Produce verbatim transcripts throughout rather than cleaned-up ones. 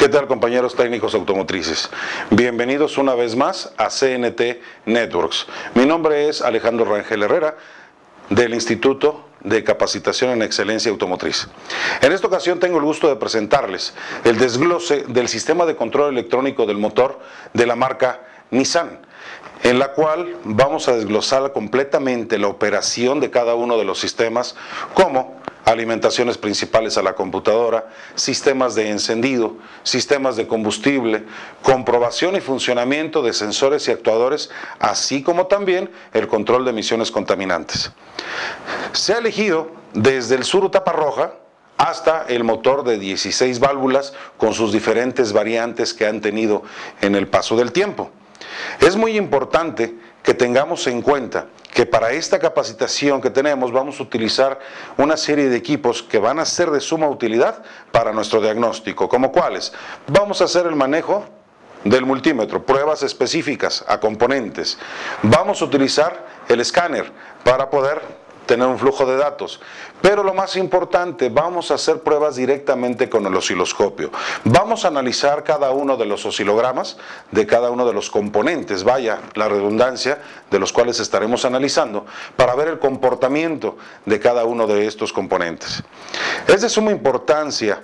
¿Qué tal, compañeros técnicos automotrices? Bienvenidos una vez más a C N T Networks. Mi nombre es Alejandro Rangel Herrera, del Instituto de Capacitación en Excelencia Automotriz. En esta ocasión tengo el gusto de presentarles el desglose del sistema de control electrónico del motor de la marca Nissan, en la cual vamos a desglosar completamente la operación de cada uno de los sistemas, como alimentaciones principales a la computadora, sistemas de encendido, sistemas de combustible, comprobación y funcionamiento de sensores y actuadores, así como también el control de emisiones contaminantes. Se ha elegido desde el Tsuru tapa roja hasta el motor de dieciséis válvulas con sus diferentes variantes que han tenido en el paso del tiempo. Es muy importante que tengamos en cuenta que para esta capacitación que tenemos vamos a utilizar una serie de equipos que van a ser de suma utilidad para nuestro diagnóstico, como cuáles. Vamos a hacer el manejo del multímetro, pruebas específicas a componentes. Vamos a utilizar el escáner para poder tener un flujo de datos, pero lo más importante, vamos a hacer pruebas directamente con el osciloscopio. Vamos a analizar cada uno de los oscilogramas de cada uno de los componentes, vaya la redundancia, de los cuales estaremos analizando, para ver el comportamiento de cada uno de estos componentes. Es de suma importancia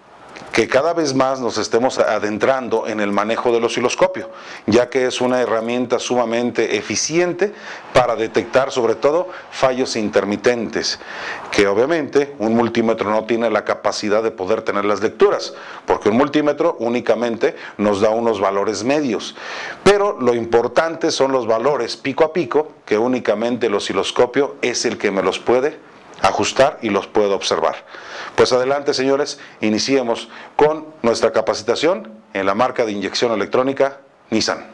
que cada vez más nos estemos adentrando en el manejo del osciloscopio, ya que es una herramienta sumamente eficiente para detectar sobre todo fallos intermitentes, que obviamente un multímetro no tiene la capacidad de poder tener las lecturas, porque un multímetro únicamente nos da unos valores medios, pero lo importante son los valores pico a pico, que únicamente el osciloscopio es el que me los puede ajustar y los puedo observar. Pues adelante, señores, iniciemos con nuestra capacitación en la marca de inyección electrónica Nissan.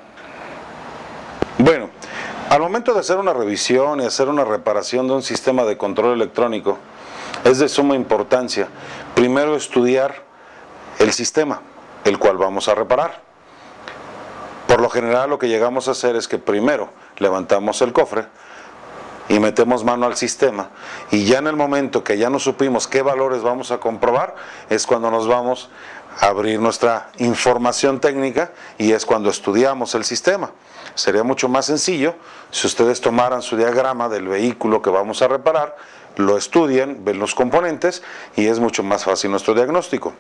Bueno, al momento de hacer una revisión y hacer una reparación de un sistema de control electrónico, es de suma importancia primero estudiar el sistema, el cual vamos a reparar. Por lo general, lo que llegamos a hacer es que primero levantamos el cofre y metemos mano al sistema, y ya en el momento que ya no supimos qué valores vamos a comprobar, es cuando nos vamos a abrir nuestra información técnica y es cuando estudiamos el sistema. Sería mucho más sencillo si ustedes tomaran su diagrama del vehículo que vamos a reparar, lo estudian, ven los componentes y es mucho más fácil nuestro diagnóstico.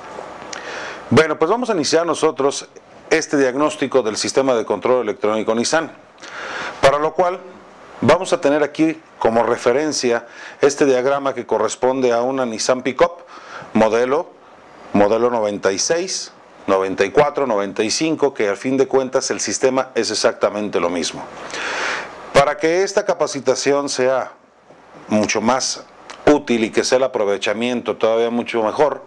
Bueno, pues vamos a iniciar nosotros este diagnóstico del sistema de control electrónico Nissan, para lo cual vamos a tener aquí como referencia este diagrama que corresponde a una Nissan Pickup modelo, modelo noventa y seis, noventa y cuatro, noventa y cinco, que al fin de cuentas el sistema es exactamente lo mismo. Para que esta capacitación sea mucho más útil y que sea el aprovechamiento todavía mucho mejor,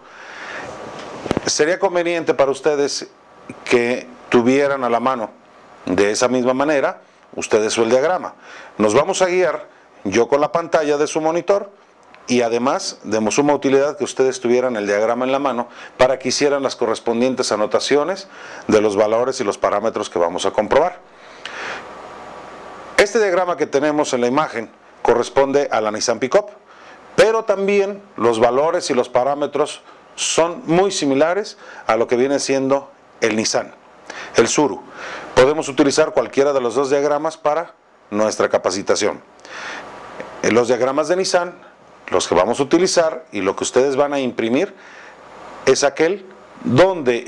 sería conveniente para ustedes que tuvieran a la mano de esa misma manera ustedes o el diagrama. Nos vamos a guiar yo con la pantalla de su monitor y además de suma utilidad que ustedes tuvieran el diagrama en la mano para que hicieran las correspondientes anotaciones de los valores y los parámetros que vamos a comprobar. Este diagrama que tenemos en la imagen corresponde a la Nissan Pickup, pero también los valores y los parámetros son muy similares a lo que viene siendo el Nissan, el Tsuru. Podemos utilizar cualquiera de los dos diagramas para nuestra capacitación. En los diagramas de Nissan, los que vamos a utilizar y lo que ustedes van a imprimir es aquel donde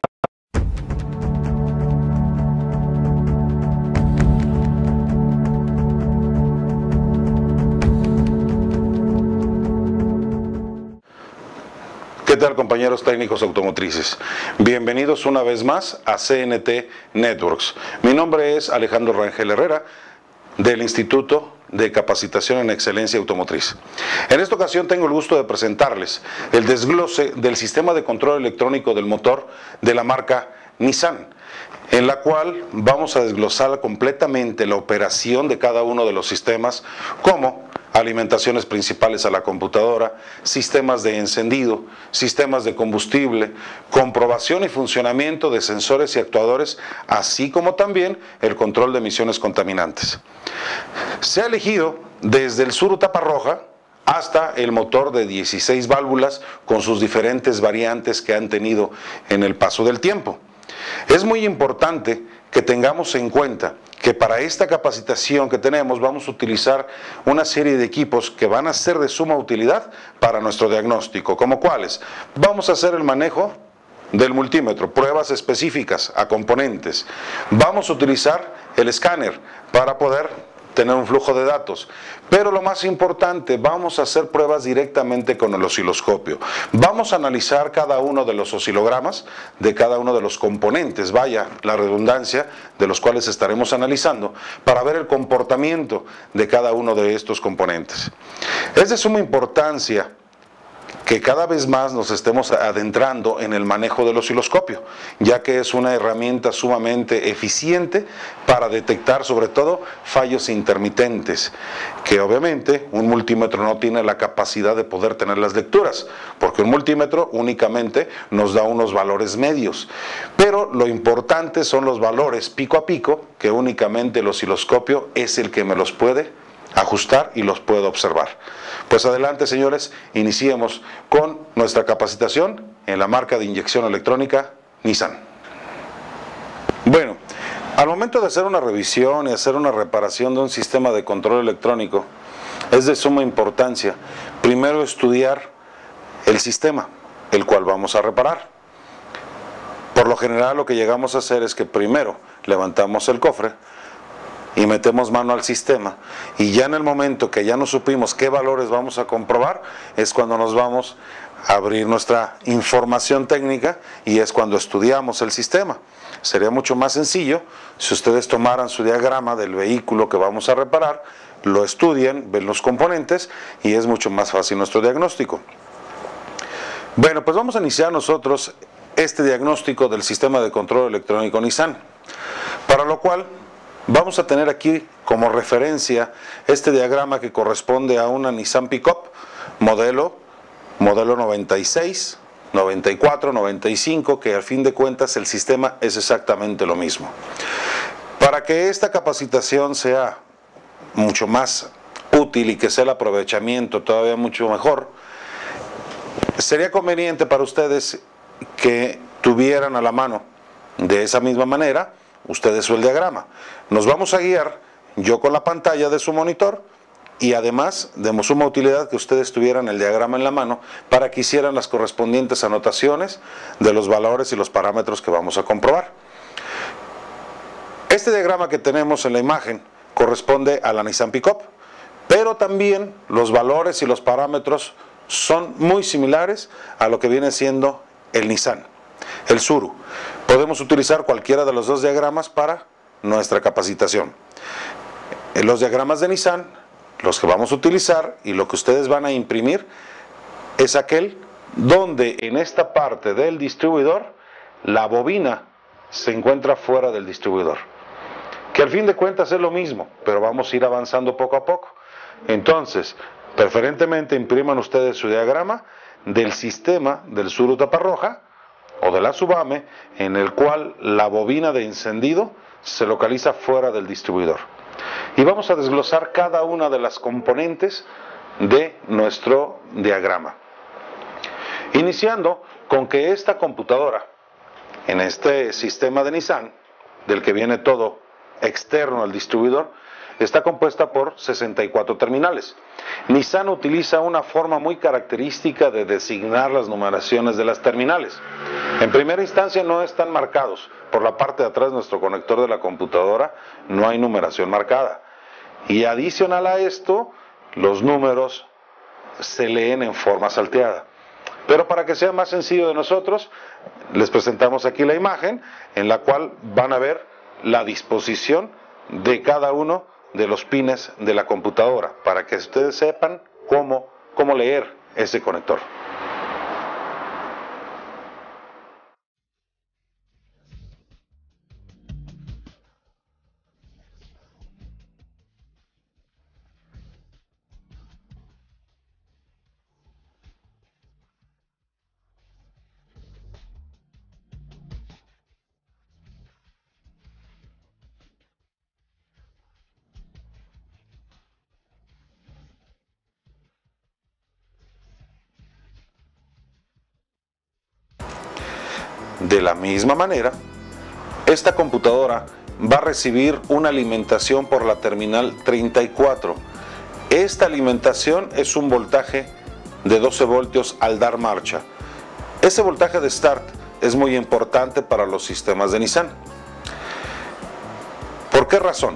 ¿Qué tal, compañeros técnicos automotrices? Bienvenidos una vez más a C N T Networks. Mi nombre es Alejandro Rangel Herrera, del Instituto de Capacitación en Excelencia Automotriz. En esta ocasión tengo el gusto de presentarles el desglose del sistema de control electrónico del motor de la marca Nissan, en la cual vamos a desglosar completamente la operación de cada uno de los sistemas, como alimentaciones principales a la computadora, sistemas de encendido, sistemas de combustible, comprobación y funcionamiento de sensores y actuadores, así como también el control de emisiones contaminantes. Se ha elegido desde el Tsuru tapa roja hasta el motor de dieciséis válvulas con sus diferentes variantes que han tenido en el paso del tiempo. Es muy importante que tengamos en cuenta que para esta capacitación que tenemos vamos a utilizar una serie de equipos que van a ser de suma utilidad para nuestro diagnóstico, como cuáles. Vamos a hacer el manejo del multímetro, pruebas específicas a componentes. Vamos a utilizar el escáner para poder tener un flujo de datos. Pero lo más importante, vamos a hacer pruebas directamente con el osciloscopio. Vamos a analizar cada uno de los oscilogramas de cada uno de los componentes, vaya la redundancia, de los cuales estaremos analizando, para ver el comportamiento de cada uno de estos componentes. Es de suma importancia que cada vez más nos estemos adentrando en el manejo del osciloscopio, ya que es una herramienta sumamente eficiente para detectar sobre todo fallos intermitentes, que obviamente un multímetro no tiene la capacidad de poder tener las lecturas, porque un multímetro únicamente nos da unos valores medios, pero lo importante son los valores pico a pico, que únicamente el osciloscopio es el que me los puede ajustar y los puedo observar. Pues adelante, señores, iniciemos con nuestra capacitación en la marca de inyección electrónica Nissan. Bueno, al momento de hacer una revisión y hacer una reparación de un sistema de control electrónico, es de suma importancia primero estudiar el sistema, el cual vamos a reparar. Por lo general lo que llegamos a hacer es que primero levantamos el cofre y metemos mano al sistema, y ya en el momento que ya no supimos qué valores vamos a comprobar, es cuando nos vamos a abrir nuestra información técnica y es cuando estudiamos el sistema. Sería mucho más sencillo si ustedes tomaran su diagrama del vehículo que vamos a reparar, lo estudian, ven los componentes y es mucho más fácil nuestro diagnóstico. Bueno, pues vamos a iniciar nosotros este diagnóstico del sistema de control electrónico Nissan, para lo cual vamos a tener aquí como referencia este diagrama que corresponde a una Nissan Pickup modelo, modelo noventa y seis, noventa y cuatro, noventa y cinco, que al fin de cuentas el sistema es exactamente lo mismo. Para que esta capacitación sea mucho más útil y que sea el aprovechamiento todavía mucho mejor, sería conveniente para ustedes que tuvieran a la mano de esa misma manera ustedes o el diagrama. Nos vamos a guiar yo con la pantalla de su monitor y además de suma utilidad que ustedes tuvieran el diagrama en la mano para que hicieran las correspondientes anotaciones de los valores y los parámetros que vamos a comprobar. Este diagrama que tenemos en la imagen corresponde a la Nissan Pickup, pero también los valores y los parámetros son muy similares a lo que viene siendo el Nissan, el Tsuru. Podemos utilizar cualquiera de los dos diagramas para nuestra capacitación. En los diagramas de Nissan, los que vamos a utilizar y lo que ustedes van a imprimir es aquel donde en esta parte del distribuidor la bobina se encuentra fuera del distribuidor, que al fin de cuentas es lo mismo, pero vamos a ir avanzando poco a poco. Entonces, preferentemente impriman ustedes su diagrama del sistema del Tsuru taparroja o de la Subame, en el cual la bobina de encendido se localiza fuera del distribuidor. Y vamos a desglosar cada una de las componentes de nuestro diagrama. Iniciando con que esta computadora, en este sistema de Nissan, del que viene todo externo al distribuidor, está compuesta por sesenta y cuatro terminales. Nissan utiliza una forma muy característica de designar las numeraciones de las terminales. En primera instancia no están marcados. Por la parte de atrás de nuestro conector de la computadora no hay numeración marcada. Y adicional a esto, los números se leen en forma salteada. Pero para que sea más sencillo de nosotros, les presentamos aquí la imagen en la cual van a ver la disposición de cada uno de los pines de la computadora, para que ustedes sepan cómo, cómo leer ese conector. De la misma manera, esta computadora va a recibir una alimentación por la terminal treinta y cuatro. Esta alimentación es un voltaje de doce voltios al dar marcha. Ese voltaje de start es muy importante para los sistemas de Nissan. ¿Por qué razón?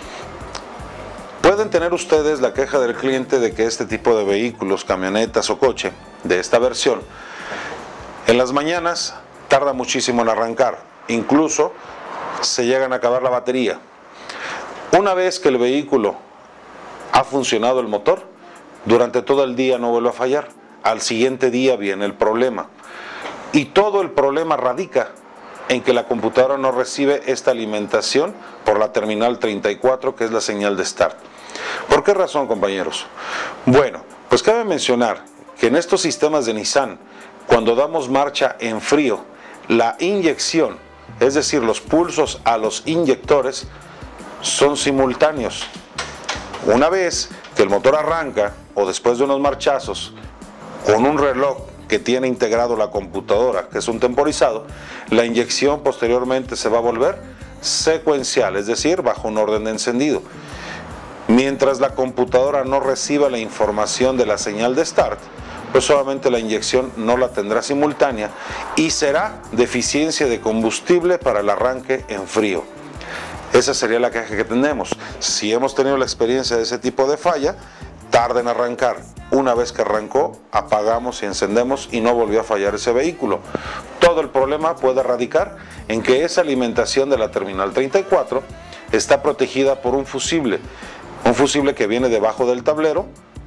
Pueden tener ustedes la queja del cliente de que este tipo de vehículos, camionetas o coche de esta versión, en las mañanas tarda muchísimo en arrancar, incluso se llegan a acabar la batería. Una vez que el vehículo ha funcionado el motor, durante todo el día no vuelve a fallar, al siguiente día viene el problema. Y todo el problema radica en que la computadora no recibe esta alimentación por la terminal treinta y cuatro, que es la señal de start. ¿Por qué razón, compañeros? Bueno, pues cabe mencionar que en estos sistemas de Nissan, cuando damos marcha en frío, la inyección, es decir, los pulsos a los inyectores, son simultáneos. Una vez que el motor arranca, o después de unos marchazos, con un reloj que tiene integrado la computadora, que es un temporizado, la inyección posteriormente se va a volver secuencial, es decir, bajo un orden de encendido. Mientras la computadora no reciba la información de la señal de start, pues solamente la inyección no la tendrá simultánea y será deficiencia de combustible para el arranque en frío. Esa sería la queja que tenemos. Si hemos tenido la experiencia de ese tipo de falla, tarda en arrancar. Una vez que arrancó, apagamos y encendemos y no volvió a fallar ese vehículo. Todo el problema puede radicar en que esa alimentación de la terminal treinta y cuatro está protegida por un fusible. Un fusible que viene debajo del tablero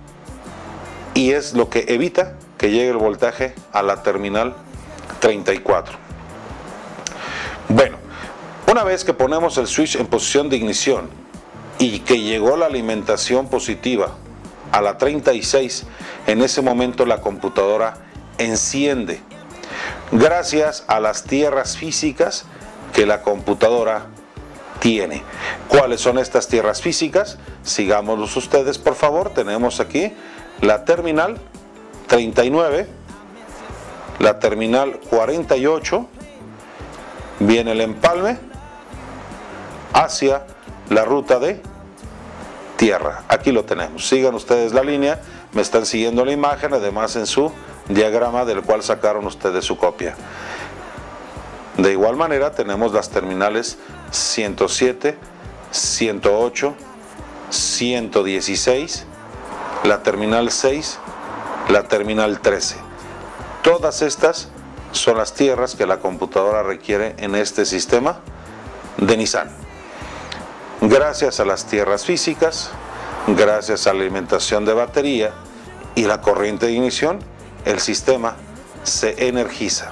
y es lo que evita que llegue el voltaje a la terminal treinta y cuatro. Bueno, una vez que ponemos el switch en posición de ignición y que llegó la alimentación positiva a la treinta y seis, en ese momento la computadora enciende, gracias a las tierras físicas que la computadora tiene. ¿Cuáles son estas tierras físicas? Sigámoslos ustedes, por favor. Tenemos aquí la terminal treinta y nueve, la terminal cuarenta y ocho, viene el empalme hacia la ruta de tierra. Aquí lo tenemos. Sigan ustedes la línea, me están siguiendo la imagen, además en su diagrama del cual sacaron ustedes su copia. De igual manera tenemos las terminales ciento siete, ciento ocho, ciento dieciséis, la terminal seis, la terminal trece. Todas estas son las tierras que la computadora requiere en este sistema de Nissan. Gracias a las tierras físicas, gracias a la alimentación de batería y la corriente de ignición, el sistema se energiza.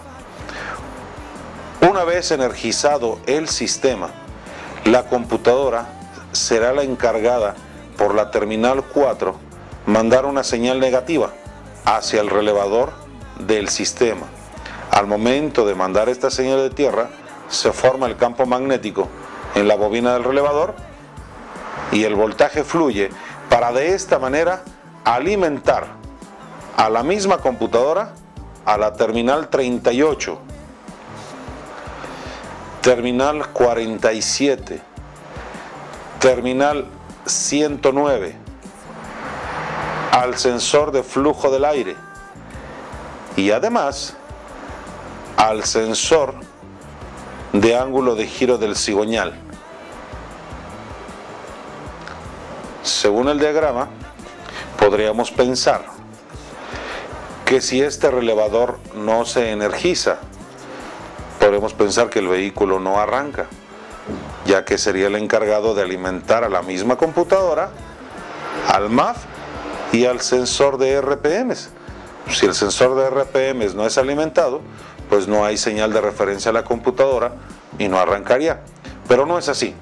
Una vez energizado el sistema, la computadora será la encargada por la terminal cuatro mandar una señal negativa hacia el relevador del sistema. Al momento de mandar esta señal de tierra, se forma el campo magnético en la bobina del relevador y el voltaje fluye para de esta manera alimentar a la misma computadora a la terminal treinta y ocho, terminal cuarenta y siete, terminal ciento nueve, al sensor de flujo del aire y además al sensor de ángulo de giro del cigüeñal. Según el diagrama, podríamos pensar que si este relevador no se energiza, podemos pensar que el vehículo no arranca, ya que sería el encargado de alimentar a la misma computadora, al M A F y al sensor de R P Ms. Si el sensor de R P Ms no es alimentado, pues no hay señal de referencia a la computadora y no arrancaría. Pero no es así.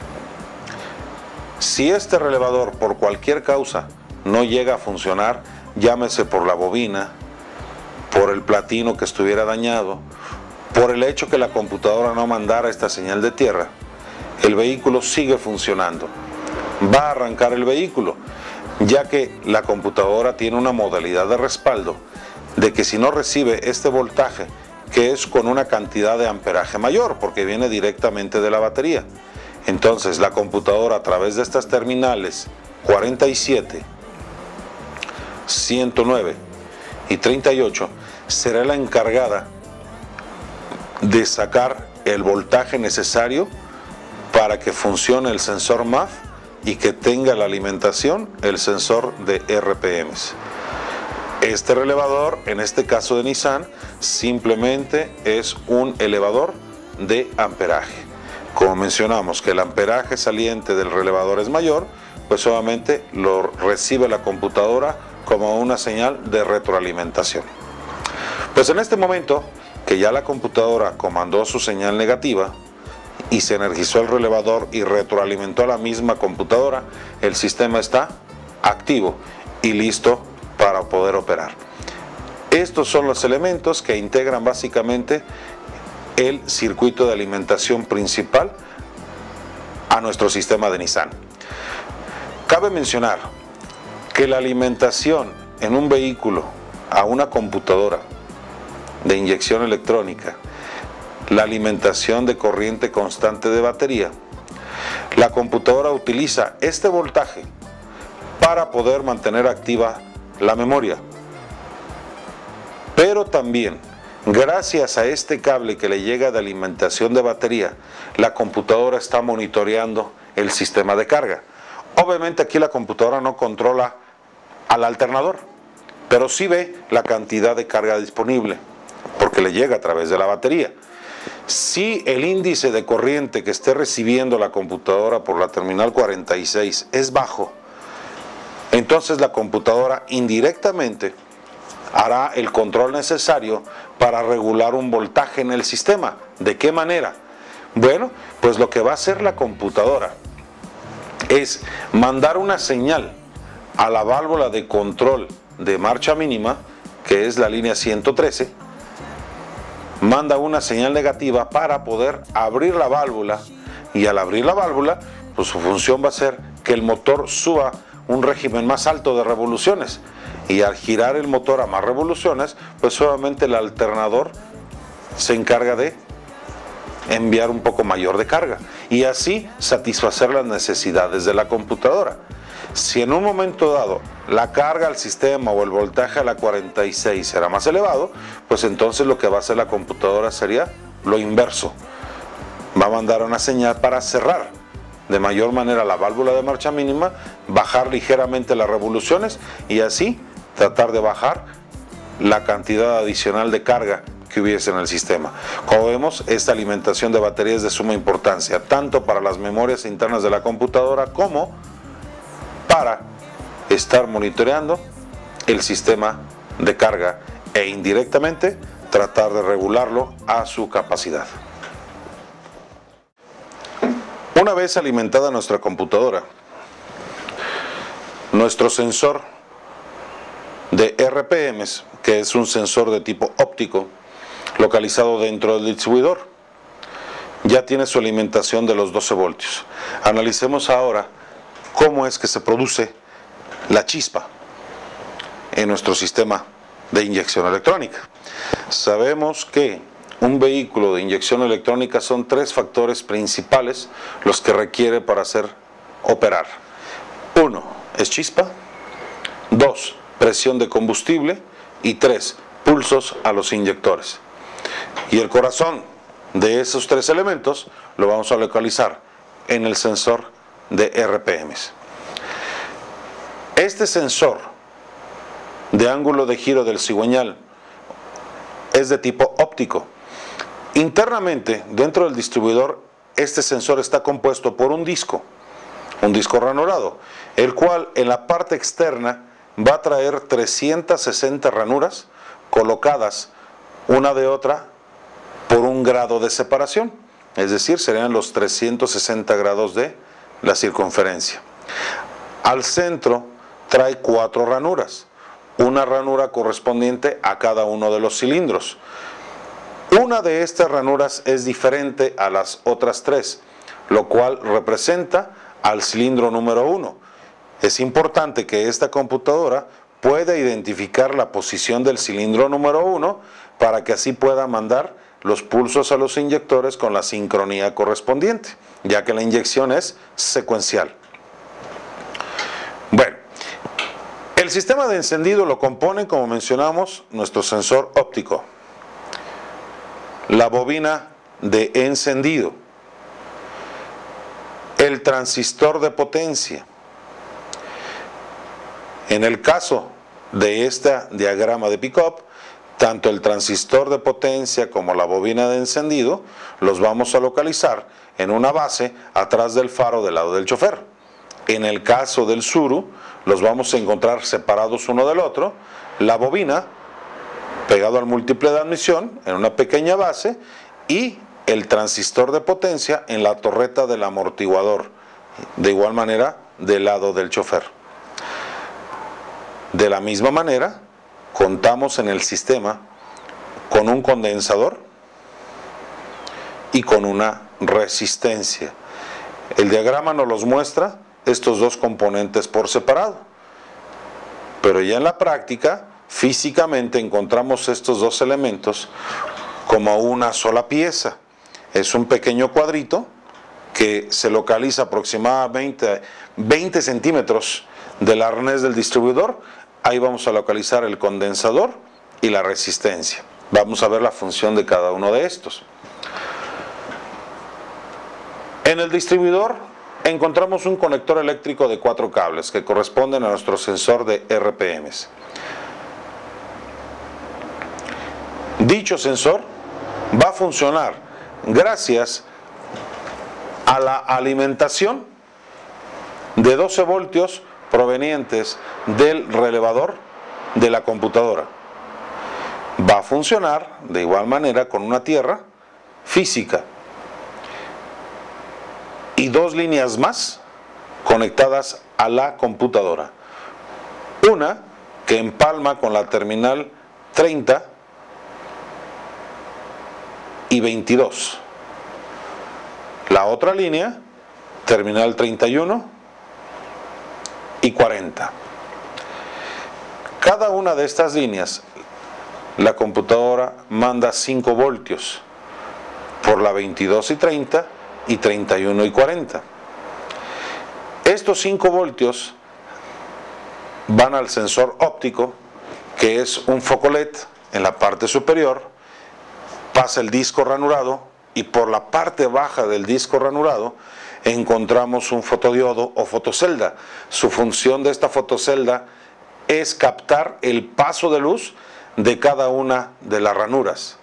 Si este relevador por cualquier causa no llega a funcionar, llámese por la bobina, por el platino que estuviera dañado, por el hecho que la computadora no mandara esta señal de tierra, el vehículo sigue funcionando. Va a arrancar el vehículo, ya que la computadora tiene una modalidad de respaldo de que si no recibe este voltaje que es con una cantidad de amperaje mayor, porque viene directamente de la batería. Entonces la computadora, a través de estas terminales cuarenta y siete, ciento nueve y treinta y ocho, será la encargada de sacar el voltaje necesario para que funcione el sensor M A F y que tenga la alimentación el sensor de R P Ms. Este relevador, en este caso de Nissan, simplemente es un elevador de amperaje. Como mencionamos que el amperaje saliente del relevador es mayor, pues obviamente lo recibe la computadora como una señal de retroalimentación. Pues en este momento que ya la computadora comandó su señal negativa y se energizó el relevador y retroalimentó a la misma computadora, el sistema está activo y listo para poder operar. Estos son los elementos que integran básicamente el circuito de alimentación principal a nuestro sistema de Nissan. Cabe mencionar que la alimentación en un vehículo a una computadora de inyección electrónica, la alimentación de corriente constante de batería, la computadora utiliza este voltaje para poder mantener activa la memoria. Pero también, gracias a este cable que le llega de alimentación de batería, la computadora está monitoreando el sistema de carga. Obviamente aquí la computadora no controla al alternador, pero sí ve la cantidad de carga disponible, porque le llega a través de la batería. Si el índice de corriente que esté recibiendo la computadora por la terminal cuarenta y seis es bajo, entonces la computadora indirectamente hará el control necesario para regular un voltaje en el sistema. ¿De qué manera? Bueno, pues lo que va a hacer la computadora es mandar una señal a la válvula de control de marcha mínima, que es la línea ciento trece, manda una señal negativa para poder abrir la válvula, y al abrir la válvula, pues su función va a ser que el motor suba un régimen más alto de revoluciones, y al girar el motor a más revoluciones, pues solamente el alternador se encarga de enviar un poco mayor de carga y así satisfacer las necesidades de la computadora. Si en un momento dado la carga al sistema o el voltaje a la cuarenta y seis será más elevado, pues entonces lo que va a hacer la computadora sería lo inverso. Va a mandar una señal para cerrar de mayor manera la válvula de marcha mínima, bajar ligeramente las revoluciones y así tratar de bajar la cantidad adicional de carga que hubiese en el sistema. Como vemos, esta alimentación de batería es de suma importancia, tanto para las memorias internas de la computadora como para estar monitoreando el sistema de carga e indirectamente tratar de regularlo a su capacidad. Una vez alimentada nuestra computadora, nuestro sensor de R P Ms, que es un sensor de tipo óptico localizado dentro del distribuidor, ya tiene su alimentación de los doce voltios. Analicemos ahora cómo es que se produce la chispa en nuestro sistema de inyección electrónica. Sabemos que un vehículo de inyección electrónica son tres factores principales los que requiere para hacer operar. Uno es chispa, dos, presión de combustible y tres, pulsos a los inyectores. Y el corazón de esos tres elementos lo vamos a localizar en el sensor de R P Ms. Este sensor de ángulo de giro del cigüeñal es de tipo óptico. Internamente, dentro del distribuidor, este sensor está compuesto por un disco, un disco ranurado, el cual en la parte externa va a traer trescientas sesenta ranuras colocadas una de otra por un grado de separación, es decir, serían los trescientos sesenta grados de la circunferencia. Al centro trae cuatro ranuras, una ranura correspondiente a cada uno de los cilindros. Una de estas ranuras es diferente a las otras tres, lo cual representa al cilindro número uno. Es importante que esta computadora pueda identificar la posición del cilindro número uno para que así pueda mandar los pulsos a los inyectores con la sincronía correspondiente, ya que la inyección es secuencial. Bueno, el sistema de encendido lo componen, como mencionamos, nuestro sensor óptico, la bobina de encendido, el transistor de potencia. En el caso de este diagrama de pick-up, tanto el transistor de potencia como la bobina de encendido los vamos a localizar en una base atrás del faro del lado del chofer. En el caso del Tsuru, los vamos a encontrar separados uno del otro, la bobina pegado al múltiple de admisión en una pequeña base y el transistor de potencia en la torreta del amortiguador, de igual manera del lado del chofer. De la misma manera, contamos en el sistema con un condensador y con una resistencia. El diagrama nos los muestra estos dos componentes por separado, pero ya en la práctica, físicamente encontramos estos dos elementos como una sola pieza. Es un pequeño cuadrito que se localiza aproximadamente veinte centímetros del arnés del distribuidor. Ahí vamos a localizar el condensador y la resistencia. Vamos a ver la función de cada uno de estos. En el distribuidor encontramos un conector eléctrico de cuatro cables que corresponden a nuestro sensor de R P Ms. Dicho sensor va a funcionar gracias a la alimentación de doce voltios provenientes del relevador de la computadora. Va a funcionar de igual manera con una tierra física y dos líneas más conectadas a la computadora. Una que empalma con la terminal treinta y veintidós. La otra línea, terminal treinta y uno y cuarenta. Cada una de estas líneas, la computadora manda cinco voltios por la veintidós y treinta y treinta y uno y cuarenta. Estos cinco voltios van al sensor óptico, que es un foco L E D en la parte superior, pasa el disco ranurado y por la parte baja del disco ranurado encontramos un fotodiodo o fotocelda. Su función de esta fotocelda es captar el paso de luz de cada una de las ranuras.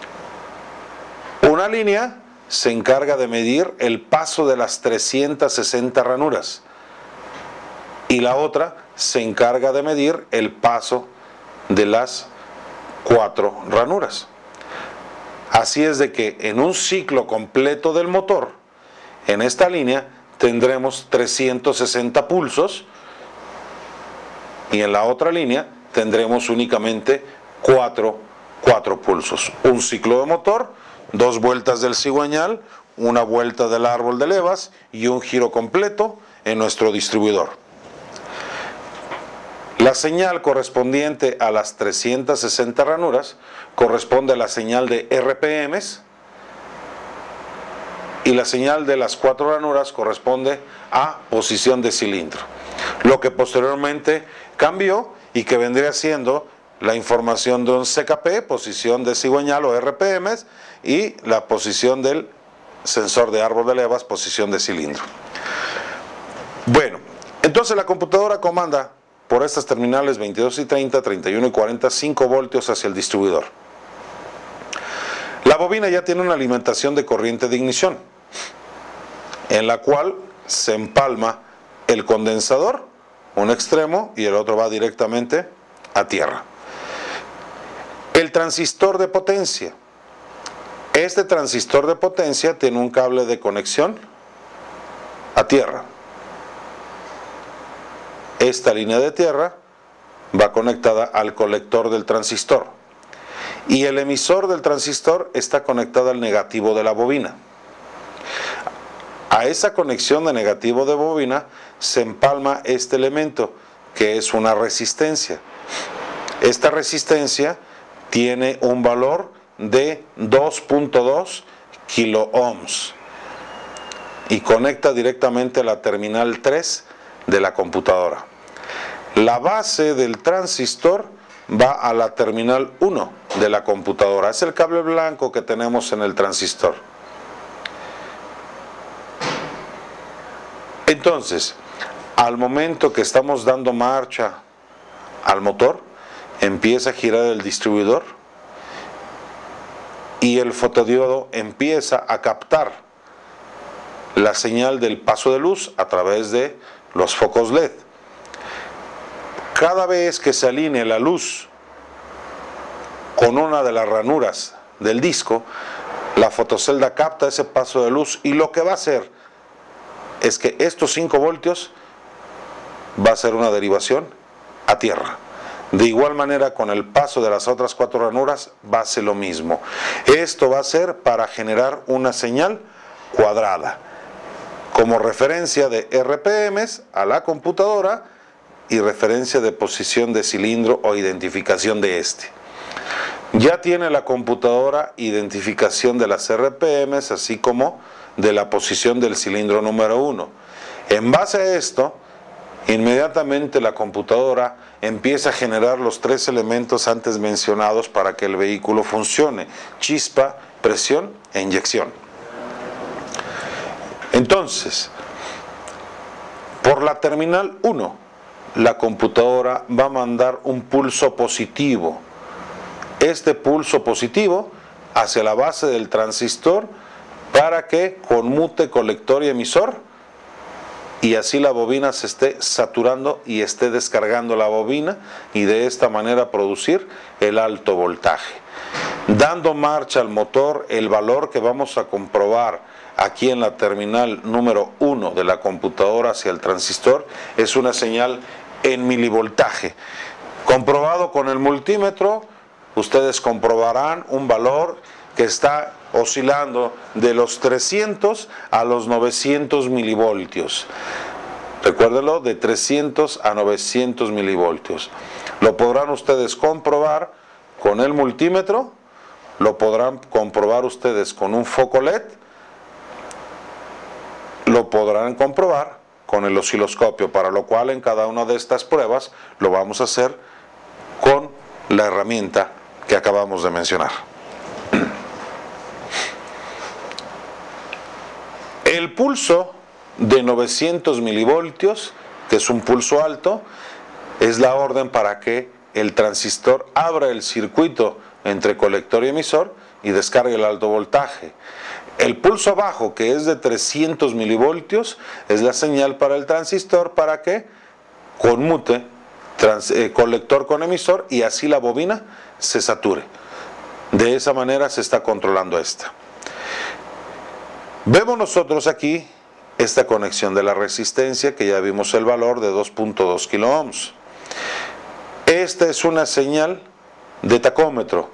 Una línea se encarga de medir el paso de las trescientas sesenta ranuras y la otra se encarga de medir el paso de las cuatro ranuras. Así es de que en un ciclo completo del motor, en esta línea tendremos trescientos sesenta pulsos y en la otra línea tendremos únicamente cuatro, cuatro pulsos. Un ciclo de motor, dos vueltas del cigüeñal, una vuelta del árbol de levas y un giro completo en nuestro distribuidor. La señal correspondiente a las trescientas sesenta ranuras corresponde a la señal de R P Ms y la señal de las cuatro ranuras corresponde a posición de cilindro. Lo que posteriormente cambió y que vendría siendo la información de un C K P, posición de cigüeñal o R P Ms, y la posición del sensor de árbol de levas, posición de cilindro. Bueno, entonces la computadora comanda por estas terminales veintidós y treinta, treinta y uno y cuarenta, cinco voltios hacia el distribuidor. La bobina ya tiene una alimentación de corriente de ignición, en la cual se empalma el condensador, un extremo, y el otro va directamente a tierra. El transistor de potencia. Este transistor de potencia tiene un cable de conexión a tierra. Esta línea de tierra va conectada al colector del transistor y el emisor del transistor está conectado al negativo de la bobina. A esa conexión de negativo de bobina se empalma este elemento que es una resistencia. Esta resistencia tiene un valor de dos punto dos kilo ohms y conecta directamente a la terminal tres de la computadora. La base del transistor va a la terminal uno de la computadora. Es el cable blanco que tenemos en el transistor. Entonces, al momento que estamos dando marcha al motor, empieza a girar el distribuidor y el fotodiodo empieza a captar la señal del paso de luz a través de los focos L E D. Cada vez que se alinee la luz con una de las ranuras del disco, la fotocelda capta ese paso de luz y lo que va a hacer es que estos cinco voltios va a ser una derivación a tierra. De igual manera, con el paso de las otras cuatro ranuras va a ser lo mismo. Esto va a ser para generar una señal cuadrada como referencia de R P Ms a la computadora y referencia de posición de cilindro o identificación de este. Ya tiene la computadora identificación de las R P Ms así como de la posición del cilindro número uno. En base a esto, inmediatamente la computadora empieza a generar los tres elementos antes mencionados para que el vehículo funcione: chispa, presión e inyección. Entonces, por la terminal uno, la computadora va a mandar un pulso positivo. Este pulso positivo hacia la base del transistor para que conmute colector y emisor y así la bobina se esté saturando y esté descargando la bobina y de esta manera producir el alto voltaje. Dando marcha al motor, el valor que vamos a comprobar aquí en la terminal número uno de la computadora hacia el transistor es una señal en milivoltaje. Comprobado con el multímetro, ustedes comprobarán un valor que está oscilando de los trescientos a los novecientos milivoltios. Recuérdenlo, de trescientos a novecientos milivoltios. Lo podrán ustedes comprobar con el multímetro, lo podrán comprobar ustedes con un foco L E D, lo podrán comprobar con el osciloscopio, para lo cual en cada una de estas pruebas lo vamos a hacer con la herramienta que acabamos de mencionar. El pulso de novecientos milivoltios, que es un pulso alto, es la orden para que el transistor abra el circuito entre colector y emisor y descargue el alto voltaje. El pulso bajo, que es de trescientos milivoltios, es la señal para el transistor para que conmute trans, eh, colector con emisor y así la bobina se sature. De esa manera se está controlando esta. Vemos nosotros aquí esta conexión de la resistencia, que ya vimos el valor de dos punto dos kilo ohms. Esta es una señal de tacómetro.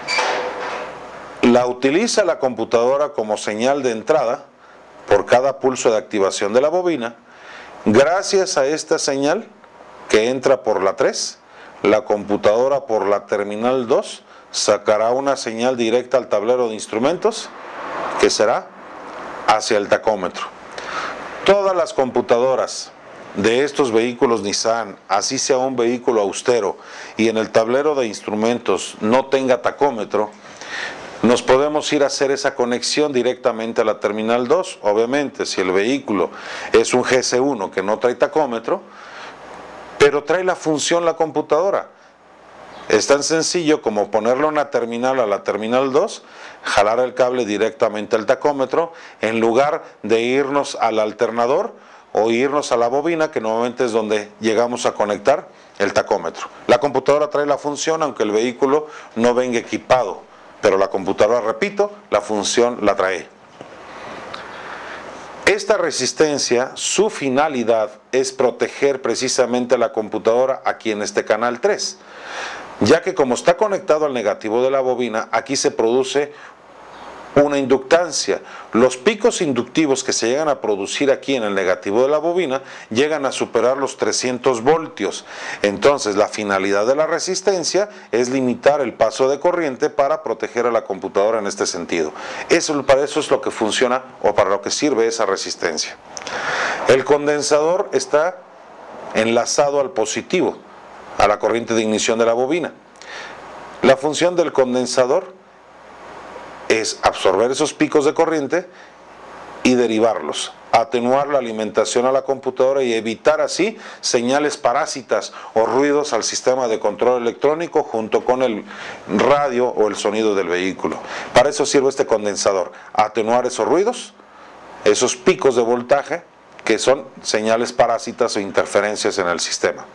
La utiliza la computadora como señal de entrada por cada pulso de activación de la bobina. Gracias a esta señal que entra por la tres, la computadora por la terminal dos sacará una señal directa al tablero de instrumentos que será hacia el tacómetro. Todas las computadoras de estos vehículos Nissan, así sea un vehículo austero y en el tablero de instrumentos no tenga tacómetro, nos podemos ir a hacer esa conexión directamente a la terminal dos. Obviamente, si el vehículo es un G S uno que no trae tacómetro, pero trae la función la computadora. Es tan sencillo como ponerle una terminal a la terminal dos, jalar el cable directamente al tacómetro, en lugar de irnos al alternador o irnos a la bobina, que normalmente es donde llegamos a conectar el tacómetro. La computadora trae la función, aunque el vehículo no venga equipado, pero la computadora, repito, la función la trae. Esta resistencia, su finalidad es proteger precisamente a la computadora aquí en este canal tres, ya que como está conectado al negativo de la bobina, aquí se produce una inductancia. Los picos inductivos que se llegan a producir aquí en el negativo de la bobina llegan a superar los trescientos voltios. Entonces la finalidad de la resistencia es limitar el paso de corriente para proteger a la computadora en este sentido. Eso, para eso es lo que funciona o para lo que sirve esa resistencia. El condensador está enlazado al positivo, a la corriente de ignición de la bobina. La función del condensador es absorber esos picos de corriente y derivarlos, atenuar la alimentación a la computadora y evitar así señales parásitas o ruidos al sistema de control electrónico junto con el radio o el sonido del vehículo. Para eso sirve este condensador, atenuar esos ruidos, esos picos de voltaje que son señales parásitas o interferencias en el sistema.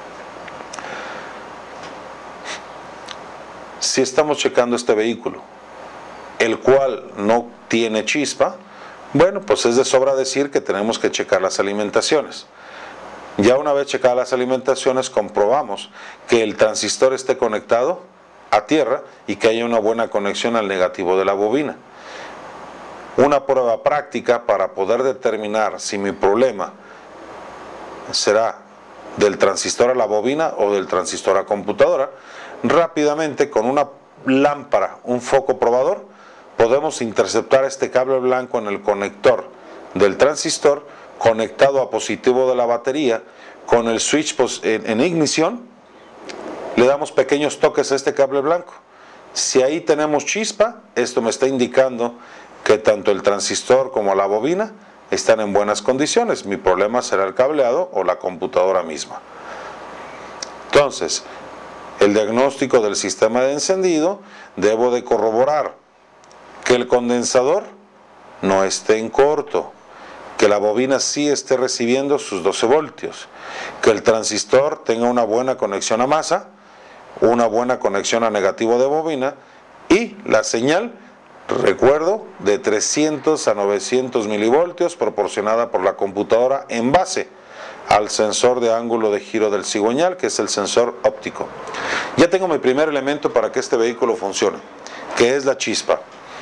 Si estamos checando este vehículo, el cual no tiene chispa, bueno, pues es de sobra decir que tenemos que checar las alimentaciones. Ya una vez checadas las alimentaciones, comprobamos que el transistor esté conectado a tierra y que haya una buena conexión al negativo de la bobina. Una prueba práctica para poder determinar si mi problema será del transistor a la bobina o del transistor a computadora, rápidamente con una lámpara, un foco probador, podemos interceptar este cable blanco en el conector del transistor conectado a positivo de la batería con el switch en ignición. Le damos pequeños toques a este cable blanco. Si ahí tenemos chispa, esto me está indicando que tanto el transistor como la bobina están en buenas condiciones. Mi problema será el cableado o la computadora misma. Entonces, el diagnóstico del sistema de encendido, debo de corroborar que el condensador no esté en corto, que la bobina sí esté recibiendo sus doce voltios, que el transistor tenga una buena conexión a masa, una buena conexión a negativo de bobina y la señal, recuerdo, de trescientos a novecientos milivoltios proporcionada por la computadora en base al sensor de ángulo de giro del cigüeñal, que es el sensor óptico. Ya tengo mi primer elemento para que este vehículo funcione, que es la chispa.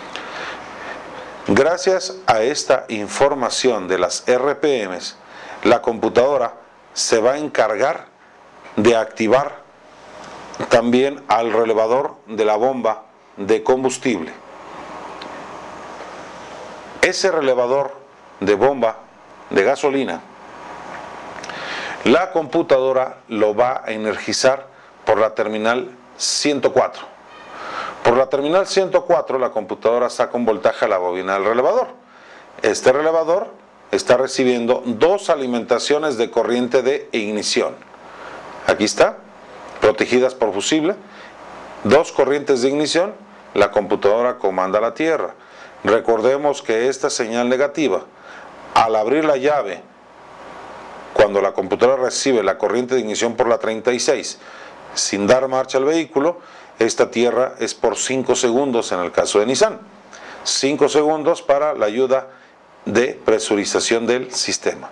Gracias a esta información de las R P Ms, la computadora se va a encargar de activar también al relevador de la bomba de combustible. Ese relevador de bomba de gasolina, la computadora lo va a energizar por la terminal ciento cuatro. Por la terminal ciento cuatro la computadora saca un voltaje a la bobina del relevador. Este relevador está recibiendo dos alimentaciones de corriente de ignición. Aquí está, protegidas por fusible, dos corrientes de ignición, la computadora comanda la tierra. Recordemos que esta señal negativa, al abrir la llave, cuando la computadora recibe la corriente de ignición por la treinta y seis, sin dar marcha al vehículo, esta tierra es por cinco segundos en el caso de Nissan. cinco segundos para la ayuda de presurización del sistema.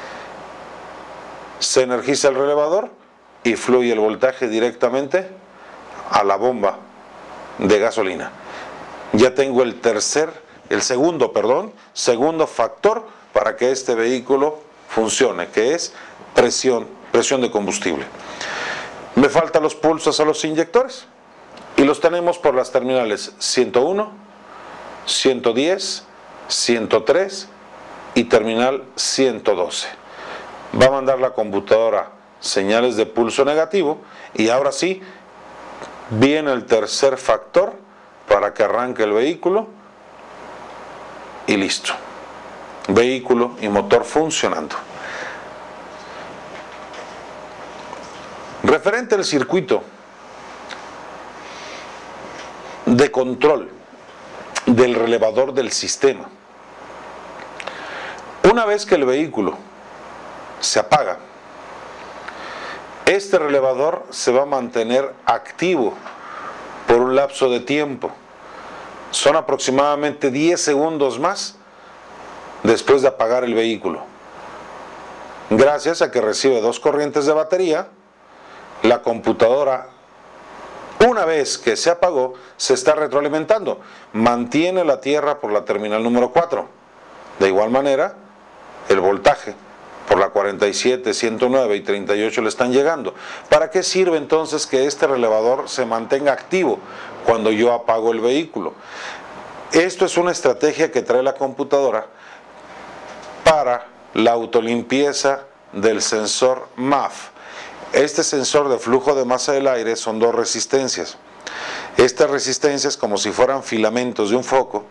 Se energiza el relevador y fluye el voltaje directamente a la bomba de gasolina. Ya tengo el tercer, el segundo, perdón, segundo factor para que este vehículo funcione, que es presión, presión de combustible. Me faltan los pulsos a los inyectores y los tenemos por las terminales ciento uno, ciento diez, ciento tres y terminal ciento doce. Va a mandar la computadora señales de pulso negativo y ahora sí viene el tercer factor para que arranque el vehículo y listo. Vehículo y motor funcionando. Referente al circuito de control del relevador del sistema, una vez que el vehículo se apaga, este relevador se va a mantener activo por un lapso de tiempo. Son aproximadamente diez segundos más después de apagar el vehículo. Gracias a que recibe dos corrientes de batería, la computadora Una vez que se apagó, se está retroalimentando. Mantiene la tierra por la terminal número cuatro. De igual manera, el voltaje por la cuarenta y siete, ciento nueve y treinta y ocho le están llegando. ¿Para qué sirve entonces que este relevador se mantenga activo cuando yo apago el vehículo? Esto es una estrategia que trae la computadora para la autolimpieza del sensor M A F. Este sensor de flujo de masa del aire son dos resistencias. Estas resistencias, como si fueran filamentos de un foco,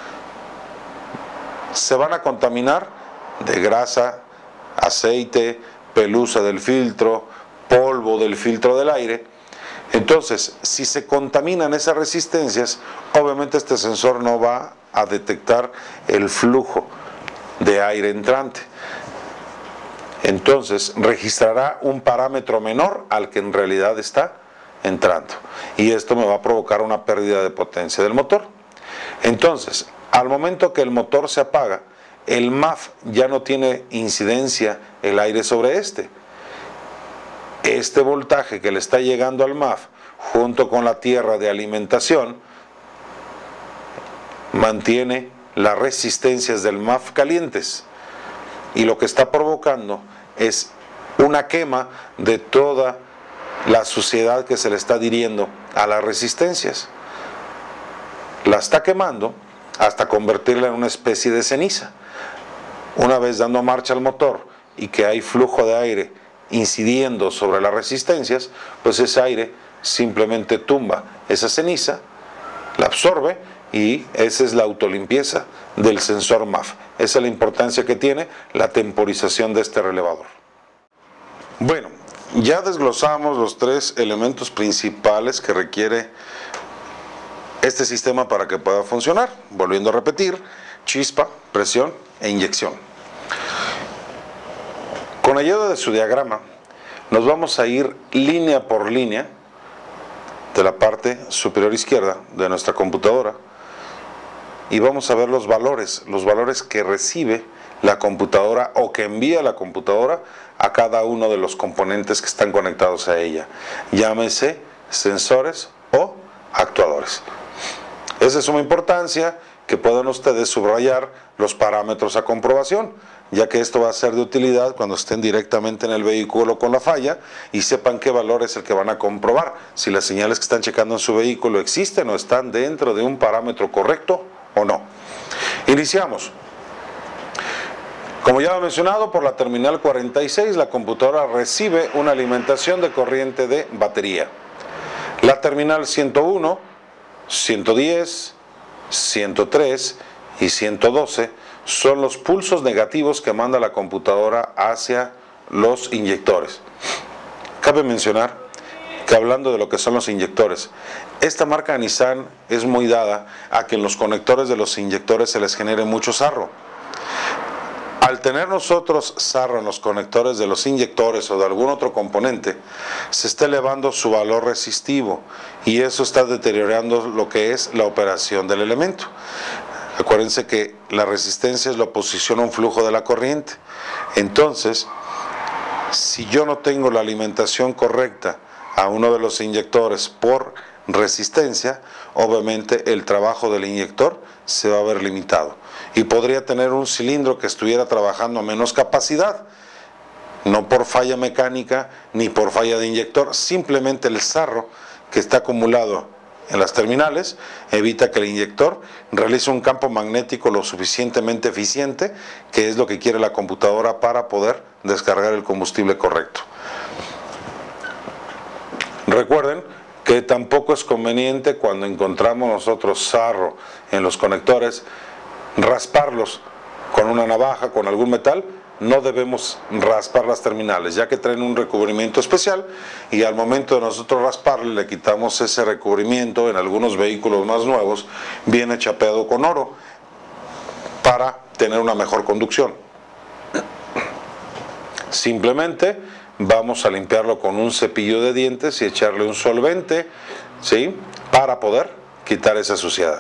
se van a contaminar de grasa, aceite, pelusa del filtro, polvo del filtro del aire. Entonces, si se contaminan esas resistencias, obviamente este sensor no va a detectar el flujo de aire entrante. Entonces, registrará un parámetro menor al que en realidad está entrando. Y esto me va a provocar una pérdida de potencia del motor. Entonces, al momento que el motor se apaga, el M A F ya no tiene incidencia el aire sobre este. Este voltaje que le está llegando al M A F, junto con la tierra de alimentación, mantiene las resistencias del M A F calientes. Y lo que está provocando es una quema de toda la suciedad que se le está adhiriendo a las resistencias. La está quemando hasta convertirla en una especie de ceniza. Una vez dando marcha al motor y que hay flujo de aire incidiendo sobre las resistencias, pues ese aire simplemente tumba esa ceniza, la absorbe, y esa es la autolimpieza del sensor M A F. Esa es la importancia que tiene la temporización de este relevador. Bueno, ya desglosamos los tres elementos principales que requiere este sistema para que pueda funcionar. Volviendo a repetir: chispa, presión e inyección. Con ayuda de su diagrama, nos vamos a ir línea por línea de la parte superior izquierda de nuestra computadora y vamos a ver los valores, los valores que recibe la computadora o que envía la computadora a cada uno de los componentes que están conectados a ella. Llámese sensores o actuadores. Es de suma importancia que puedan ustedes subrayar los parámetros a comprobación, ya que esto va a ser de utilidad cuando estén directamente en el vehículo con la falla y sepan qué valor es el que van a comprobar, si las señales que están checando en su vehículo existen o están dentro de un parámetro correcto o no. Iniciamos. Como ya he mencionado, por la terminal cuarenta y seis la computadora recibe una alimentación de corriente de batería. La terminal ciento uno, ciento diez, ciento tres y ciento doce son los pulsos negativos que manda la computadora hacia los inyectores. Cabe mencionar que, hablando de lo que son los inyectores, esta marca Nissan es muy dada a que en los conectores de los inyectores se les genere mucho sarro. Al tener nosotros sarro en los conectores de los inyectores o de algún otro componente, se está elevando su valor resistivo y eso está deteriorando lo que es la operación del elemento. Acuérdense que la resistencia es la oposición a un flujo de la corriente. Entonces, si yo no tengo la alimentación correcta a uno de los inyectores por resistencia, obviamente el trabajo del inyector se va a ver limitado y podría tener un cilindro que estuviera trabajando a menos capacidad, no por falla mecánica ni por falla de inyector, simplemente el sarro que está acumulado en las terminales evita que el inyector realice un campo magnético lo suficientemente eficiente, que es lo que quiere la computadora para poder descargar el combustible correcto. Recuerden que tampoco es conveniente, cuando encontramos nosotros sarro en los conectores, rasparlos con una navaja, con algún metal. No debemos raspar las terminales, ya que traen un recubrimiento especial y al momento de nosotros rasparle le quitamos ese recubrimiento. En algunos vehículos más nuevos viene chapeado con oro para tener una mejor conducción. Simplemente vamos a limpiarlo con un cepillo de dientes y echarle un solvente, ¿sí?, para poder quitar esa suciedad.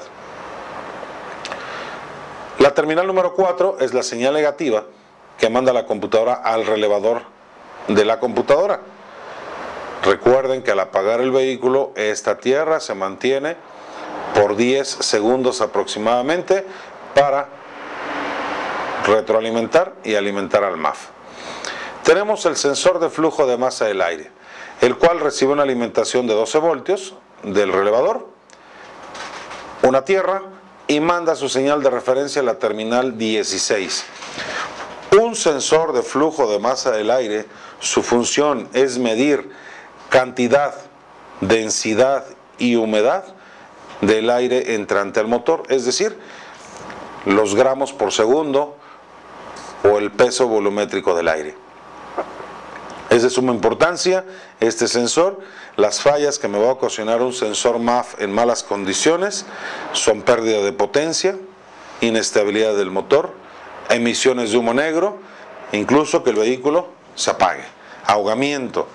La terminal número cuatro es la señal negativa que manda la computadora al relevador de la computadora. Recuerden que al apagar el vehículo, esta tierra se mantiene por diez segundos aproximadamente para retroalimentar y alimentar al M A F. Tenemos el sensor de flujo de masa del aire, el cual recibe una alimentación de doce voltios del relevador, una tierra, y manda su señal de referencia a la terminal dieciséis. Un sensor de flujo de masa del aire, su función es medir cantidad, densidad y humedad del aire entrante al motor, es decir, los gramos por segundo o el peso volumétrico del aire. Es de suma importancia este sensor. Las fallas que me va a ocasionar un sensor M A F en malas condiciones son pérdida de potencia, inestabilidad del motor, emisiones de humo negro, incluso que el vehículo se apague, ahogamiento.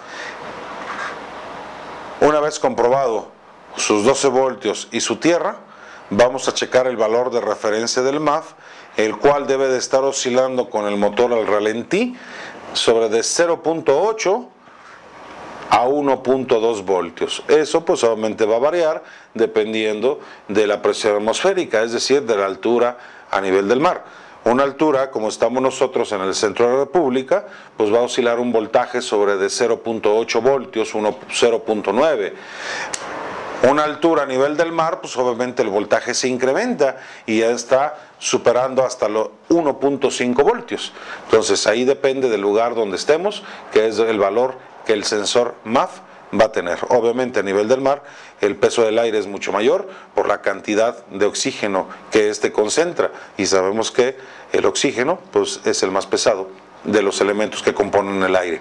Una vez comprobado sus doce voltios y su tierra, vamos a checar el valor de referencia del M A F, el cual debe de estar oscilando con el motor al ralentí sobre de cero punto ocho a uno punto dos voltios. Eso pues obviamente va a variar dependiendo de la presión atmosférica, es decir, de la altura a nivel del mar. Una altura, como estamos nosotros en el centro de la República, pues va a oscilar un voltaje sobre de cero punto ocho voltios, cero punto nueve. Una altura a nivel del mar, pues obviamente el voltaje se incrementa y ya está superando hasta los uno punto cinco voltios. Entonces ahí depende del lugar donde estemos, que es el valor que el sensor M A F va a tener. Obviamente a nivel del mar el peso del aire es mucho mayor por la cantidad de oxígeno que éste concentra, y sabemos que el oxígeno pues es el más pesado de los elementos que componen el aire.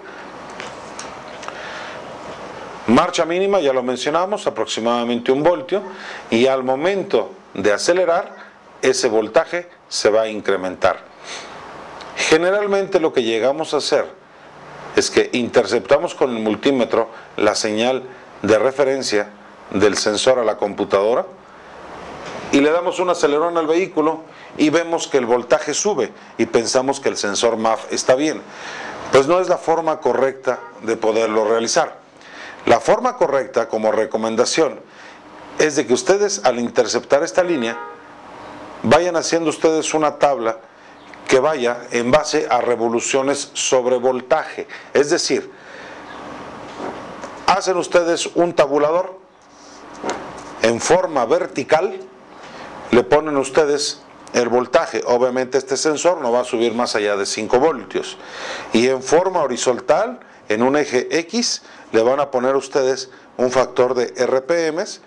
Marcha mínima, ya lo mencionamos, aproximadamente un voltio, y al momento de acelerar, ese voltaje se va a incrementar. Generalmente lo que llegamos a hacer es que interceptamos con el multímetro la señal de referencia del sensor a la computadora y le damos un acelerón al vehículo y vemos que el voltaje sube y pensamos que el sensor M A F está bien. Pues no es la forma correcta de poderlo realizar. La forma correcta, como recomendación, es de que ustedes al interceptar esta línea vayan haciendo ustedes una tabla que vaya en base a revoluciones sobre voltaje. Es decir, hacen ustedes un tabulador en forma vertical, le ponen ustedes el voltaje. Obviamente este sensor no va a subir más allá de cinco voltios. Y en forma horizontal, en un eje X, le van a poner ustedes un factor de R P Ms,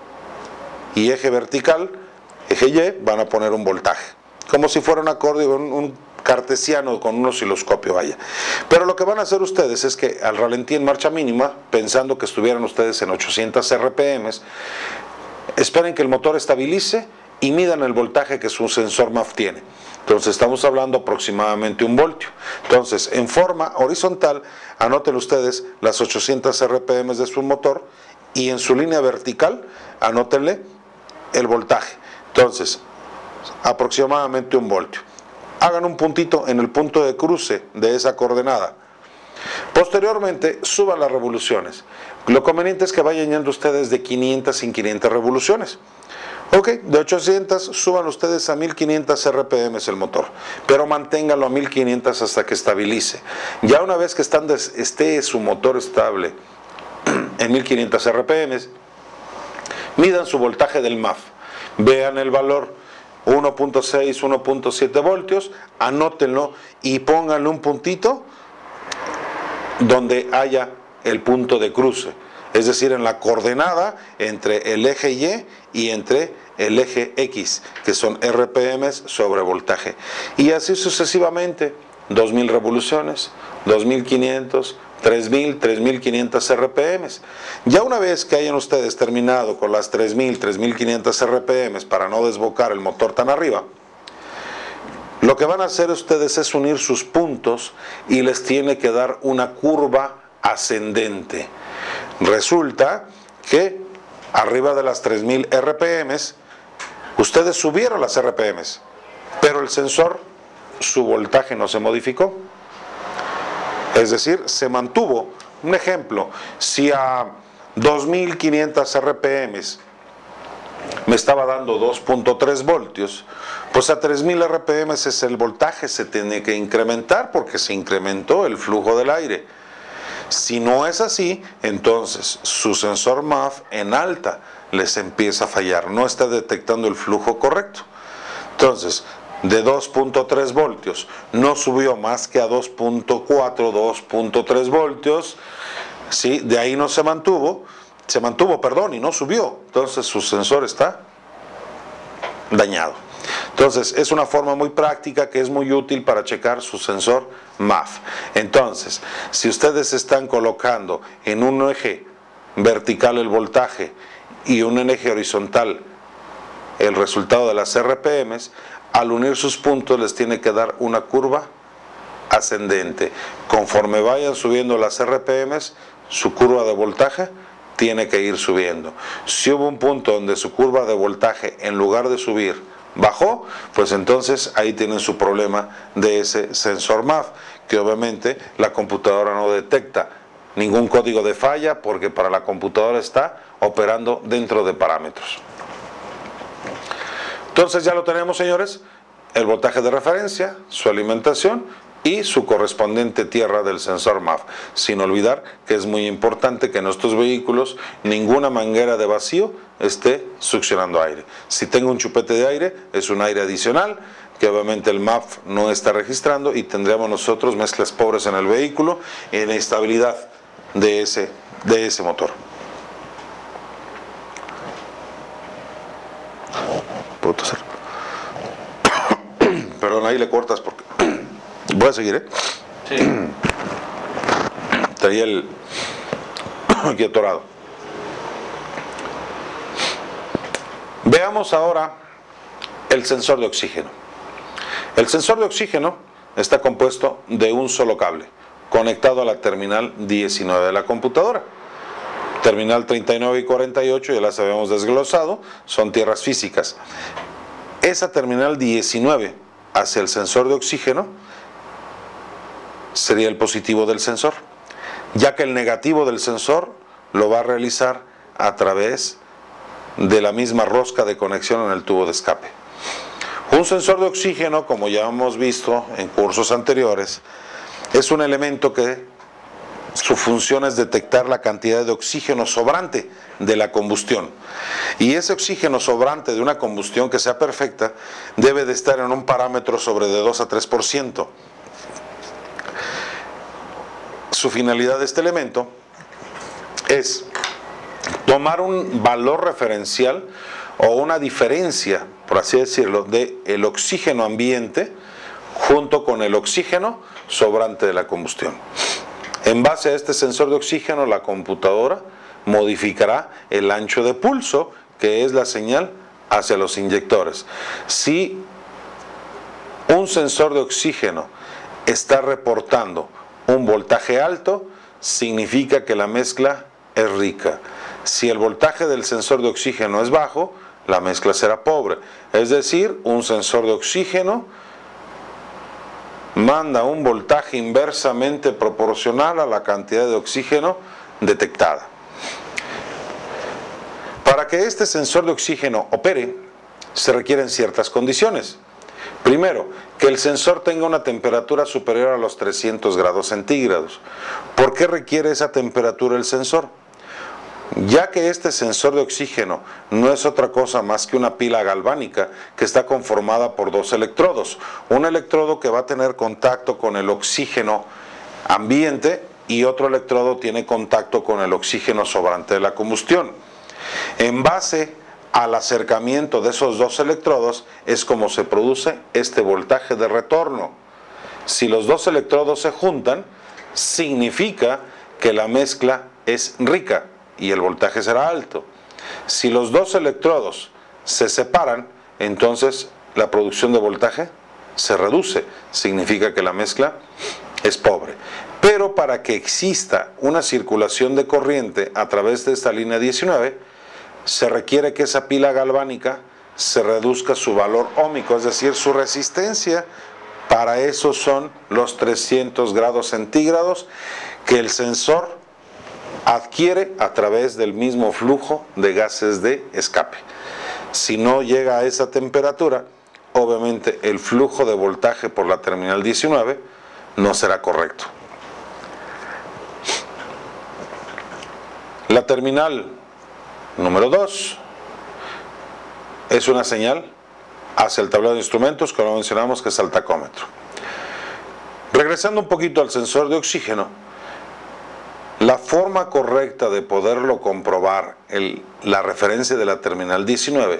y eje vertical, eje Y, van a poner un voltaje, como si fuera un acordeón, un, un cartesiano con un osciloscopio, vaya. Pero lo que van a hacer ustedes es que al ralentí en marcha mínima, pensando que estuvieran ustedes en ochocientos R P Ms, esperen que el motor estabilice y midan el voltaje que su sensor M A F tiene. Entonces estamos hablando aproximadamente un voltio. Entonces en forma horizontal anoten ustedes las ochocientos R P Ms de su motor, y en su línea vertical anótenle el voltaje. Entonces aproximadamente un voltio. Hagan un puntito en el punto de cruce de esa coordenada. Posteriormente suban las revoluciones. Lo conveniente es que vayan yendo ustedes de quinientas en quinientas revoluciones. Ok, de ochocientas suban ustedes a mil quinientos R P Ms el motor, pero manténganlo a mil quinientos hasta que estabilice. Ya una vez que están des, esté su motor estable en mil quinientos R P Ms, midan su voltaje del M A F, vean el valor uno punto seis, uno punto siete voltios, anótenlo y pónganle un puntito donde haya el punto de cruce, es decir, en la coordenada entre el eje Y y entre el eje X, que son R P Ms sobre voltaje. Y así sucesivamente, dos mil revoluciones, dos mil quinientos, tres mil, tres mil quinientos R P Ms. Ya una vez que hayan ustedes terminado con las tres mil, tres mil quinientos R P Ms para no desbocar el motor tan arriba, lo que van a hacer ustedes es unir sus puntos y les tiene que dar una curva ascendente. Resulta que arriba de las tres mil R P Ms, ustedes subieron las R P Ms, pero el sensor, su voltaje no se modificó. Es decir, se mantuvo. Un ejemplo, si a dos mil quinientos R P M me estaba dando dos punto tres voltios, pues a tres mil R P M es el voltaje, se tiene que incrementar porque se incrementó el flujo del aire. Si no es así, entonces su sensor M A F en alta les empieza a fallar, no está detectando el flujo correcto. Entonces, de dos punto tres voltios no subió más que a dos punto cuatro, dos punto tres voltios, ¿sí? De ahí no se mantuvo, se mantuvo, perdón, y no subió. Entonces su sensor está dañado. Entonces es una forma muy práctica que es muy útil para checar su sensor M A F. Entonces, si ustedes están colocando en un eje vertical el voltaje y un eje horizontal el resultado de las R P Ms, al unir sus puntos les tiene que dar una curva ascendente. Conforme vayan subiendo las R P Ms, su curva de voltaje tiene que ir subiendo. Si hubo un punto donde su curva de voltaje, en lugar de subir, bajó, pues entonces ahí tienen su problema de ese sensor M A F, que obviamente la computadora no detecta ningún código de falla porque para la computadora está operando dentro de parámetros. Entonces ya lo tenemos, señores, el voltaje de referencia, su alimentación y su correspondiente tierra del sensor M A F. Sin olvidar que es muy importante que en estos vehículos ninguna manguera de vacío esté succionando aire. Si tengo un chupete de aire, es un aire adicional que obviamente el M A F no está registrando y tendríamos nosotros mezclas pobres en el vehículo y en la estabilidad de ese, de ese motor. ¿Puedo toser? Perdón, ahí le cortas porque... Voy a seguir, ¿eh? Sí. Traía el... aquí atorado. Veamos ahora el sensor de oxígeno. El sensor de oxígeno está compuesto de un solo cable, conectado a la terminal diecinueve de la computadora. Terminal treinta y nueve y cuarenta y ocho, ya las habíamos desglosado, son tierras físicas. Esa terminal diecinueve hacia el sensor de oxígeno sería el positivo del sensor, ya que el negativo del sensor lo va a realizar a través de la misma rosca de conexión en el tubo de escape. Un sensor de oxígeno, como ya hemos visto en cursos anteriores, es un elemento que su función es detectar la cantidad de oxígeno sobrante de la combustión. Y ese oxígeno sobrante de una combustión que sea perfecta debe de estar en un parámetro sobre de dos a tres por ciento. Su finalidad de este elemento es tomar un valor referencial o una diferencia, por así decirlo, del oxígeno ambiente junto con el oxígeno sobrante de la combustión. En base a este sensor de oxígeno, la computadora modificará el ancho de pulso, que es la señal hacia los inyectores. Si un sensor de oxígeno está reportando un voltaje alto, significa que la mezcla es rica. Si el voltaje del sensor de oxígeno es bajo, la mezcla será pobre. Es decir, un sensor de oxígeno manda un voltaje inversamente proporcional a la cantidad de oxígeno detectada. Para que este sensor de oxígeno opere, se requieren ciertas condiciones. Primero, que el sensor tenga una temperatura superior a los trescientos grados centígrados. ¿Por qué requiere esa temperatura el sensor? Ya que este sensor de oxígeno no es otra cosa más que una pila galvánica que está conformada por dos electrodos. Un electrodo que va a tener contacto con el oxígeno ambiente y otro electrodo tiene contacto con el oxígeno sobrante de la combustión. En base al acercamiento de esos dos electrodos es como se produce este voltaje de retorno. Si los dos electrodos se juntan, significa que la mezcla es rica y el voltaje será alto. Si los dos electrodos se separan, entonces la producción de voltaje se reduce, significa que la mezcla es pobre. Pero para que exista una circulación de corriente a través de esta línea diecinueve, se requiere que esa pila galvánica se reduzca su valor óhmico, es decir, su resistencia Para eso son los trescientos grados centígrados que el sensor adquiere a través del mismo flujo de gases de escape. Si no llega a esa temperatura, obviamente el flujo de voltaje por la terminal diecinueve no será correcto. La terminal número dos es una señal hacia el tablero de instrumentos, como mencionamos, que es el tacómetro. Regresando un poquito al sensor de oxígeno, la forma correcta de poderlo comprobar, el, la referencia de la terminal diecinueve,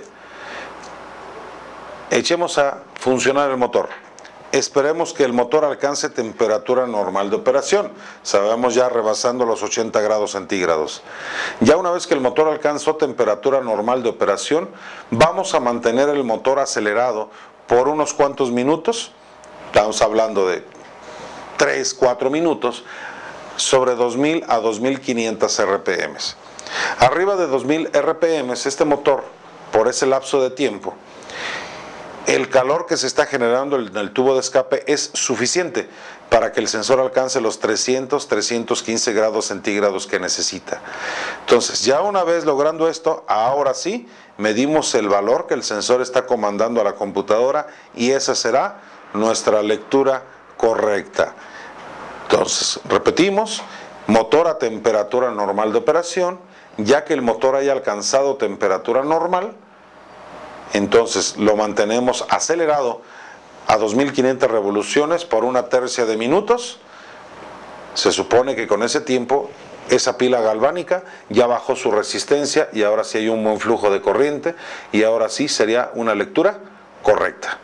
echemos a funcionar el motor. Esperemos que el motor alcance temperatura normal de operación. Sabemos ya rebasando los ochenta grados centígrados. Ya una vez que el motor alcanzó temperatura normal de operación, vamos a mantener el motor acelerado por unos cuantos minutos. Estamos hablando de tres, cuatro minutos, sobre dos mil a dos mil quinientos R P M. Arriba de dos mil R P M, este motor, por ese lapso de tiempo, el calor que se está generando en el tubo de escape es suficiente para que el sensor alcance los trescientos, trescientos quince grados centígrados que necesita. Entonces, ya una vez logrando esto, ahora sí, medimos el valor que el sensor está comandando a la computadora y esa será nuestra lectura correcta. Entonces, repetimos, motor a temperatura normal de operación. Ya que el motor haya alcanzado temperatura normal, entonces lo mantenemos acelerado a dos mil quinientas revoluciones por una tercia de minutos. Se supone que con ese tiempo esa pila galvánica ya bajó su resistencia y ahora sí hay un buen flujo de corriente y ahora sí sería una lectura correcta.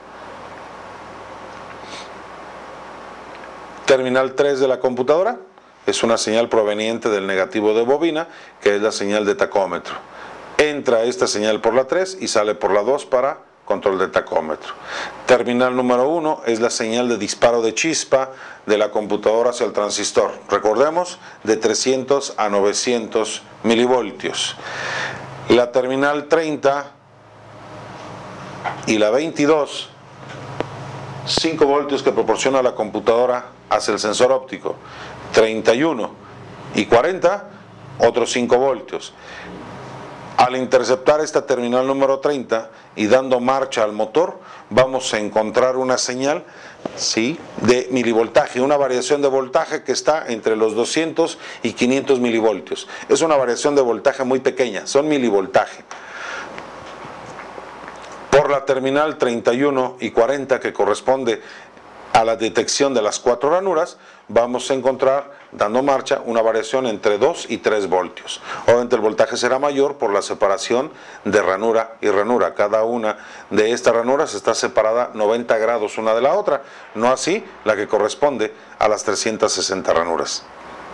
Terminal tres de la computadora es una señal proveniente del negativo de bobina, que es la señal de tacómetro. Entra esta señal por la tres y sale por la dos para control de tacómetro. Terminal número uno es la señal de disparo de chispa de la computadora hacia el transistor. Recordemos, de trescientos a novecientos milivoltios. La terminal treinta y la veintidós, cinco voltios que proporciona la computadora hacia el sensor óptico. treinta y uno y cuarenta, otros cinco voltios. Al interceptar esta terminal número treinta y dando marcha al motor, vamos a encontrar una señal, ¿sí?, de milivoltaje, una variación de voltaje que está entre los doscientos y quinientos milivoltios. Es una variación de voltaje muy pequeña, son milivoltaje. Por la terminal treinta y uno y cuarenta, que corresponde a la detección de las cuatro ranuras, vamos a encontrar, dando marcha, una variación entre dos y tres voltios. Obviamente el voltaje será mayor por la separación de ranura y ranura. Cada una de estas ranuras está separada noventa grados una de la otra, no así la que corresponde a las trescientas sesenta ranuras.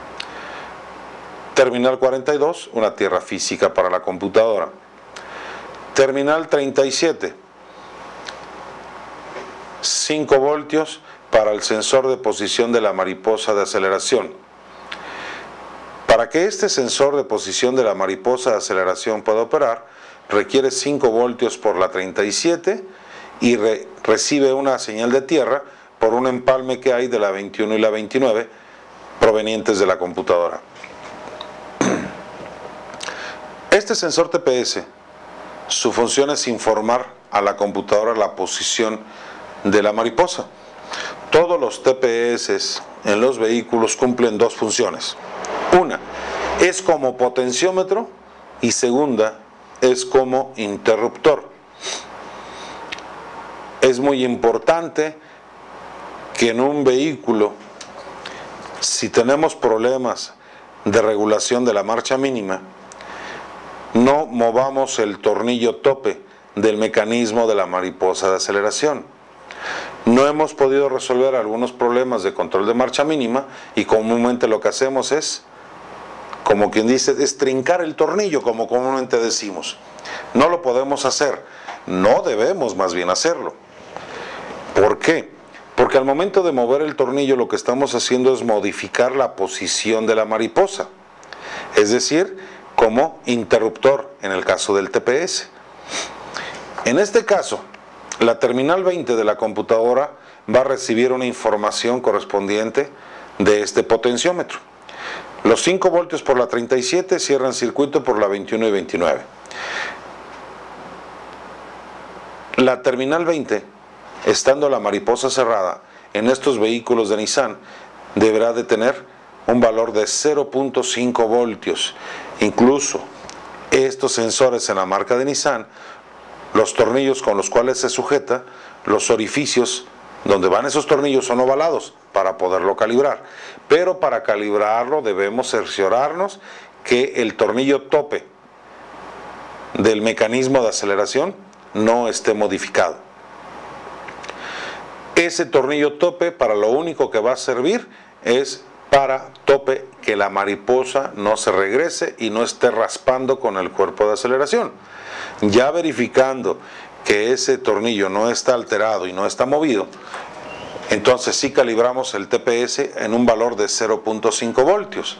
Terminal cuarenta y dos, una tierra física para la computadora. Terminal treinta y siete, cinco voltios para el sensor de posición de la mariposa de aceleración. Para que este sensor de posición de la mariposa de aceleración pueda operar, requiere cinco voltios por la treinta y siete y re recibe una señal de tierra por un empalme que hay de la veintiuno y la veintinueve provenientes de la computadora. Este sensor T P S, su función es informar a la computadora la posición de la mariposa. Todos los T P S en los vehículos cumplen dos funciones. Una es como potenciómetro y segunda es como interruptor. Es muy importante que en un vehículo, si tenemos problemas de regulación de la marcha mínima, no movamos el tornillo tope del mecanismo de la mariposa de aceleración. No hemos podido resolver algunos problemas de control de marcha mínima y comúnmente lo que hacemos es, como quien dice, es trincar el tornillo, como comúnmente decimos. No lo podemos hacer, no debemos más bien hacerlo. ¿Por qué? Porque al momento de mover el tornillo lo que estamos haciendo es modificar la posición de la mariposa, es decir, como interruptor en el caso del T P S. En este caso, la terminal veinte de la computadora va a recibir una información correspondiente de este potenciómetro. Los cinco voltios por la treinta y siete cierran circuito por la veintiuno y veintinueve. La terminal veinte, estando la mariposa cerrada, en estos vehículos de Nissan deberá de tener un valor de cero punto cinco voltios. Incluso estos sensores en la marca de Nissan, los tornillos con los cuales se sujeta, los orificios donde van esos tornillos son ovalados para poderlo calibrar, pero para calibrarlo debemos cerciorarnos que el tornillo tope del mecanismo de aceleración no esté modificado. Ese tornillo tope para lo único que va a servir es para tope que la mariposa no se regrese y no esté raspando con el cuerpo de aceleración. Ya verificando que ese tornillo no está alterado y no está movido, entonces sí calibramos el T P S en un valor de cero punto cinco voltios,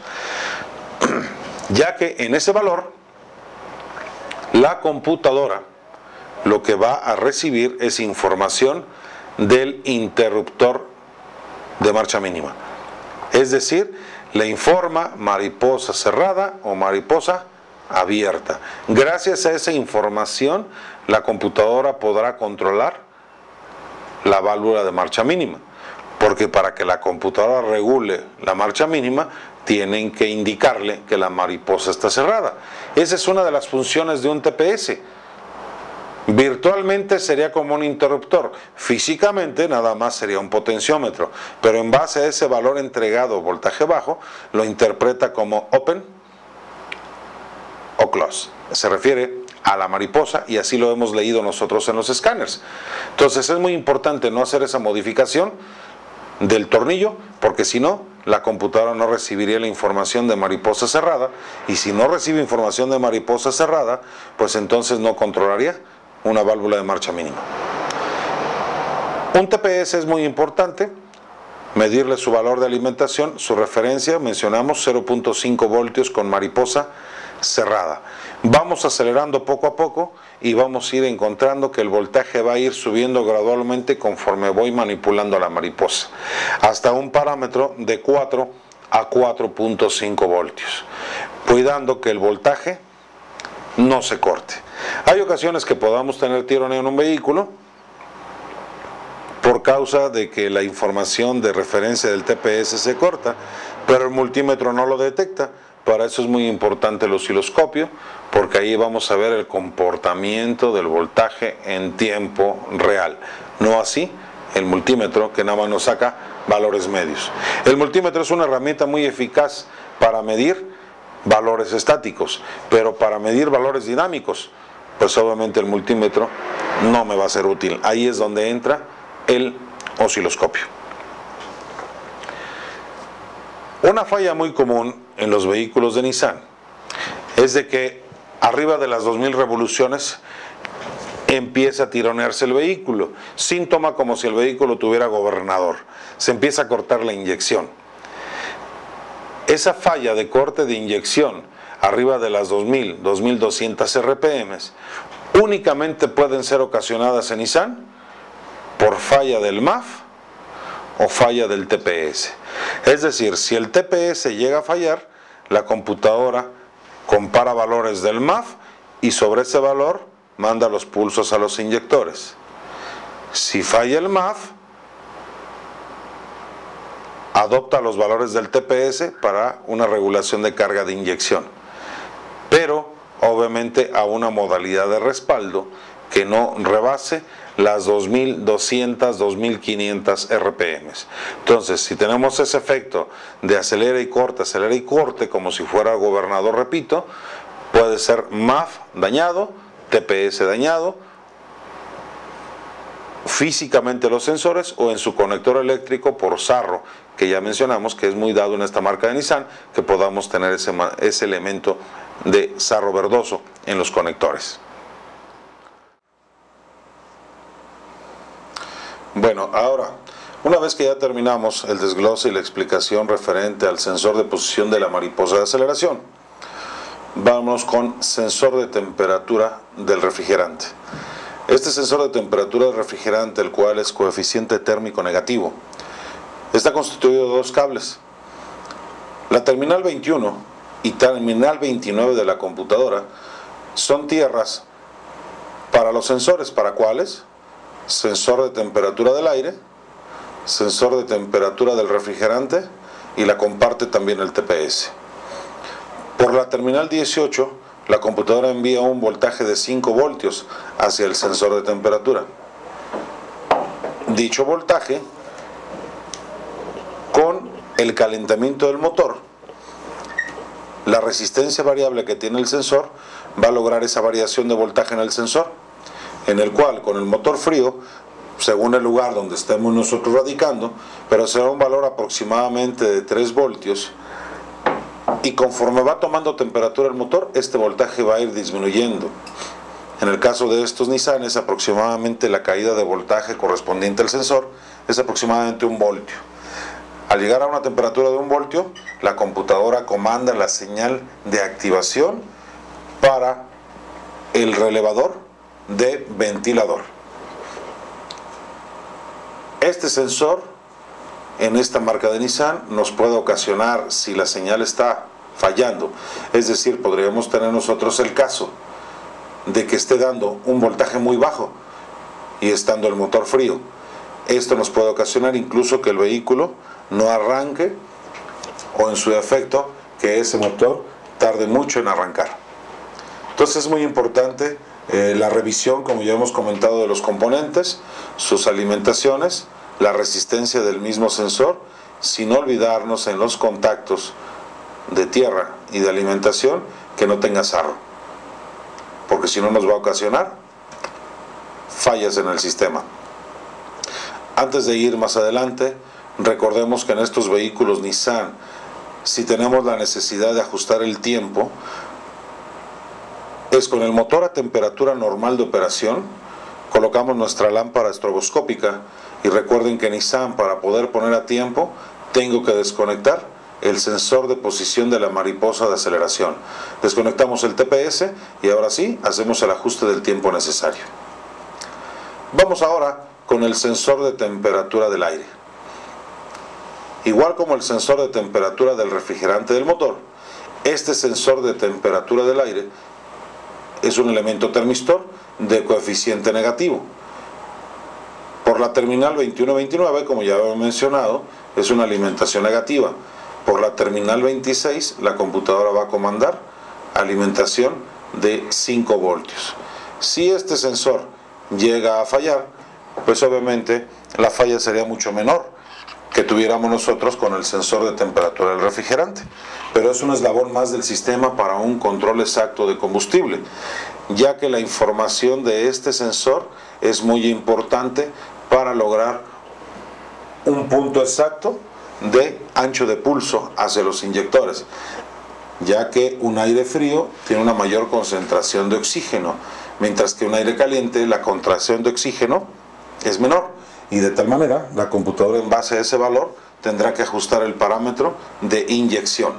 ya que en ese valor la computadora lo que va a recibir es información del interruptor de marcha mínima. Es decir, le informa mariposa cerrada o mariposa abierta. Gracias a esa información, la computadora podrá controlar la válvula de marcha mínima, porque para que la computadora regule la marcha mínima, tienen que indicarle que la mariposa está cerrada. Esa es una de las funciones de un T P S. Virtualmente sería como un interruptor, físicamente nada más sería un potenciómetro, pero en base a ese valor entregado, voltaje bajo, lo interpreta como open o close. Se refiere a la mariposa y así lo hemos leído nosotros en los escáneres. Entonces es muy importante no hacer esa modificación del tornillo, porque si no, la computadora no recibiría la información de mariposa cerrada, y si no recibe información de mariposa cerrada, pues entonces no controlaría una válvula de marcha mínima. Un T P S es muy importante, medirle su valor de alimentación, su referencia, mencionamos cero punto cinco voltios con mariposa cerrada. Vamos acelerando poco a poco y vamos a ir encontrando que el voltaje va a ir subiendo gradualmente conforme voy manipulando a la mariposa, hasta un parámetro de cuatro a cuatro punto cinco voltios, cuidando que el voltaje no se corte. Hay ocasiones que podamos tener tironeo en un vehículo por causa de que la información de referencia del T P S se corta, pero el multímetro no lo detecta. Para eso es muy importante el osciloscopio, porque ahí vamos a ver el comportamiento del voltaje en tiempo real. No así el multímetro, que nada más nos saca valores medios. El multímetro es una herramienta muy eficaz para medir valores estáticos, pero para medir valores dinámicos, pues obviamente el multímetro no me va a ser útil. Ahí es donde entra el osciloscopio. Una falla muy común en los vehículos de Nissan es de que arriba de las dos mil revoluciones empieza a tironearse el vehículo, síntoma como si el vehículo tuviera gobernador, se empieza a cortar la inyección. Esa falla de corte de inyección arriba de las dos mil, dos mil doscientos R P M únicamente pueden ser ocasionadas en Nissan por falla del M A F o falla del T P S. Es decir, si el T P S llega a fallar, la computadora compara valores del M A F y sobre ese valor manda los pulsos a los inyectores. Si falla el M A F, adopta los valores del T P S para una regulación de carga de inyección, pero obviamente a una modalidad de respaldo que no rebase las dos mil doscientas, dos mil quinientas R P M. Entonces, si tenemos ese efecto de acelera y corte, acelera y corte, como si fuera gobernador, repito, puede ser M A F dañado, T P S dañado, físicamente los sensores o en su conector eléctrico por sarro, que ya mencionamos que es muy dado en esta marca de Nissan, que podamos tener ese, ese elemento de sarro verdoso en los conectores. Bueno, ahora, una vez que ya terminamos el desglose y la explicación referente al sensor de posición de la mariposa de aceleración, vamos con sensor de temperatura del refrigerante. Este sensor de temperatura del refrigerante, el cual es coeficiente térmico negativo, está constituido de dos cables. La terminal veintiuno y terminal veintinueve de la computadora son tierras para los sensores, ¿para cuáles? Sensor de temperatura del aire, sensor de temperatura del refrigerante, y la comparte también el T P S. Por la terminal dieciocho, la computadora envía un voltaje de cinco voltios hacia el sensor de temperatura. Dicho voltaje, con el calentamiento del motor, la resistencia variable que tiene el sensor va a lograr esa variación de voltaje en el sensor, en el cual con el motor frío, según el lugar donde estemos nosotros radicando, pero será un valor aproximadamente de tres voltios, y conforme va tomando temperatura el motor, este voltaje va a ir disminuyendo. En el caso de estos Nissan, es aproximadamente la caída de voltaje correspondiente al sensor, es aproximadamente un voltio. Al llegar a una temperatura de un voltio, la computadora comanda la señal de activación para el relevador de ventilador. Este sensor, en esta marca de Nissan, nos puede ocasionar, si la señal está fallando, es decir, podríamos tener nosotros el caso de que esté dando un voltaje muy bajo y estando el motor frío. Esto nos puede ocasionar incluso que el vehículo no arranque, o en su defecto, que ese motor tarde mucho en arrancar. Entonces es muy importante eh, la revisión, como ya hemos comentado, de los componentes, sus alimentaciones, la resistencia del mismo sensor, sin olvidarnos en los contactos de tierra y de alimentación que no tenga sarro, porque si no nos va a ocasionar fallas en el sistema. Antes de ir más adelante, recordemos que en estos vehículos Nissan, si tenemos la necesidad de ajustar el tiempo, es con el motor a temperatura normal de operación, colocamos nuestra lámpara estroboscópica, y recuerden que Nissan, para poder poner a tiempo, tengo que desconectar el sensor de posición de la mariposa de aceleración. Desconectamos el T P S y ahora sí, hacemos el ajuste del tiempo necesario. Vamos ahora con el sensor de temperatura del aire. Igual como el sensor de temperatura del refrigerante del motor, este sensor de temperatura del aire es un elemento termistor de coeficiente negativo. Por la terminal veintiuno veintinueve, como ya he mencionado, es una alimentación negativa. Por la terminal veintiséis, la computadora va a comandar alimentación de cinco voltios. Si este sensor llega a fallar, pues obviamente la falla sería mucho menor que tuviéramos nosotros con el sensor de temperatura del refrigerante, pero es un eslabón más del sistema para un control exacto de combustible, ya que la información de este sensor es muy importante para lograr un punto exacto de ancho de pulso hacia los inyectores, ya que un aire frío tiene una mayor concentración de oxígeno, mientras que un aire caliente, la contracción de oxígeno es menor, y de tal manera la computadora, en base a ese valor, tendrá que ajustar el parámetro de inyección.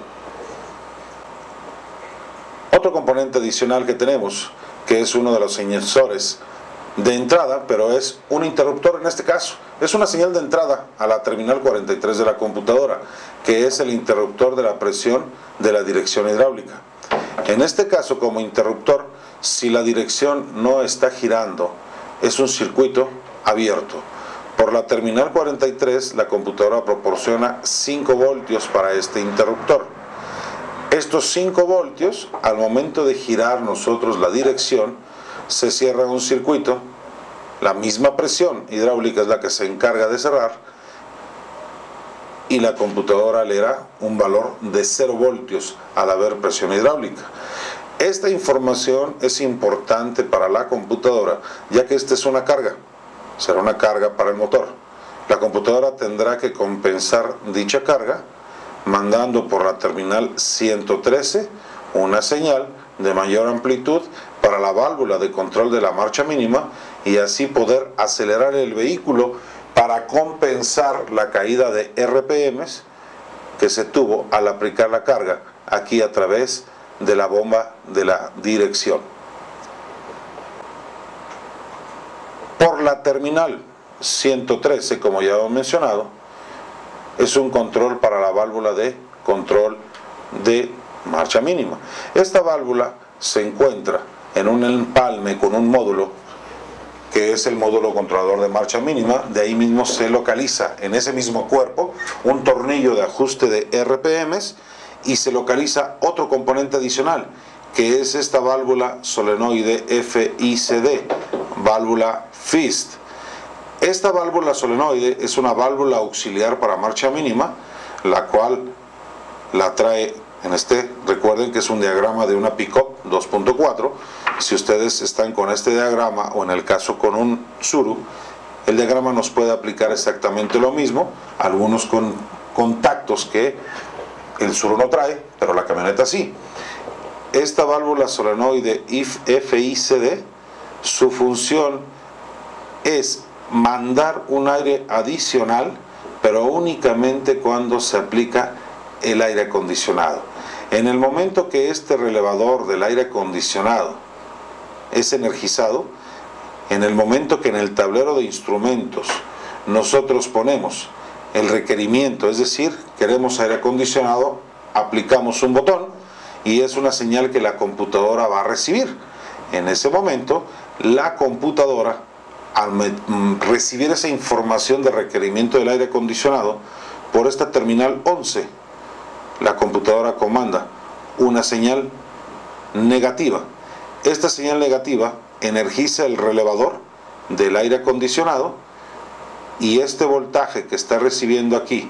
Otro componente adicional que tenemos, que es uno de los sensores de entrada, pero es un interruptor en este caso, es una señal de entrada a la terminal cuarenta y tres de la computadora, que es el interruptor de la presión de la dirección hidráulica. En este caso, como interruptor, si la dirección no está girando, es un circuito abierto. Por la terminal cuarenta y tres, la computadora proporciona cinco voltios para este interruptor. Estos cinco voltios, al momento de girar nosotros la dirección, se cierra un circuito, la misma presión hidráulica es la que se encarga de cerrar, y la computadora leerá un valor de cero voltios al haber presión hidráulica. Esta información es importante para la computadora, ya que esta es una carga, será una carga para el motor. La computadora tendrá que compensar dicha carga mandando por la terminal ciento trece una señal de mayor amplitud para la válvula de control de la marcha mínima, y así poder acelerar el vehículo para compensar la caída de R P Ms que se tuvo al aplicar la carga aquí a través de la bomba de la dirección. Por la terminal ciento trece, como ya hemos mencionado, es un control para la válvula de control de marcha mínima. Esta válvula se encuentra en un empalme con un módulo que es el módulo controlador de marcha mínima. De ahí mismo se localiza en ese mismo cuerpo un tornillo de ajuste de R P Ms y se localiza otro componente adicional, que es esta válvula solenoide F I C D, válvula F I S T. Esta válvula solenoide es una válvula auxiliar para marcha mínima, la cual la trae en este, recuerden que es un diagrama de una pickup dos punto cuatro. Si ustedes están con este diagrama o en el caso con un Tsuru, el diagrama nos puede aplicar exactamente lo mismo, algunos con contactos que el Tsuru no trae, pero la camioneta sí. Esta válvula solenoide F I C D, su función es mandar un aire adicional, pero únicamente cuando se aplica el aire acondicionado. En el momento que este relevador del aire acondicionado es energizado, en el momento que en el tablero de instrumentos nosotros ponemos el requerimiento, es decir, queremos aire acondicionado, aplicamos un botón y es una señal que la computadora va a recibir. En ese momento, la computadora, al recibir esa información de requerimiento del aire acondicionado, por esta terminal once, la computadora comanda una señal negativa. Esta señal negativa energiza el relevador del aire acondicionado y este voltaje que está recibiendo aquí,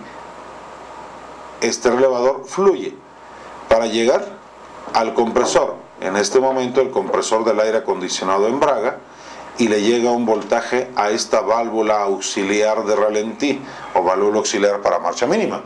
este relevador fluye para llegar al compresor. En este momento el compresor del aire acondicionado embraga y le llega un voltaje a esta válvula auxiliar de ralentí o válvula auxiliar para marcha mínima.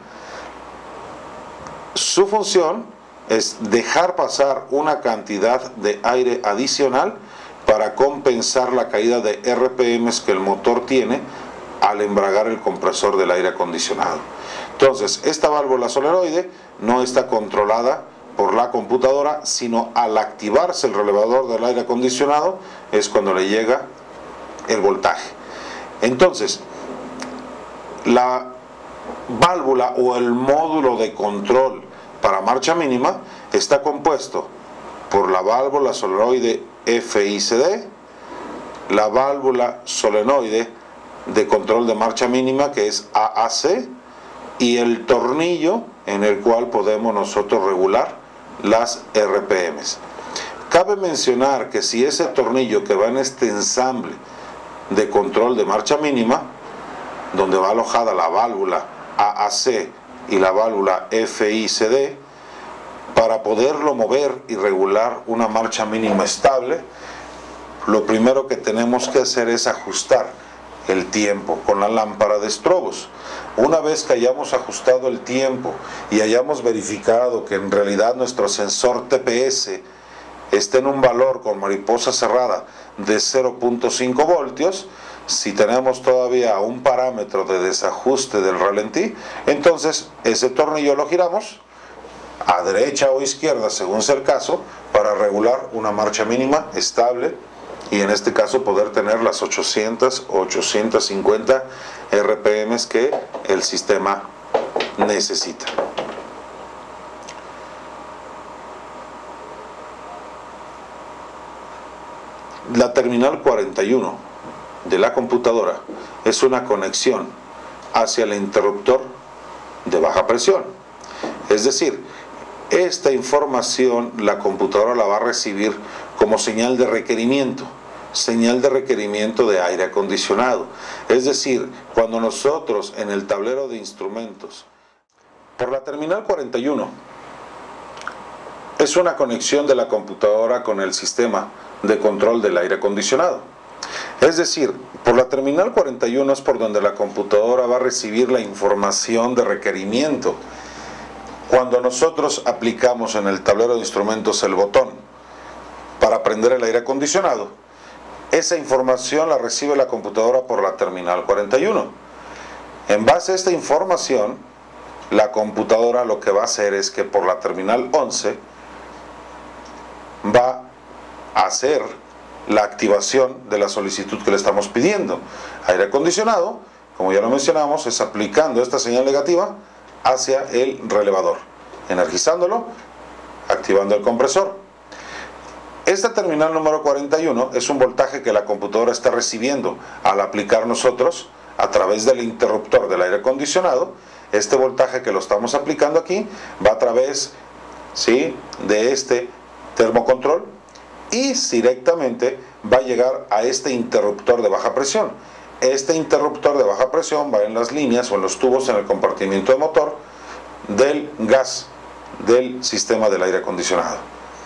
Su función es dejar pasar una cantidad de aire adicional para compensar la caída de R P Ms que el motor tiene al embragar el compresor del aire acondicionado. Entonces, esta válvula solenoide no está controlada por la computadora, sino al activarse el relevador del aire acondicionado es cuando le llega el voltaje. Entonces, la válvula o el módulo de control para marcha mínima está compuesto por la válvula solenoide F I C D, la válvula solenoide de control de marcha mínima que es A A C y el tornillo en el cual podemos nosotros regular las R P Ms. Cabe mencionar que si ese tornillo que va en este ensamble de control de marcha mínima, donde va alojada la válvula A A C y la válvula F I C D, para poderlo mover y regular una marcha mínima estable, lo primero que tenemos que hacer es ajustar el tiempo con la lámpara de estrobos. Una vez que hayamos ajustado el tiempo y hayamos verificado que en realidad nuestro sensor T P S esté en un valor con mariposa cerrada de cero punto cinco voltios, si tenemos todavía un parámetro de desajuste del ralentí, entonces ese tornillo lo giramos a derecha o izquierda según sea el caso para regular una marcha mínima estable y en este caso poder tener las ochocientas o ochocientas cincuenta R P Ms que el sistema necesita. La terminal cuarenta y uno de la computadora es una conexión hacia el interruptor de baja presión. Es decir, esta información la computadora la va a recibir como señal de requerimiento, señal de requerimiento de aire acondicionado. Es decir, cuando nosotros en el tablero de instrumentos, por la terminal cuarenta y uno, es una conexión de la computadora con el sistema de control del aire acondicionado. Es decir, por la terminal cuarenta y uno es por donde la computadora va a recibir la información de requerimiento. Cuando nosotros aplicamos en el tablero de instrumentos el botón para prender el aire acondicionado, esa información la recibe la computadora por la terminal cuarenta y uno. En base a esta información, la computadora lo que va a hacer es que por la terminal once va a hacer la activación de la solicitud que le estamos pidiendo. Aire acondicionado, como ya lo mencionamos, es aplicando esta señal negativa hacia el relevador, energizándolo, activando el compresor. Esta terminal número cuarenta y uno es un voltaje que la computadora está recibiendo al aplicar nosotros a través del interruptor del aire acondicionado. Este voltaje que lo estamos aplicando aquí va a través, ¿sí?, de este termocontrol y directamente va a llegar a este interruptor de baja presión. Este interruptor de baja presión va en las líneas o en los tubos en el compartimiento de motor del gas del sistema del aire acondicionado.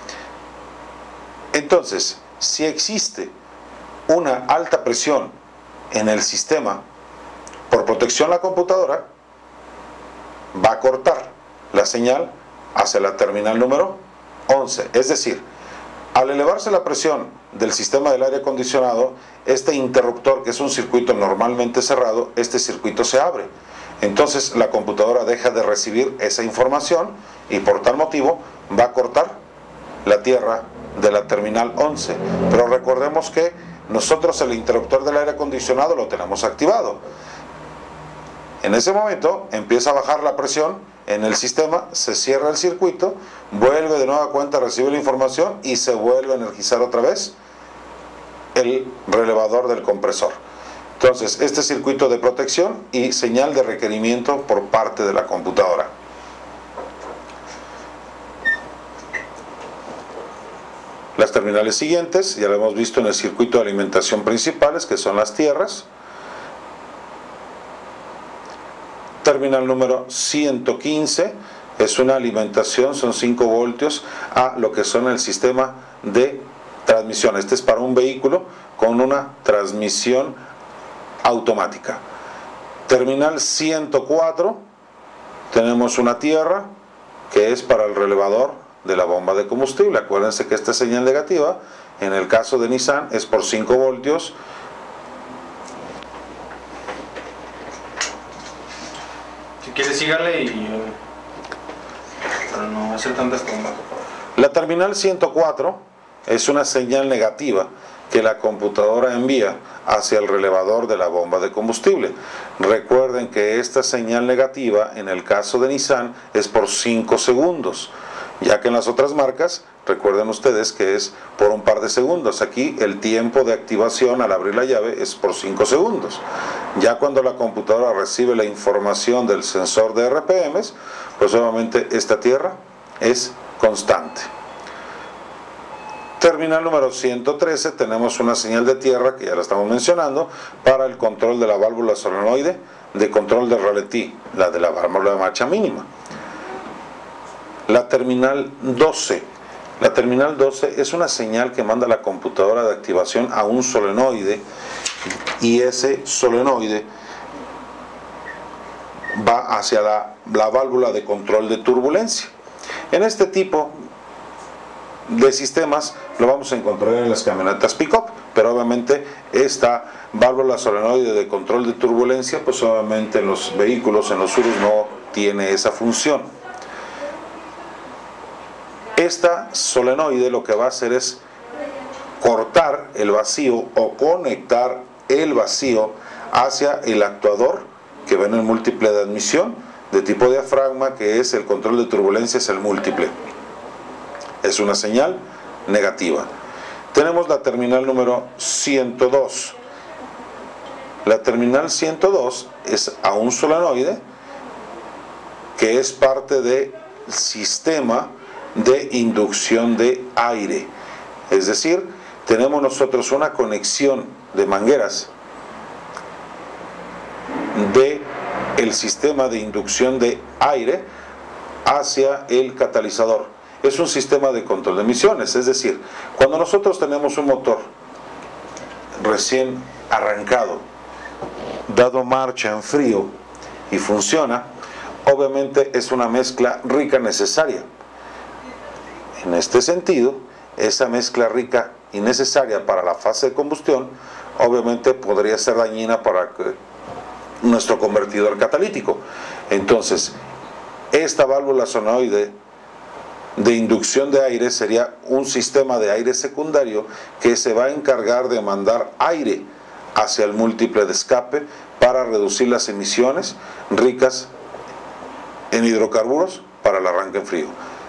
Entonces, si existe una alta presión en el sistema, por protección a la computadora va a cortar la señal hacia la terminal número once. Es decir, al elevarse la presión del sistema del aire acondicionado, este interruptor, que es un circuito normalmente cerrado, este circuito se abre. Entonces la computadora deja de recibir esa información y por tal motivo va a cortar la tierra de la terminal once. Pero recordemos que nosotros el interruptor del aire acondicionado lo tenemos activado. En ese momento empieza a bajar la presión en el sistema, se cierra el circuito, vuelve de nueva cuenta, recibe la información y se vuelve a energizar otra vez el relevador del compresor. Entonces, este circuito de protección y señal de requerimiento por parte de la computadora. Las terminales siguientes, ya lo hemos visto en el circuito de alimentación principales, que son las tierras. Terminal número ciento quince es una alimentación, son cinco voltios a lo que son el sistema de transmisión. Este es para un vehículo con una transmisión automática. Terminal ciento cuatro, tenemos una tierra que es para el relevador de la bomba de combustible. Acuérdense que esta señal negativa, en el caso de Nissan, es por cinco voltios. Si quieres, sígale y para no hacer tantas tomas. La terminal ciento cuatro es una señal negativa que la computadora envía hacia el relevador de la bomba de combustible. Recuerden que esta señal negativa, en el caso de Nissan, es por cinco segundos, ya que en las otras marcas, recuerden ustedes que es por un par de segundos. Aquí el tiempo de activación al abrir la llave es por cinco segundos. Ya cuando la computadora recibe la información del sensor de R P Ms, pues obviamente esta tierra es constante. Terminal número ciento trece, tenemos una señal de tierra que ya la estamos mencionando para el control de la válvula solenoide de control de reletí, la de la válvula de marcha mínima. La terminal doce, la terminal doce es una señal que manda la computadora de activación a un solenoide y ese solenoide va hacia la, la válvula de control de turbulencia. En este tipo de sistemas lo vamos a encontrar en las camionetas pick-up, pero obviamente esta válvula solenoide de control de turbulencia, pues obviamente en los vehículos, en los Urus, no tiene esa función. Esta solenoide lo que va a hacer es cortar el vacío o conectar el vacío hacia el actuador que ven en el múltiple de admisión de tipo diafragma, que es el control de turbulencia, es el múltiple. Es una señal negativa. Tenemos la terminal número ciento dos. La terminal ciento dos es a un solenoide que es parte del sistema de inducción de aire. Es decir, tenemos nosotros una conexión de mangueras de el sistema de inducción de aire hacia el catalizador. Es un sistema de control de emisiones, es decir, cuando nosotros tenemos un motor recién arrancado, dado marcha en frío y funciona, obviamente es una mezcla rica necesaria. En este sentido, esa mezcla rica y necesaria para la fase de combustión, obviamente podría ser dañina para nuestro convertidor catalítico. Entonces, esta válvula solenoide de inducción de aire sería un sistema de aire secundario que se va a encargar de mandar aire hacia el múltiple de escape para reducir las emisiones ricas en hidrocarburos para el arranque en frío.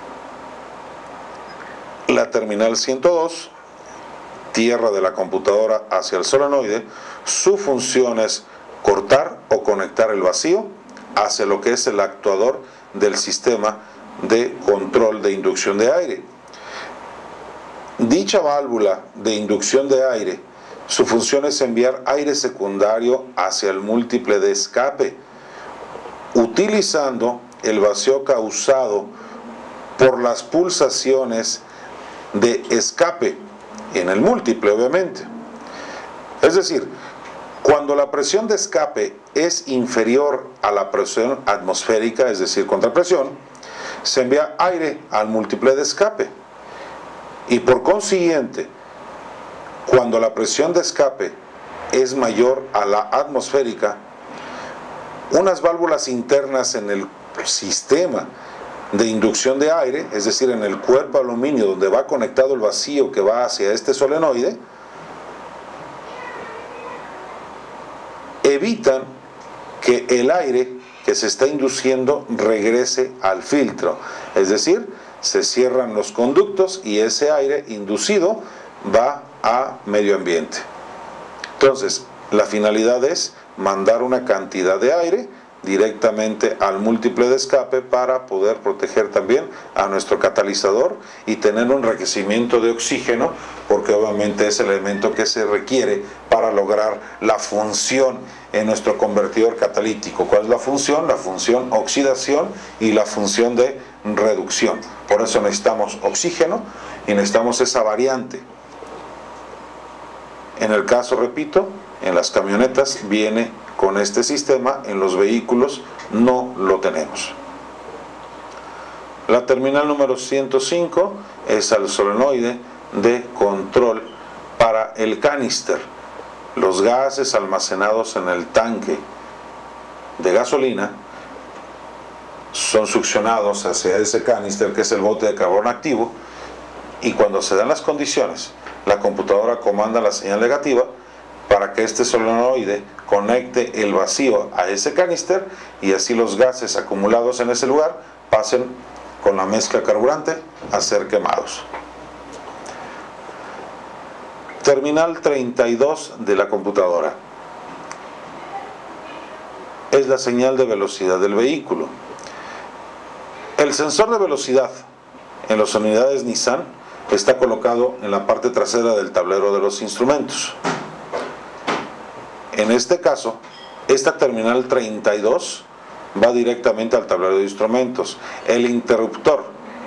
La terminal ciento dos, tierra de la computadora hacia el solenoide, su función es cortar o conectar el vacío hacia lo que es el actuador del sistema de control de inducción de aire. Dicha válvula de inducción de aire, su función es enviar aire secundario hacia el múltiple de escape, utilizando el vacío causado por las pulsaciones de escape en el múltiple, obviamente. Es decir, cuando la presión de escape es inferior a la presión atmosférica, es decir, contrapresión, se envía aire al múltiple de escape. Y por consiguiente, cuando la presión de escape es mayor a la atmosférica, unas válvulas internas en el sistema de inducción de aire, es decir, en el cuerpo aluminio donde va conectado el vacío que va hacia este solenoide, evitan que el aire que se está induciendo regrese al filtro, es decir, se cierran los conductos y ese aire inducido va a medio ambiente. Entonces, la finalidad es mandar una cantidad de aire directamente al múltiple de escape para poder proteger también a nuestro catalizador y tener un enriquecimiento de oxígeno, porque obviamente es el elemento que se requiere para lograr la función en nuestro convertidor catalítico. ¿Cuál es la función? La función oxidación y la función de reducción. Por eso necesitamos oxígeno y necesitamos esa variante. En el caso, repito, en las camionetas viene con este sistema, en los vehículos no lo tenemos. La terminal número ciento cinco es el solenoide de control para el canister. Los gases almacenados en el tanque de gasolina son succionados hacia ese canister que es el bote de carbón activo, y cuando se dan las condiciones, la computadora comanda la señal negativa para que este solenoide conecte el vacío a ese canister y así los gases acumulados en ese lugar pasen con la mezcla carburante a ser quemados. Terminal treinta y dos de la computadora es la señal de velocidad del vehículo. El sensor de velocidad en las unidades Nissan está colocado en la parte trasera del tablero de los instrumentos. En este caso, esta terminal treinta y dos va directamente al tablero de instrumentos. El interruptor,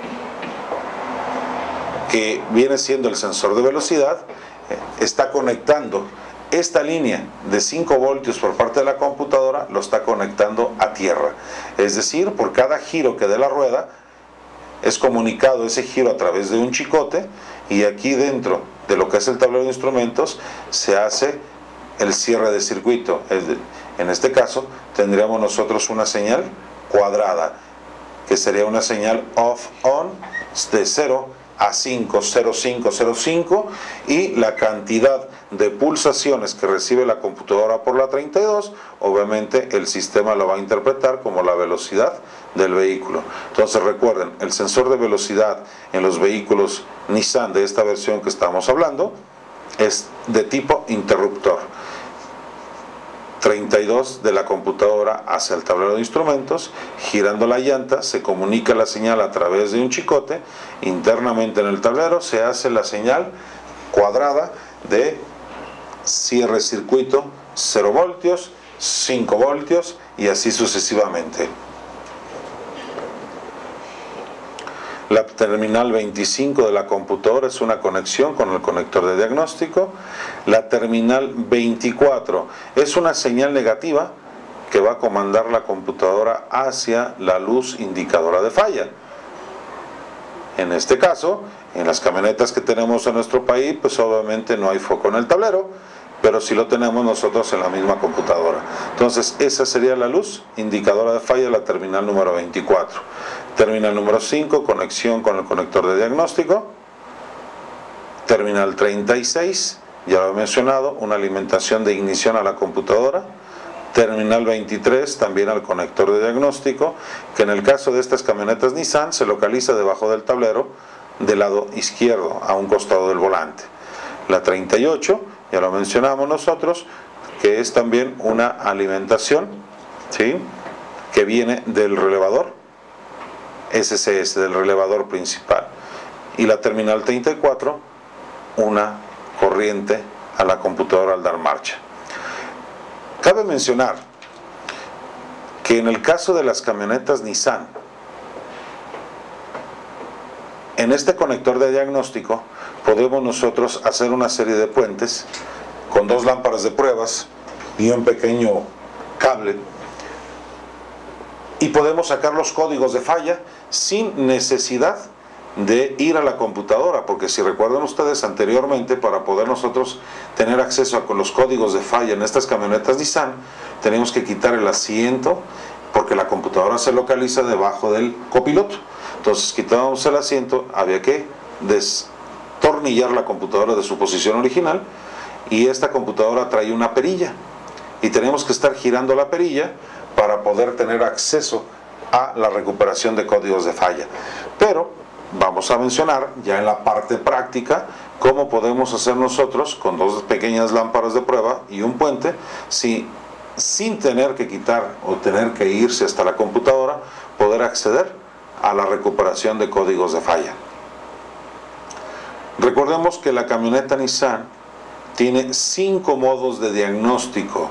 que viene siendo el sensor de velocidad, está conectando esta línea de cinco voltios por parte de la computadora, lo está conectando a tierra. Es decir, por cada giro que dé la rueda, es comunicado ese giro a través de un chicote, y aquí dentro de lo que es el tablero de instrumentos se hace el cierre de circuito. En este caso tendríamos nosotros una señal cuadrada, que sería una señal off-on de cero a cinco, cero cinco cero cinco, y la cantidad de pulsaciones que recibe la computadora por la treinta y dos, obviamente el sistema lo va a interpretar como la velocidad del vehículo. Entonces recuerden, el sensor de velocidad en los vehículos Nissan de esta versión que estamos hablando es de tipo interruptor. treinta y dos de la computadora hacia el tablero de instrumentos, girando la llanta, se comunica la señal a través de un chicote, internamente en el tablero se hace la señal cuadrada de cierre circuito cero voltios, cinco voltios y así sucesivamente. La terminal veinticinco de la computadora es una conexión con el conector de diagnóstico. La terminal veinticuatro es una señal negativa que va a comandar la computadora hacia la luz indicadora de falla. En este caso, en las camionetas que tenemos en nuestro país, pues obviamente no hay foco en el tablero, pero sí lo tenemos nosotros en la misma computadora. Entonces esa sería la luz indicadora de falla, la terminal número veinticuatro. Terminal número cinco, conexión con el conector de diagnóstico. Terminal treinta y seis, ya lo he mencionado, una alimentación de ignición a la computadora. Terminal veintitrés, también al conector de diagnóstico, que en el caso de estas camionetas Nissan se localiza debajo del tablero del lado izquierdo, a un costado del volante. La treinta y ocho, ya lo mencionamos nosotros, que es también una alimentación, ¿sí?, que viene del relevador S C S, del relevador principal. Y la terminal treinta y cuatro, una corriente a la computadora al dar marcha. Cabe mencionar que en el caso de las camionetas Nissan, en este conector de diagnóstico podemos nosotros hacer una serie de puentes con dos lámparas de pruebas y un pequeño cable, y podemos sacar los códigos de falla sin necesidad de ir a la computadora, porque si recuerdan ustedes anteriormente, para poder nosotros tener acceso a los códigos de falla en estas camionetas Nissan, tenemos que quitar el asiento, porque la computadora se localiza debajo del copiloto. Entonces quitábamos el asiento, había que destornillar la computadora de su posición original, y esta computadora trae una perilla, y tenemos que estar girando la perilla para poder tener acceso a la recuperación de códigos de falla. Pero vamos a mencionar ya en la parte práctica cómo podemos hacer nosotros con dos pequeñas lámparas de prueba y un puente, si, sin tener que quitar o tener que irse hasta la computadora, poder acceder a la recuperación de códigos de falla. Recordemos que la camioneta Nissan tiene cinco modos de diagnóstico,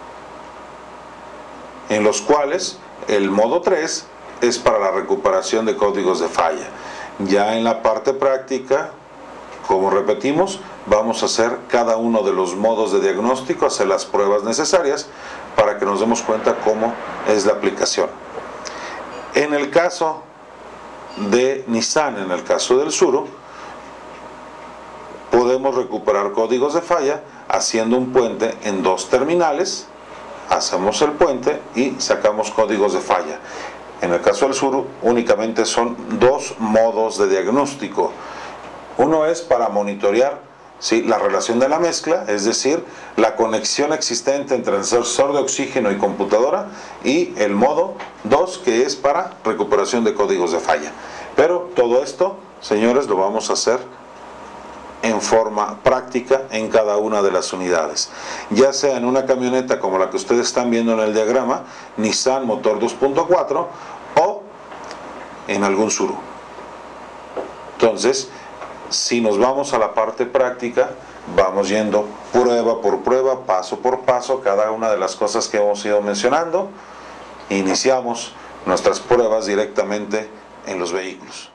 en los cuales el modo tres es para la recuperación de códigos de falla. Ya en la parte práctica, como repetimos, vamos a hacer cada uno de los modos de diagnóstico, hacer las pruebas necesarias para que nos demos cuenta cómo es la aplicación. En el caso de Nissan, en el caso del Tsuru, podemos recuperar códigos de falla haciendo un puente en dos terminales. Hacemos el puente y sacamos códigos de falla. En el caso del Tsuru únicamente son dos modos de diagnóstico. Uno es para monitorear, ¿sí?, la relación de la mezcla, es decir, la conexión existente entre el sensor de oxígeno y computadora, y el modo dos, que es para recuperación de códigos de falla. Pero todo esto, señores, lo vamos a hacer en forma práctica en cada una de las unidades, ya sea en una camioneta como la que ustedes están viendo en el diagrama, Nissan motor dos punto cuatro, o en algún Tsuru. Entonces, si nos vamos a la parte práctica, vamos yendo prueba por prueba, paso por paso, cada una de las cosas que hemos ido mencionando. Iniciamos nuestras pruebas directamente en los vehículos.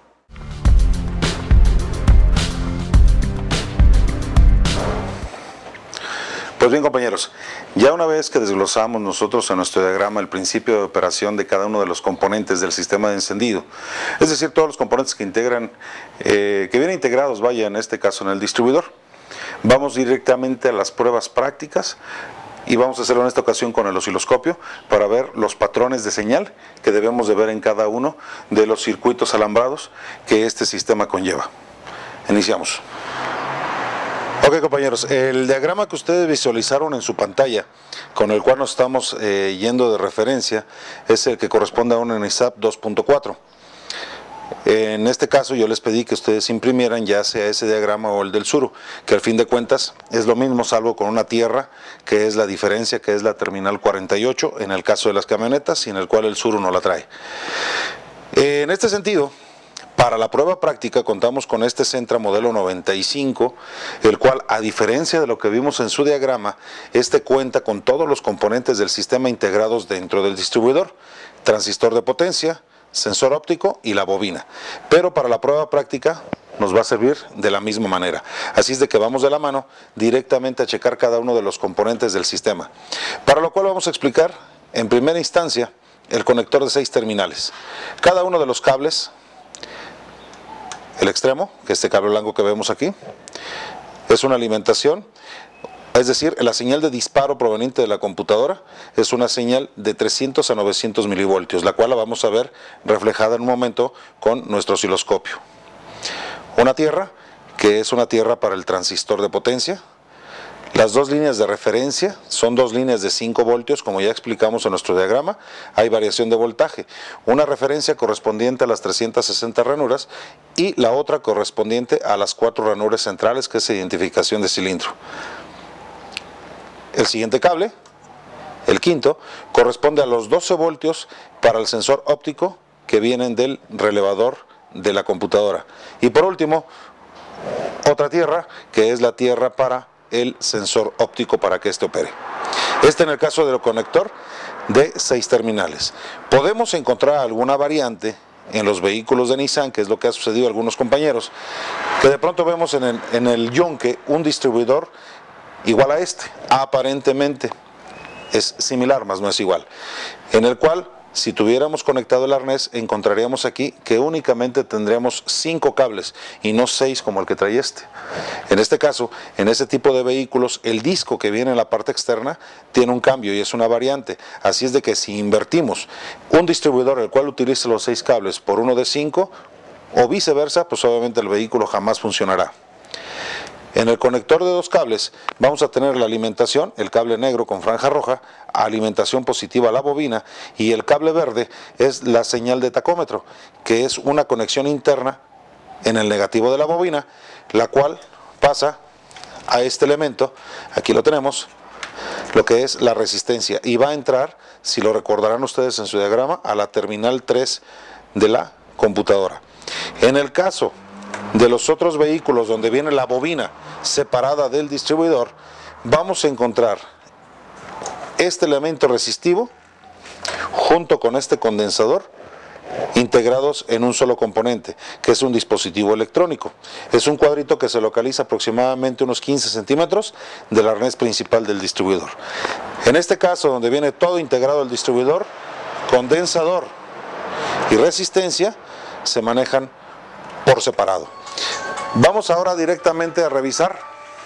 Pues bien, compañeros, ya una vez que desglosamos nosotros en nuestro diagrama el principio de operación de cada uno de los componentes del sistema de encendido, es decir, todos los componentes que integran, eh, que vienen integrados, vaya, en este caso en el distribuidor, vamos directamente a las pruebas prácticas y vamos a hacerlo en esta ocasión con el osciloscopio para ver los patrones de señal que debemos de ver en cada uno de los circuitos alambrados que este sistema conlleva. Iniciamos. Ok, compañeros, el diagrama que ustedes visualizaron en su pantalla, con el cual nos estamos eh, yendo de referencia, es el que corresponde a un N S A P dos punto cuatro. En este caso yo les pedí que ustedes imprimieran ya sea ese diagrama o el del Tsuru, que al fin de cuentas es lo mismo, salvo con una tierra, que es la diferencia, que es la terminal cuarenta y ocho en el caso de las camionetas, y en el cual el Tsuru no la trae. En este sentido, para la prueba práctica contamos con este Centra modelo noventa y cinco, el cual, a diferencia de lo que vimos en su diagrama, este cuenta con todos los componentes del sistema integrados dentro del distribuidor: transistor de potencia, sensor óptico y la bobina. Pero para la prueba práctica nos va a servir de la misma manera. Así es de que vamos de la mano directamente a checar cada uno de los componentes del sistema. Para lo cual vamos a explicar en primera instancia el conector de seis terminales. Cada uno de los cables, el extremo, que es este cable blanco que vemos aquí, es una alimentación Es decir, la señal de disparo proveniente de la computadora es una señal de trescientos a novecientos milivoltios, la cual la vamos a ver reflejada en un momento con nuestro osciloscopio. Una tierra, que es una tierra para el transistor de potencia. Las dos líneas de referencia son dos líneas de cinco voltios, como ya explicamos en nuestro diagrama. Hay variación de voltaje. Una referencia correspondiente a las trescientas sesenta ranuras y la otra correspondiente a las cuatro ranuras centrales, que es identificación de cilindro. El siguiente cable, el quinto, corresponde a los doce voltios para el sensor óptico que vienen del relevador de la computadora. Y por último, otra tierra, que es la tierra para el sensor óptico para que éste opere. Este en el caso del conector de seis terminales. Podemos encontrar alguna variante en los vehículos de Nissan, que es lo que ha sucedido a algunos compañeros, que de pronto vemos en el, en el yunque un distribuidor igual a este, aparentemente es similar, mas no es igual, en el cual si tuviéramos conectado el arnés encontraríamos aquí que únicamente tendríamos cinco cables y no seis como el que trae este. En este caso, en este tipo de vehículos, el disco que viene en la parte externa tiene un cambio y es una variante, así es de que si invertimos un distribuidor el cual utilice los seis cables por uno de cinco o viceversa, pues obviamente el vehículo jamás funcionará. En el conector de dos cables vamos a tener la alimentación, el cable negro con franja roja, alimentación positiva a la bobina, y el cable verde es la señal de tacómetro, que es una conexión interna en el negativo de la bobina, la cual pasa a este elemento, aquí lo tenemos, lo que es la resistencia, y va a entrar, si lo recordarán ustedes en su diagrama, a la terminal tres de la computadora. En el caso de los otros vehículos donde viene la bobina separada del distribuidor, vamos a encontrar este elemento resistivo junto con este condensador integrados en un solo componente, que es un dispositivo electrónico. Es un cuadrito que se localiza aproximadamente unos quince centímetros del arnés principal del distribuidor. En este caso, donde viene todo integrado el distribuidor, condensador y resistencia se manejan por separado. Vamos ahora directamente a revisar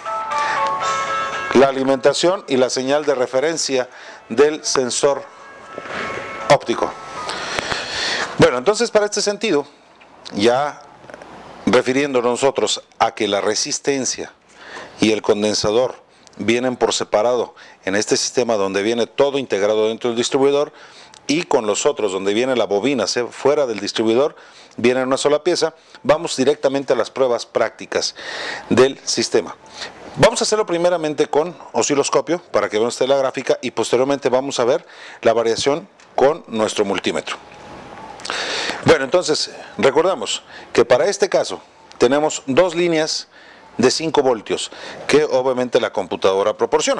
la alimentación y la señal de referencia del sensor óptico. Bueno, entonces para este sentido, ya refiriéndonos nosotros a que la resistencia y el condensador vienen por separado en este sistema donde viene todo integrado dentro del distribuidor, y con los otros donde viene la bobina fuera del distribuidor, viene en una sola pieza, vamos directamente a las pruebas prácticas del sistema. Vamos a hacerlo primeramente con osciloscopio para que vean ustedes la gráfica, y posteriormente vamos a ver la variación con nuestro multímetro. Bueno, entonces recordamos que para este caso tenemos dos líneas de cinco voltios que obviamente la computadora proporciona.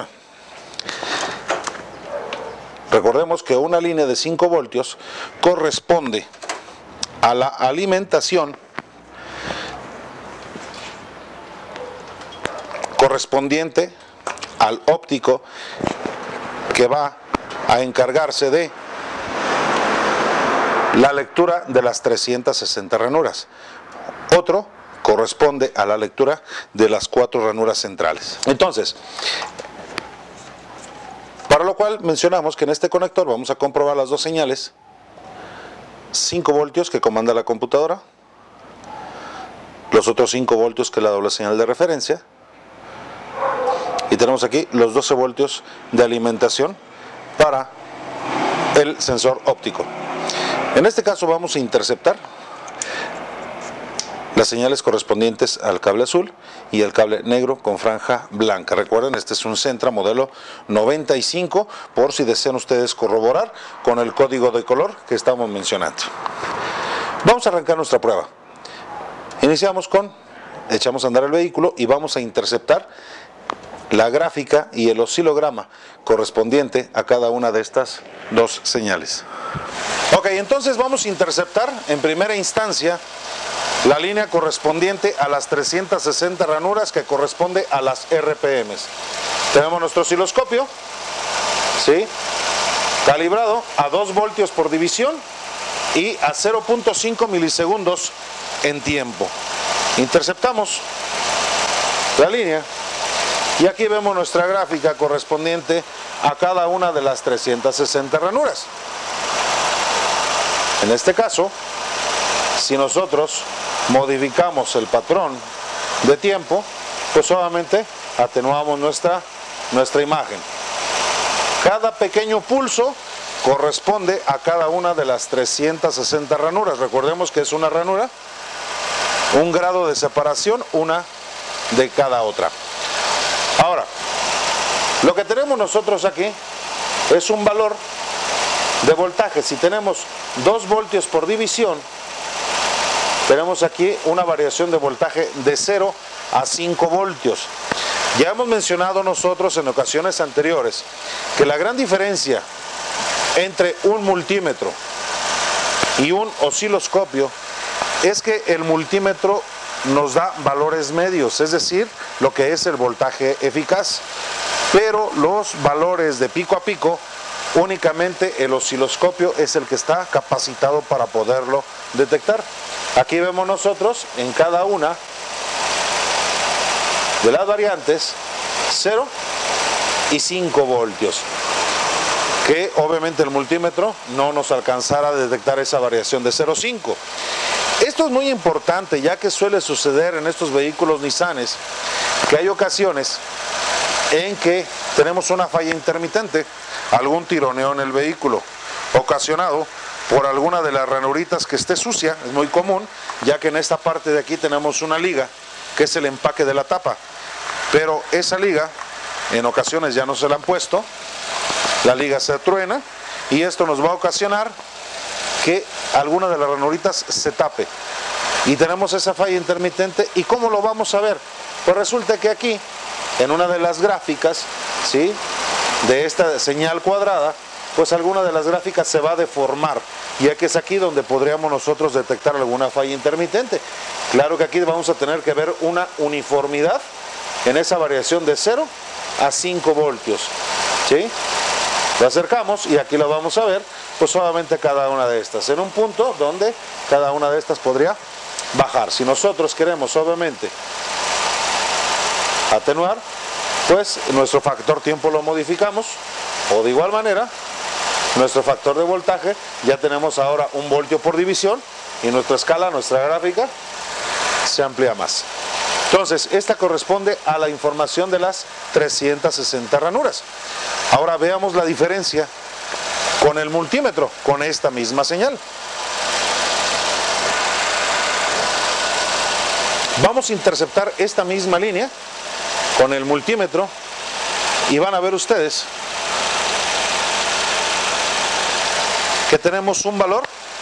Recordemos que una línea de cinco voltios corresponde a la alimentación correspondiente al óptico, que va a encargarse de la lectura de las trescientas sesenta ranuras. Otro corresponde a la lectura de las cuatro ranuras centrales. Entonces, para lo cual mencionamos que en este conector vamos a comprobar las dos señales: cinco voltios que comanda la computadora, los otros cinco voltios que es la doble señal de referencia, y tenemos aquí los doce voltios de alimentación para el sensor óptico. En este caso vamos a interceptar las señales correspondientes al cable azul y el cable negro con franja blanca. Recuerden, este es un Centra modelo noventa y cinco, por si desean ustedes corroborar con el código de color que estamos mencionando. Vamos a arrancar nuestra prueba. Iniciamos con, echamos a andar el vehículo y vamos a interceptar la gráfica y el oscilograma correspondiente a cada una de estas dos señales. Ok, entonces vamos a interceptar en primera instancia la línea correspondiente a las trescientas sesenta ranuras, que corresponde a las R P Ms. Tenemos nuestro osciloscopio, ¿sí?, calibrado a dos voltios por división y a cero punto cinco milisegundos en tiempo. Interceptamos la línea Y aquí vemos nuestra gráfica correspondiente a cada una de las trescientas sesenta ranuras. En este caso, si nosotros modificamos el patrón de tiempo, pues solamente atenuamos nuestra, nuestra imagen. Cada pequeño pulso corresponde a cada una de las trescientas sesenta ranuras. Recordemos que es una ranura, un grado de separación, una de cada otra. Ahora, lo que tenemos nosotros aquí es un valor de voltaje. Si tenemos dos voltios por división, tenemos aquí una variación de voltaje de cero a cinco voltios. Ya hemos mencionado nosotros en ocasiones anteriores que la gran diferencia entre un multímetro y un osciloscopio es que el multímetro nos da valores medios, es decir, lo que es el voltaje eficaz, pero los valores de pico a pico únicamente el osciloscopio es el que está capacitado para poderlo detectar. Aquí vemos nosotros en cada una de las variantes cero y cinco voltios, que obviamente el multímetro no nos alcanzará a detectar esa variación de cero a cinco. Esto es muy importante, ya que suele suceder en estos vehículos Nissanes que hay ocasiones en que tenemos una falla intermitente, algún tironeo en el vehículo ocasionado por alguna de las ranuritas que esté sucia. Es muy común, ya que en esta parte de aquí tenemos una liga que es el empaque de la tapa, pero esa liga en ocasiones ya no se la han puesto, la liga se truena y esto nos va a ocasionar que alguna de las ranuritas se tape y tenemos esa falla intermitente. ¿Y cómo lo vamos a ver? Pues resulta que aquí en una de las gráficas, ¿sí?, de esta señal cuadrada, pues alguna de las gráficas se va a deformar, ya que es aquí donde podríamos nosotros detectar alguna falla intermitente. Claro que aquí vamos a tener que ver una uniformidad en esa variación de cero a cinco voltios, ¿sí? Lo acercamos y aquí lo vamos a ver, pues solamente cada una de estas, en un punto donde cada una de estas podría bajar. Si nosotros queremos obviamente atenuar, pues nuestro factor tiempo lo modificamos, o de igual manera nuestro factor de voltaje, ya tenemos ahora un voltio por división y nuestra escala, nuestra gráfica se amplía más. Entonces esta corresponde a la información de las trescientas sesenta ranuras. Ahora veamos la diferencia con el multímetro, con esta misma señal. Vamos a interceptar esta misma línea con el multímetro y van a ver ustedes que tenemos un valor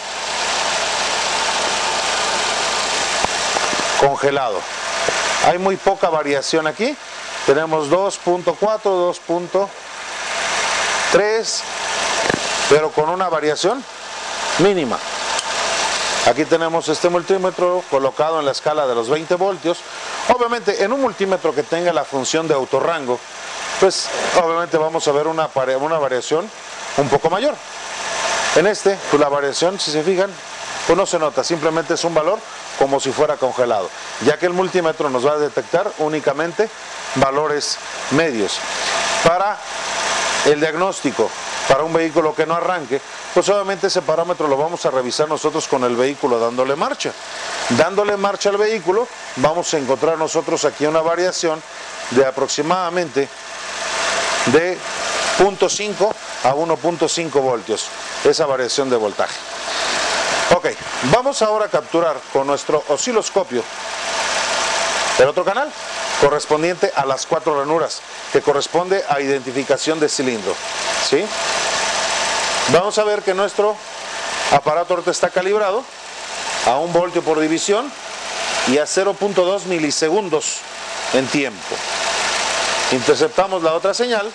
congelado. Hay muy poca variación aquí. Tenemos dos punto cuatro, dos punto tres, pero con una variación mínima. Aquí tenemos este multímetro colocado en la escala de los veinte voltios. Obviamente en un multímetro que tenga la función de autorrango, pues obviamente vamos a ver una, una variación un poco mayor. En este, pues la variación, si se fijan, pues no se nota, simplemente es un valor como si fuera congelado, ya que el multímetro nos va a detectar únicamente valores medios. Para el diagnóstico, para un vehículo que no arranque, pues obviamente ese parámetro lo vamos a revisar nosotros con el vehículo dándole marcha. Dándole marcha al vehículo, vamos a encontrar nosotros aquí una variación de aproximadamente de cero punto cinco a uno punto cinco voltios, esa variación de voltaje. Ok, vamos ahora a capturar con nuestro osciloscopio el otro canal correspondiente a las cuatro ranuras, que corresponde a identificación de cilindro, ¿sí? Vamos a ver que nuestro aparato ahorita está calibrado a un voltio por división y a cero punto dos milisegundos en tiempo. Interceptamos la otra señal,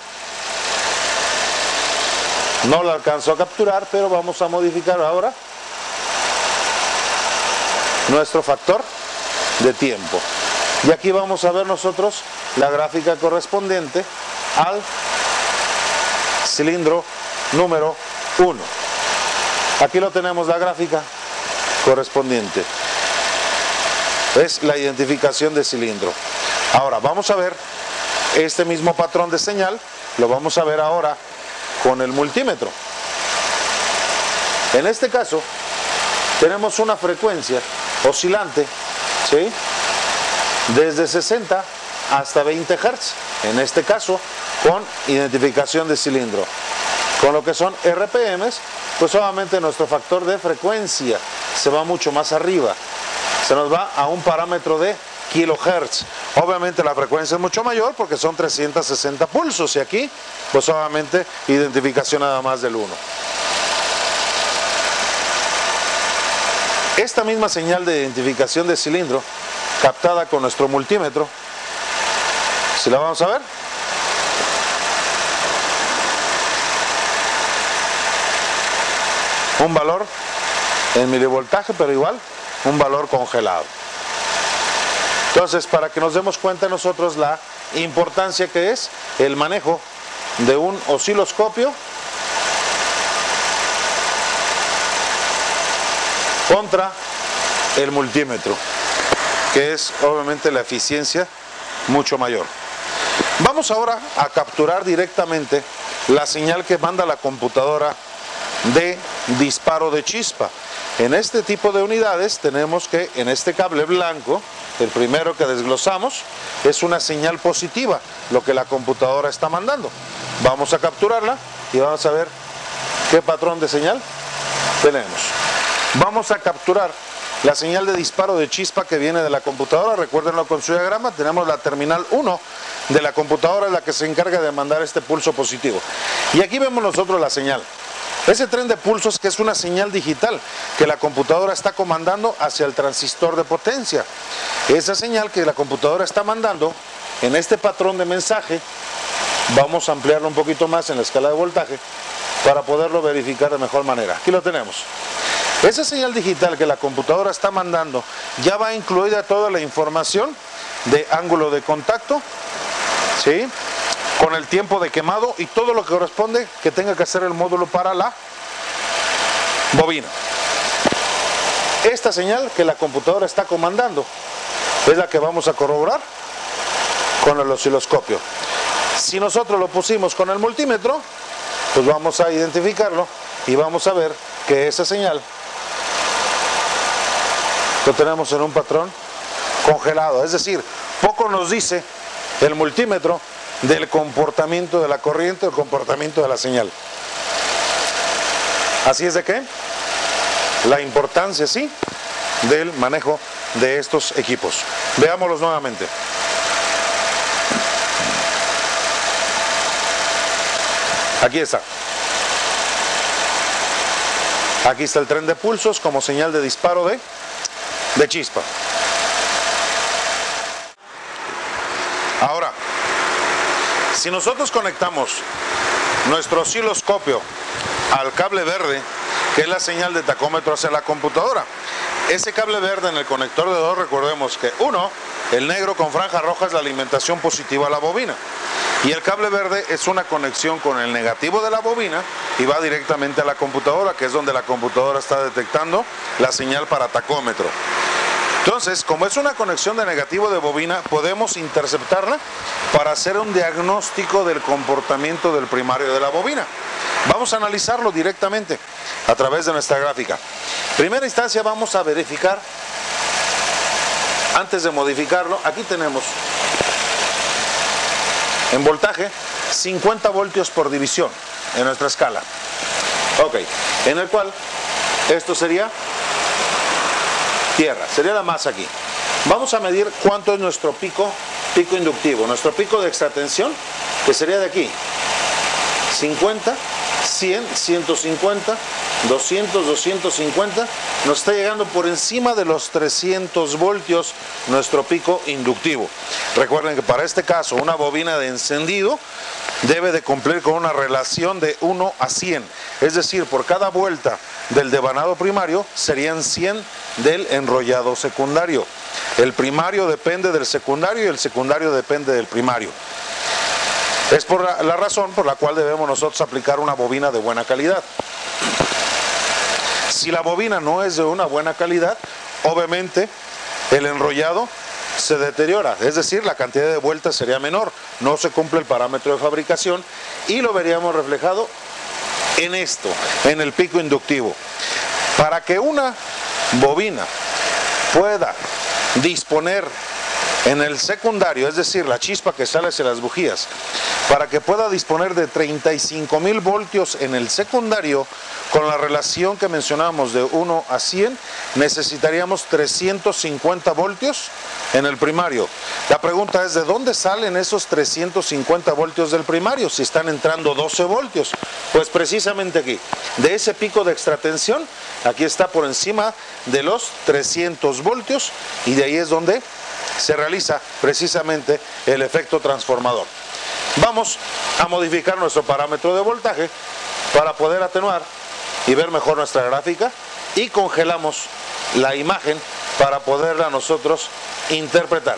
no la alcanzo a capturar, pero vamos a modificar ahora nuestro factor de tiempo. Y aquí vamos a ver nosotros la gráfica correspondiente al cilindro número uno. Aquí lo tenemos, la gráfica correspondiente. Es la identificación de cilindro. Ahora vamos a ver Este mismo patrón de señal lo vamos a ver ahora con el multímetro. En este caso tenemos una frecuencia oscilante, ¿sí?, desde sesenta hasta veinte hertz, en este caso con identificación de cilindro. Con lo que son R P Ms, pues obviamente nuestro factor de frecuencia se va mucho más arriba, se nos va a un parámetro de kilohertz. Obviamente la frecuencia es mucho mayor porque son trescientos sesenta pulsos, y aquí pues obviamente identificación nada más del uno. Esta misma señal de identificación de cilindro captada con nuestro multímetro, si la vamos a ver, un valor en milivoltaje, pero igual un valor congelado. Entonces, para que nos demos cuenta nosotros la importancia que es el manejo de un osciloscopio contra el multímetro, que es obviamente la eficiencia mucho mayor. Vamos ahora a capturar directamente la señal que manda la computadora de disparo de chispa. En este tipo de unidades tenemos que, en este cable blanco, el primero que desglosamos, es una señal positiva, lo que la computadora está mandando. Vamos a capturarla y vamos a ver qué patrón de señal tenemos. Vamos a capturar la señal de disparo de chispa que viene de la computadora. Recuérdenlo con su diagrama. Tenemos la terminal uno de la computadora, la que se encarga de mandar este pulso positivo. Y aquí vemos nosotros la señal. Ese tren de pulsos, que es una señal digital que la computadora está comandando hacia el transistor de potencia. Esa señal que la computadora está mandando en este patrón de mensaje, vamos a ampliarlo un poquito más en la escala de voltaje para poderlo verificar de mejor manera. Aquí lo tenemos. Esa señal digital que la computadora está mandando ya va incluida toda la información de ángulo de contacto, ¿sí?, con el tiempo de quemado y todo lo que corresponde que tenga que hacer el módulo para la bobina. Esta señal que la computadora está comandando es la que vamos a corroborar con el osciloscopio. Si nosotros lo pusimos con el multímetro, pues vamos a identificarlo y vamos a ver que esa señal lo tenemos en un patrón congelado, es decir, poco nos dice el multímetro del comportamiento de la corriente, el comportamiento de la señal. Así es de que la importancia, sí, del manejo de estos equipos. Veámoslos nuevamente. Aquí está. Aquí está el tren de pulsos como señal de disparo de, de chispa. Ahora, si nosotros conectamos nuestro osciloscopio al cable verde, que es la señal de tacómetro hacia la computadora, ese cable verde en el conector de dos, recordemos que uno, el negro con franja roja, es la alimentación positiva a la bobina, y el cable verde es una conexión con el negativo de la bobina y va directamente a la computadora, que es donde la computadora está detectando la señal para tacómetro. Entonces, como es una conexión de negativo de bobina, podemos interceptarla para hacer un diagnóstico del comportamiento del primario de la bobina. Vamos a analizarlo directamente a través de nuestra gráfica. Primera instancia, vamos a verificar, antes de modificarlo, aquí tenemos en voltaje cincuenta voltios por división en nuestra escala. Ok, en el cual esto sería tierra, sería la masa aquí. Vamos a medir cuánto es nuestro pico, pico inductivo, nuestro pico de extratensión, que sería de aquí, cincuenta, cien, ciento cincuenta, doscientos, doscientos cincuenta, nos está llegando por encima de los trescientos voltios nuestro pico inductivo. Recuerden que para este caso una bobina de encendido debe de cumplir con una relación de uno a cien, es decir, por cada vuelta del devanado primario serían cien del enrollado secundario. El primario depende del secundario y el secundario depende del primario. Es por la, la razón por la cual debemos nosotros aplicar una bobina de buena calidad. Si la bobina no es de una buena calidad, obviamente el enrollado se deteriora, es decir, la cantidad de vueltas sería menor, no se cumple el parámetro de fabricación y lo veríamos reflejado en esto, en el pico inductivo. Para que una bobina pueda disponer en el secundario, es decir, la chispa que sale hacia las bujías, para que pueda disponer de treinta y cinco mil voltios en el secundario, con la relación que mencionamos de uno a cien, necesitaríamos trescientos cincuenta voltios en el primario. La pregunta es, ¿de dónde salen esos trescientos cincuenta voltios del primario si están entrando doce voltios? Pues precisamente aquí, de ese pico de extratensión, aquí está por encima de los trescientos voltios y de ahí es donde se realiza precisamente el efecto transformador. Vamos a modificar nuestro parámetro de voltaje para poder atenuar y ver mejor nuestra gráfica y congelamos la imagen para poderla nosotros interpretar.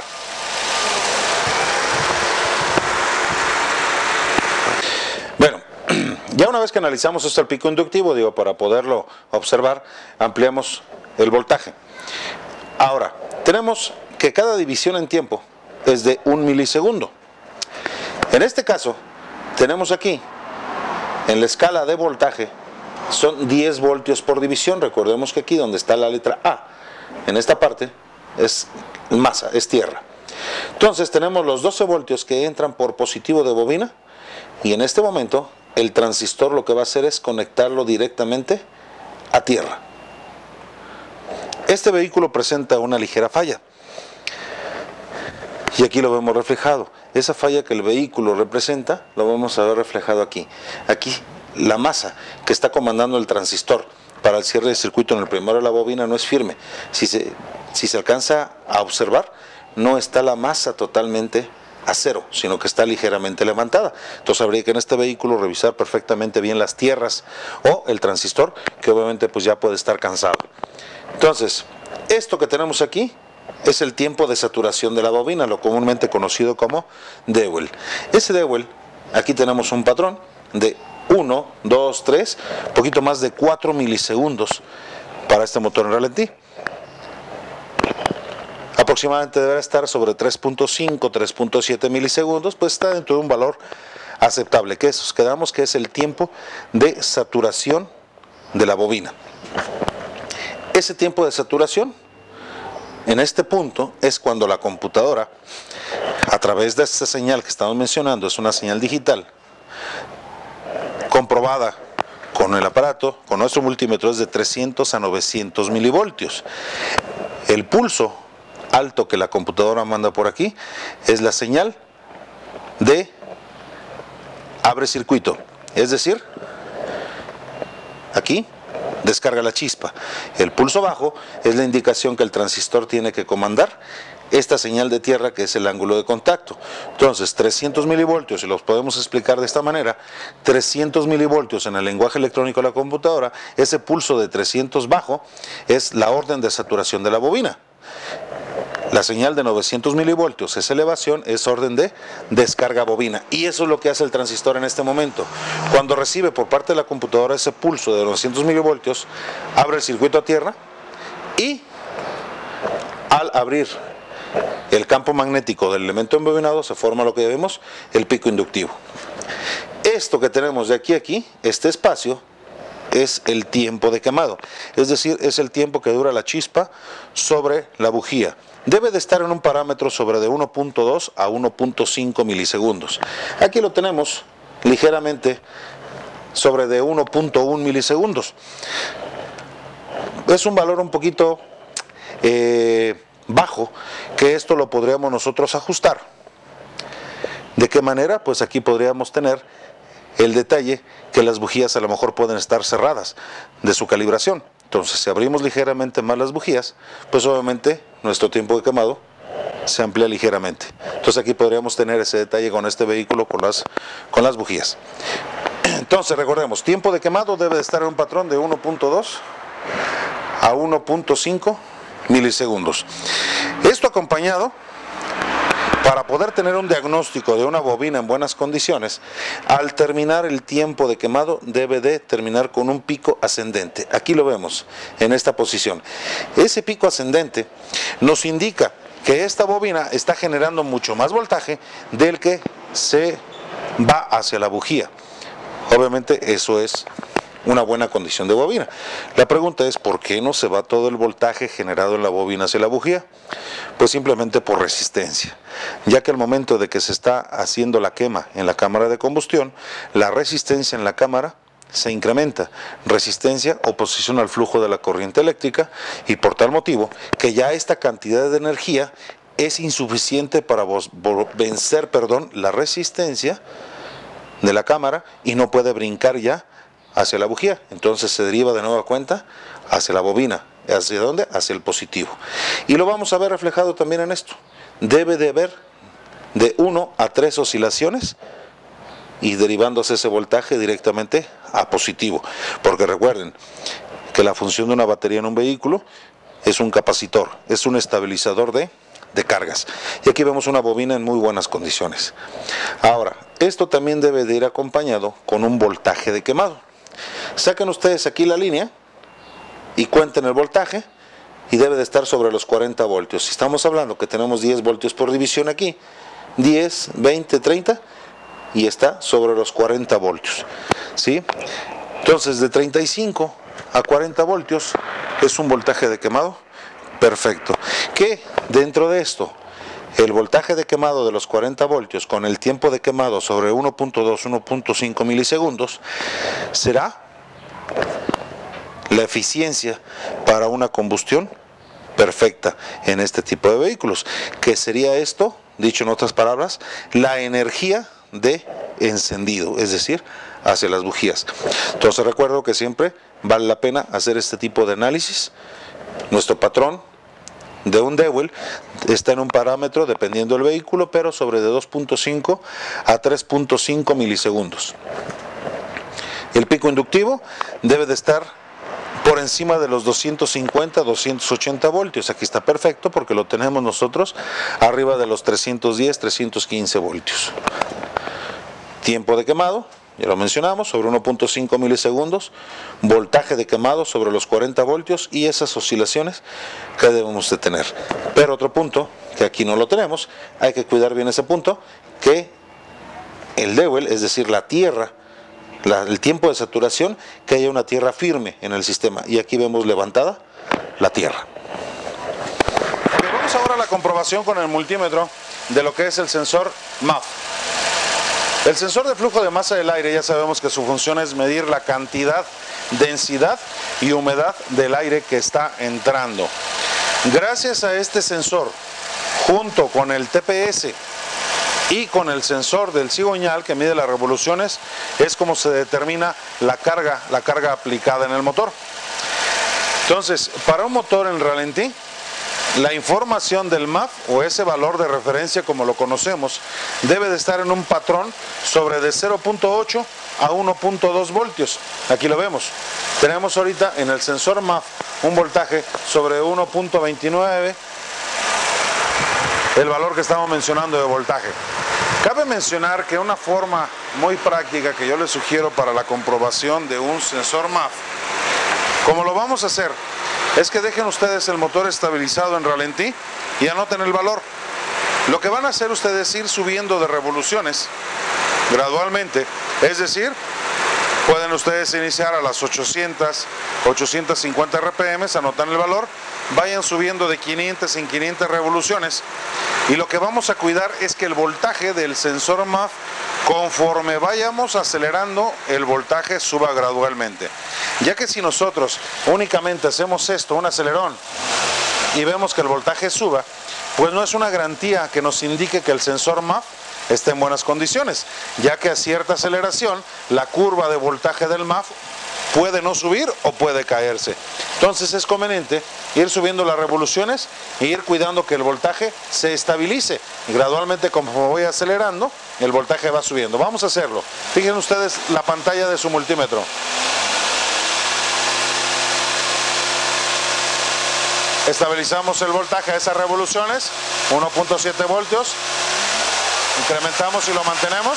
Bueno, ya una vez que analizamos esto el pico inductivo, digo, para poderlo observar, ampliamos el voltaje. Ahora, tenemos que cada división en tiempo es de un milisegundo. En este caso, tenemos aquí, en la escala de voltaje, son diez voltios por división. Recordemos que aquí donde está la letra A, en esta parte, es masa, es tierra. Entonces tenemos los doce voltios que entran por positivo de bobina y en este momento el transistor lo que va a hacer es conectarlo directamente a tierra. Este vehículo presenta una ligera falla. Y aquí lo vemos reflejado. Esa falla que el vehículo representa, lo vamos a ver reflejado aquí. Aquí, la masa que está comandando el transistor para el cierre de circuito en el primario de la bobina no es firme. Si se, si se alcanza a observar, no está la masa totalmente a cero, sino que está ligeramente levantada. Entonces habría que en este vehículo revisar perfectamente bien las tierras o el transistor, que obviamente pues ya puede estar cansado. Entonces, esto que tenemos aquí es el tiempo de saturación de la bobina, lo comúnmente conocido como Dewey. Ese Dewey, aquí tenemos un patrón de uno, dos, tres, poquito más de cuatro milisegundos para este motor en ralentí. Aproximadamente deberá estar sobre tres punto cinco, tres punto siete milisegundos, pues está dentro de un valor aceptable, que es, quedamos que es el tiempo de saturación de la bobina. Ese tiempo de saturación, en este punto, es cuando la computadora, a través de esta señal que estamos mencionando, es una señal digital, comprobada con el aparato, con nuestro multímetro, es de trescientos a novecientos milivoltios. El pulso alto que la computadora manda por aquí es la señal de abre circuito, es decir, aquí descarga la chispa. El pulso bajo es la indicación que el transistor tiene que comandar esta señal de tierra, que es el ángulo de contacto. Entonces, trescientos milivoltios, y los podemos explicar de esta manera, trescientos milivoltios en el lenguaje electrónico de la computadora, ese pulso de trescientos bajo es la orden de saturación de la bobina. La señal de novecientos milivoltios, esa elevación, es orden de descarga bobina. Y eso es lo que hace el transistor en este momento. Cuando recibe por parte de la computadora ese pulso de novecientos milivoltios, abre el circuito a tierra y al abrir el campo magnético del elemento embobinado se forma lo que vemos, el pico inductivo. Esto que tenemos de aquí a aquí, este espacio, es el tiempo de quemado. Es decir, es el tiempo que dura la chispa sobre la bujía. Debe de estar en un parámetro sobre de uno punto dos a uno punto cinco milisegundos. Aquí lo tenemos ligeramente sobre de uno punto uno milisegundos. Es un valor un poquito eh, bajo, que esto lo podríamos nosotros ajustar. ¿De qué manera? Pues aquí podríamos tener el detalle que las bujías a lo mejor pueden estar cerradas de su calibración. Entonces, si abrimos ligeramente más las bujías, pues obviamente nuestro tiempo de quemado se amplía ligeramente. Entonces aquí podríamos tener ese detalle con este vehículo, con las, con las bujías. Entonces recordemos, tiempo de quemado debe de estar en un patrón de uno punto dos a uno punto cinco milisegundos. Esto acompañado, para poder tener un diagnóstico de una bobina en buenas condiciones, al terminar el tiempo de quemado debe de terminar con un pico ascendente. Aquí lo vemos en esta posición. Ese pico ascendente nos indica que esta bobina está generando mucho más voltaje del que se va hacia la bujía. Obviamente eso es una buena condición de bobina. La pregunta es, ¿por qué no se va todo el voltaje generado en la bobina hacia la bujía? Pues simplemente por resistencia, ya que al momento de que se está haciendo la quema en la cámara de combustión, la resistencia en la cámara se incrementa, resistencia, oposición al flujo de la corriente eléctrica, y por tal motivo que ya esta cantidad de energía es insuficiente para vencer, perdón, la resistencia de la cámara y no puede brincar ya hacia la bujía. Entonces se deriva de nueva cuenta hacia la bobina. ¿Hacia dónde? Hacia el positivo. Y lo vamos a ver reflejado también en esto. Debe de haber de una a tres oscilaciones y derivándose ese voltaje directamente a positivo. Porque recuerden que la función de una batería en un vehículo es un capacitor, es un estabilizador de, de cargas. Y aquí vemos una bobina en muy buenas condiciones. Ahora, esto también debe de ir acompañado con un voltaje de quemado. Saquen ustedes aquí la línea y cuenten el voltaje y debe de estar sobre los cuarenta voltios. Si estamos hablando que tenemos diez voltios por división aquí, diez, veinte, treinta, y está sobre los cuarenta voltios, ¿sí? Entonces de treinta y cinco a cuarenta voltios es un voltaje de quemado perfecto. Que dentro de esto, el voltaje de quemado de los cuarenta voltios con el tiempo de quemado sobre uno punto dos, uno punto cinco milisegundos será la eficiencia para una combustión perfecta en este tipo de vehículos. ¿Qué sería esto? Dicho en otras palabras, la energía de encendido, es decir, hacia las bujías. Entonces recuerdo que siempre vale la pena hacer este tipo de análisis. Nuestro patrón de un Dewell está en un parámetro, dependiendo del vehículo, pero sobre de dos punto cinco a tres punto cinco milisegundos. El pico inductivo debe de estar por encima de los doscientos cincuenta a doscientos ochenta voltios. Aquí está perfecto porque lo tenemos nosotros arriba de los trescientos diez, trescientos quince voltios. Tiempo de quemado, ya lo mencionamos, sobre uno punto cinco milisegundos. Voltaje de quemado sobre los cuarenta voltios y esas oscilaciones que debemos de tener. Pero otro punto, que aquí no lo tenemos, hay que cuidar bien ese punto, que el Dewell, es decir, la tierra, La, el tiempo de saturación, que haya una tierra firme en el sistema. Y aquí vemos levantada la tierra. Okay, vamos ahora a la comprobación con el multímetro de lo que es el sensor M A F. El sensor de flujo de masa del aire, ya sabemos que su función es medir la cantidad, densidad y humedad del aire que está entrando. Gracias a este sensor, junto con el T P S y con el sensor del cigüeñal que mide las revoluciones, es como se determina la carga, la carga aplicada en el motor. Entonces, para un motor en ralentí, la información del M A F o ese valor de referencia como lo conocemos debe de estar en un patrón sobre de cero punto ocho a uno punto dos voltios. Aquí lo vemos. Tenemos ahorita en el sensor M A F un voltaje sobre uno punto veintinueve, el valor que estamos mencionando de voltaje. Cabe mencionar que una forma muy práctica que yo les sugiero para la comprobación de un sensor M A F, como lo vamos a hacer, es que dejen ustedes el motor estabilizado en ralentí y anoten el valor. Lo que van a hacer ustedes es ir subiendo de revoluciones gradualmente, es decir, pueden ustedes iniciar a las ochocientas, ochocientos cincuenta R P M, anotan el valor, vayan subiendo de quinientas en quinientas revoluciones, y lo que vamos a cuidar es que el voltaje del sensor M A F, conforme vayamos acelerando, el voltaje suba gradualmente, ya que si nosotros únicamente hacemos esto, un acelerón, y vemos que el voltaje suba, pues no es una garantía que nos indique que el sensor M A F está en buenas condiciones, ya que a cierta aceleración la curva de voltaje del M A F puede no subir o puede caerse. Entonces es conveniente ir subiendo las revoluciones e ir cuidando que el voltaje se estabilice. Y gradualmente, como voy acelerando, el voltaje va subiendo. Vamos a hacerlo. Fíjense ustedes la pantalla de su multímetro. Estabilizamos el voltaje a esas revoluciones, uno punto siete voltios. Incrementamos y lo mantenemos.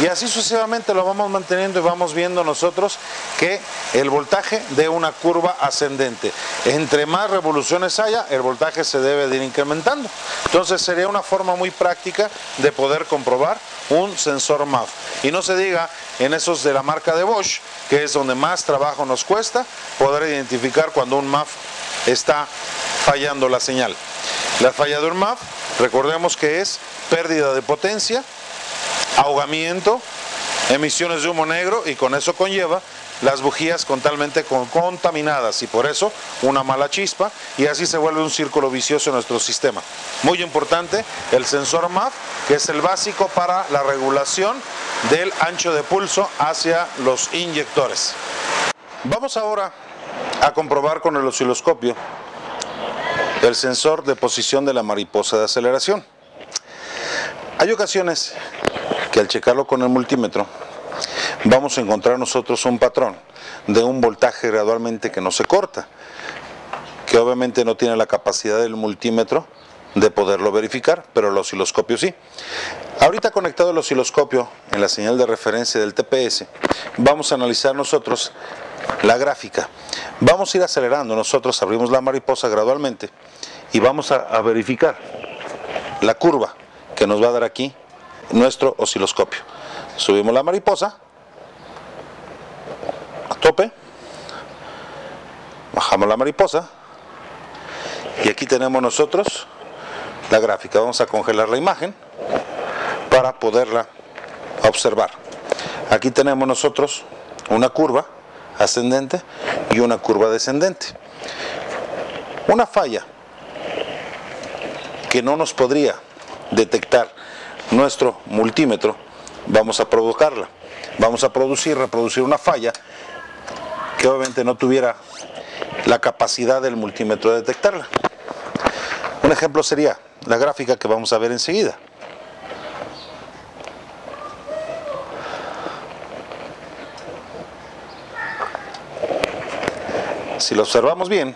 Y así sucesivamente lo vamos manteniendo y vamos viendo nosotros que el voltaje de una curva ascendente. Entre más revoluciones haya, el voltaje se debe de ir incrementando. Entonces sería una forma muy práctica de poder comprobar un sensor M A F. Y no se diga en esos de la marca de Bosch, que es donde más trabajo nos cuesta poder identificar cuando un M A F está fallando la señal. La falla de un M A F, recordemos que es pérdida de potencia, ahogamiento, emisiones de humo negro, y con eso conlleva las bujías totalmente contaminadas y por eso una mala chispa, y así se vuelve un círculo vicioso en nuestro sistema. Muy importante el sensor M A F, que es el básico para la regulación del ancho de pulso hacia los inyectores. Vamos ahora a comprobar con el osciloscopio el sensor de posición de la mariposa de aceleración. Hay ocasiones que al checarlo con el multímetro vamos a encontrar nosotros un patrón de un voltaje gradualmente que no se corta, que obviamente no tiene la capacidad del multímetro de poderlo verificar, pero el osciloscopio sí. Ahorita conectado el osciloscopio en la señal de referencia del T P S, vamos a analizar nosotros la gráfica. Vamos a ir acelerando, nosotros abrimos la mariposa gradualmente y vamos a, a verificar la curva que nos va a dar aquí nuestro osciloscopio. Subimos la mariposa a tope, bajamos la mariposa y aquí tenemos nosotros la gráfica. Vamos a congelar la imagen para poderla observar. Aquí tenemos nosotros una curva ascendente y una curva descendente. Una falla que no nos podría detectar nuestro multímetro, vamos a provocarla. Vamos a producir, reproducir una falla que obviamente no tuviera la capacidad del multímetro de detectarla. Un ejemplo sería la gráfica que vamos a ver enseguida. Si lo observamos bien,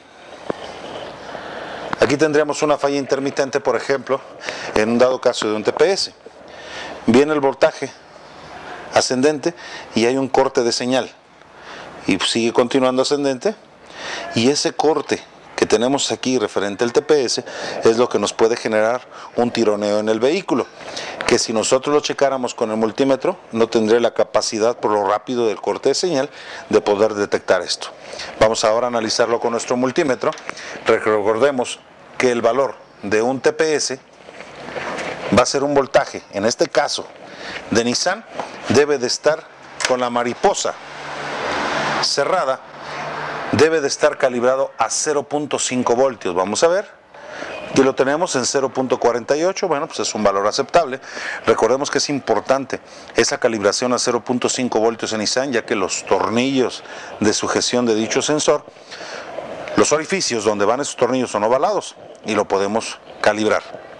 aquí tendríamos una falla intermitente, por ejemplo, en un dado caso de un T P S. Viene el voltaje ascendente y hay un corte de señal. Y sigue continuando ascendente. Y ese corte que tenemos aquí referente al T P S es lo que nos puede generar un tironeo en el vehículo. Que si nosotros lo checáramos con el multímetro, no tendría la capacidad, por lo rápido del corte de señal, de poder detectar esto. Vamos ahora a analizarlo con nuestro multímetro. Recordemos que el valor de un T P S va a ser un voltaje, en este caso de Nissan, debe de estar con la mariposa cerrada, debe de estar calibrado a cero punto cinco voltios. Vamos a ver, y lo tenemos en cero punto cuarenta y ocho, bueno, pues es un valor aceptable. Recordemos que es importante esa calibración a cero punto cinco voltios en Nissan, ya que los tornillos de sujeción de dicho sensor, los orificios donde van esos tornillos son ovalados y lo podemos calibrar.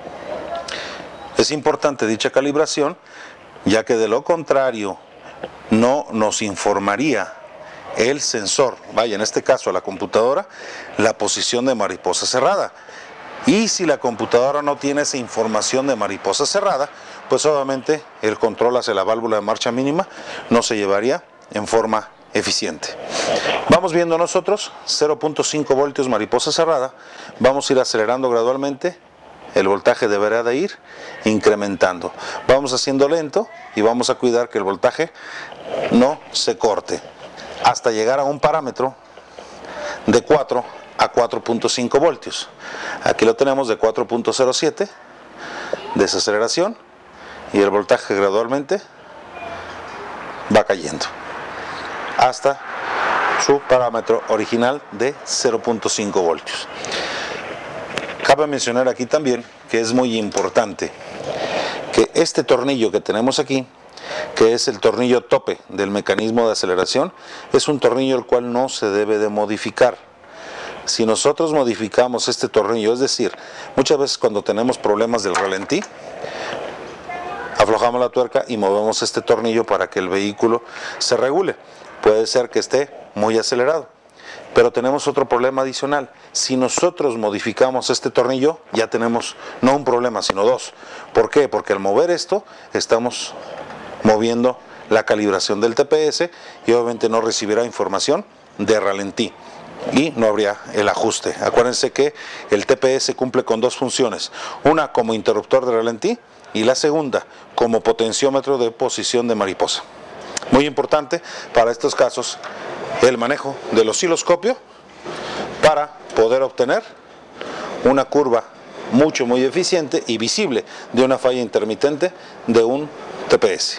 Es importante dicha calibración, ya que de lo contrario no nos informaría el sensor, vaya, en este caso a la computadora, la posición de mariposa cerrada. Y si la computadora no tiene esa información de mariposa cerrada, pues obviamente el control hacia la válvula de marcha mínima no se llevaría en forma eficiente. Vamos viendo nosotros cero punto cinco voltios mariposa cerrada, vamos a ir acelerando gradualmente, el voltaje deberá de ir incrementando. Vamos haciendo lento y vamos a cuidar que el voltaje no se corte hasta llegar a un parámetro de cuatro a cuatro punto cinco voltios. Aquí lo tenemos de cuatro punto cero siete, desaceleración, y el voltaje gradualmente va cayendo hasta su parámetro original de cero punto cinco voltios. Cabe mencionar aquí también que es muy importante que este tornillo que tenemos aquí, que es el tornillo tope del mecanismo de aceleración, es un tornillo el cual no se debe de modificar. Si nosotros modificamos este tornillo, es decir, muchas veces cuando tenemos problemas del ralentí, aflojamos la tuerca y movemos este tornillo para que el vehículo se regule. Puede ser que esté muy acelerado, pero tenemos otro problema adicional. Si nosotros modificamos este tornillo, ya tenemos no un problema, sino dos. ¿Por qué? Porque al mover esto, estamos moviendo la calibración del T P S y obviamente no recibirá información de ralentí y no habría el ajuste. Acuérdense que el T P S cumple con dos funciones, una como interruptor de ralentí y la segunda como potenciómetro de posición de mariposa. Muy importante para estos casos el manejo del osciloscopio para poder obtener una curva mucho muy eficiente y visible de una falla intermitente de un T P S.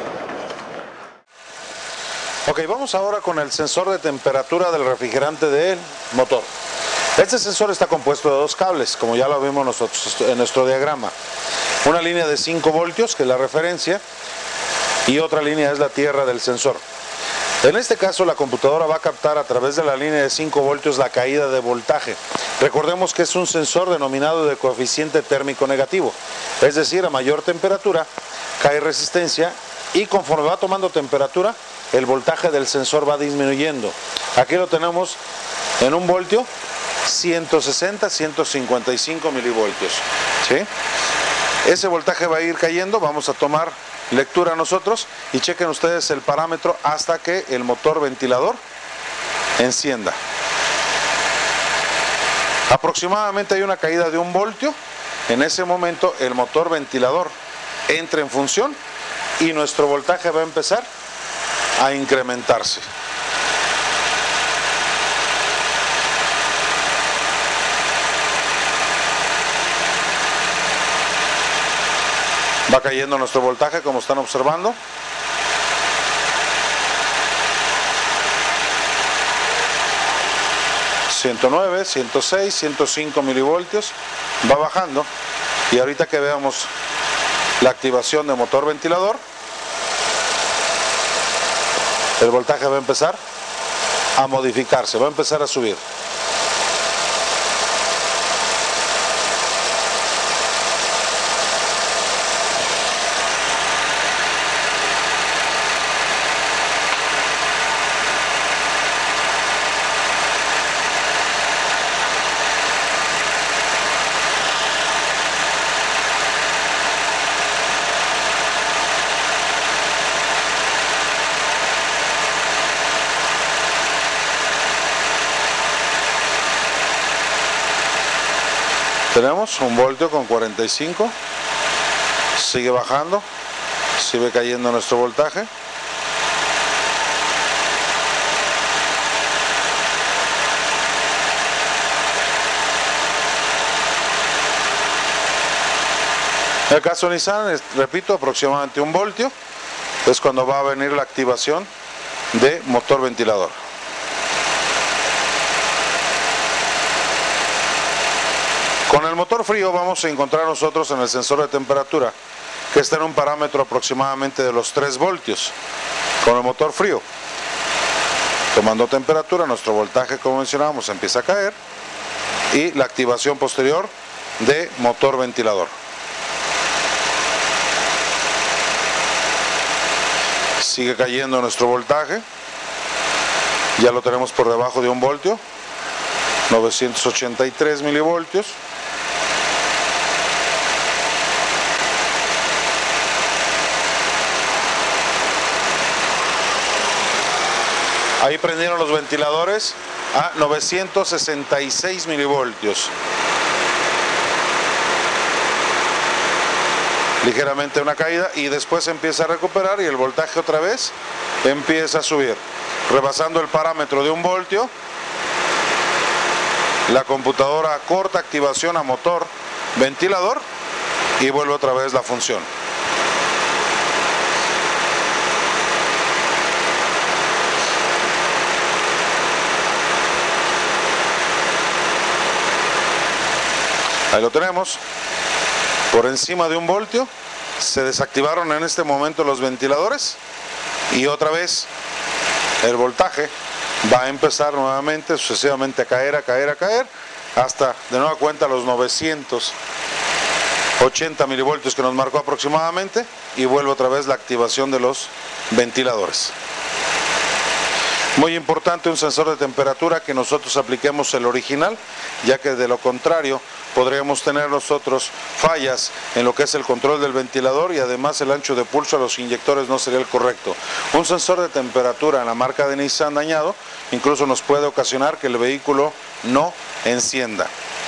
Ok, vamos ahora con el sensor de temperatura del refrigerante del motor. Este sensor está compuesto de dos cables, como ya lo vimos nosotros en nuestro diagrama. Una línea de cinco voltios, que es la referencia, y otra línea es la tierra del sensor. En este caso la computadora va a captar a través de la línea de cinco voltios la caída de voltaje. Recordemos que es un sensor denominado de coeficiente térmico negativo, es decir, a mayor temperatura cae resistencia y conforme va tomando temperatura el voltaje del sensor va disminuyendo. Aquí lo tenemos en un voltio, ciento sesenta, ciento cincuenta y cinco milivoltios, ¿sí? Ese voltaje va a ir cayendo, vamos a tomar lectura nosotros y chequen ustedes el parámetro hasta que el motor ventilador encienda. Aproximadamente hay una caída de un voltio. En ese momento el motor ventilador entra en función y nuestro voltaje va a empezar a incrementarse. Va cayendo nuestro voltaje, como están observando. ciento nueve, ciento seis, ciento cinco milivoltios. Va bajando. Y ahorita que veamos la activación del motor ventilador, el voltaje va a empezar a modificarse, va a empezar a subir. Tenemos un voltio con cuarenta y cinco, sigue bajando, sigue cayendo nuestro voltaje. En el caso de Nissan, es, repito, aproximadamente un voltio, es cuando va a venir la activación de motor ventilador. Con el motor frío vamos a encontrar nosotros en el sensor de temperatura que está en un parámetro aproximadamente de los tres voltios. Con el motor frío, tomando temperatura, nuestro voltaje, como mencionábamos, empieza a caer y la activación posterior de motor ventilador. Sigue cayendo nuestro voltaje, ya lo tenemos por debajo de un voltio, novecientos ochenta y tres milivoltios. Ahí prendieron los ventiladores a novecientos sesenta y seis milivoltios. Ligeramente una caída y después empieza a recuperar y el voltaje otra vez empieza a subir. Rebasando el parámetro de un voltio, la computadora corta activación a motor ventilador y vuelve otra vez la función. Ahí lo tenemos, por encima de un voltio, se desactivaron en este momento los ventiladores y otra vez el voltaje va a empezar nuevamente, sucesivamente a caer, a caer, a caer, hasta de nueva cuenta los novecientos ochenta milivoltios que nos marcó aproximadamente y vuelve otra vez la activación de los ventiladores. Muy importante un sensor de temperatura que nosotros apliquemos el original, ya que de lo contrario podríamos tener nosotros fallas en lo que es el control del ventilador y además el ancho de pulso a los inyectores no sería el correcto. Un sensor de temperatura en la marca de Nissan dañado incluso nos puede ocasionar que el vehículo no encienda.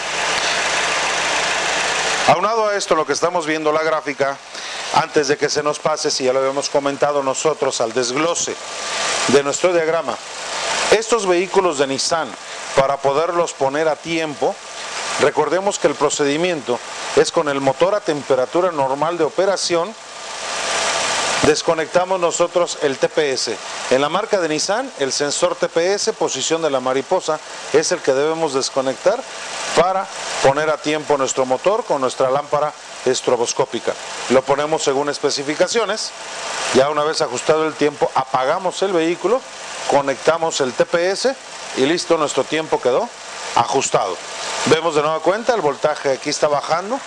Aunado a esto, lo que estamos viendo la gráfica, antes de que se nos pase, si ya lo habíamos comentado nosotros, al desglose de nuestro diagrama, estos vehículos de Nissan, para poderlos poner a tiempo, recordemos que el procedimiento es con el motor a temperatura normal de operación, desconectamos nosotros el T P S. En la marca de Nissan, el sensor T P S, posición de la mariposa, es el que debemos desconectar para poner a tiempo nuestro motor con nuestra lámpara estroboscópica. Lo ponemos según especificaciones, ya una vez ajustado el tiempo, apagamos el vehículo, conectamos el T P S y listo, nuestro tiempo quedó ajustado. Vemos de nueva cuenta, el voltaje aquí está bajando.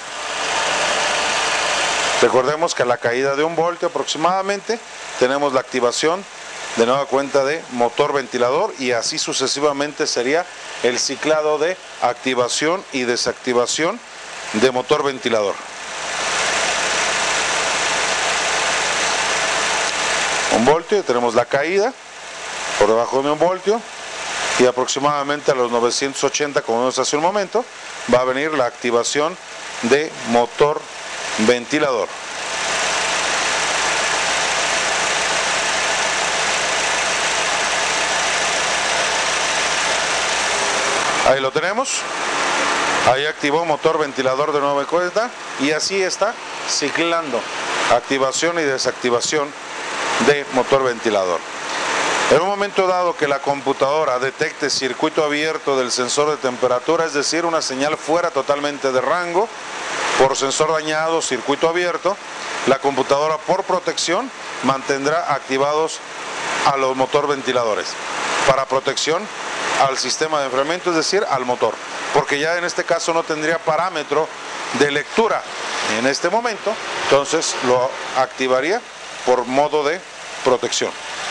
Recordemos que a la caída de un voltio aproximadamente tenemos la activación de nueva cuenta de motor ventilador y así sucesivamente sería el ciclado de activación y desactivación de motor ventilador. Un voltio y tenemos la caída por debajo de un voltio y aproximadamente a los novecientos ochenta, como vimos hace un momento, va a venir la activación de motor ventilador. Ahí lo tenemos, ahí activó motor ventilador de nueva cuenta y así está ciclando activación y desactivación de motor ventilador. En un momento dado que la computadora detecte circuito abierto del sensor de temperatura, es decir, una señal fuera totalmente de rango, por sensor dañado, circuito abierto, la computadora por protección mantendrá activados a los motor ventiladores, para protección al sistema de enfriamiento, es decir, al motor, porque ya en este caso no tendría parámetro de lectura en este momento, entonces lo activaría por modo de protección.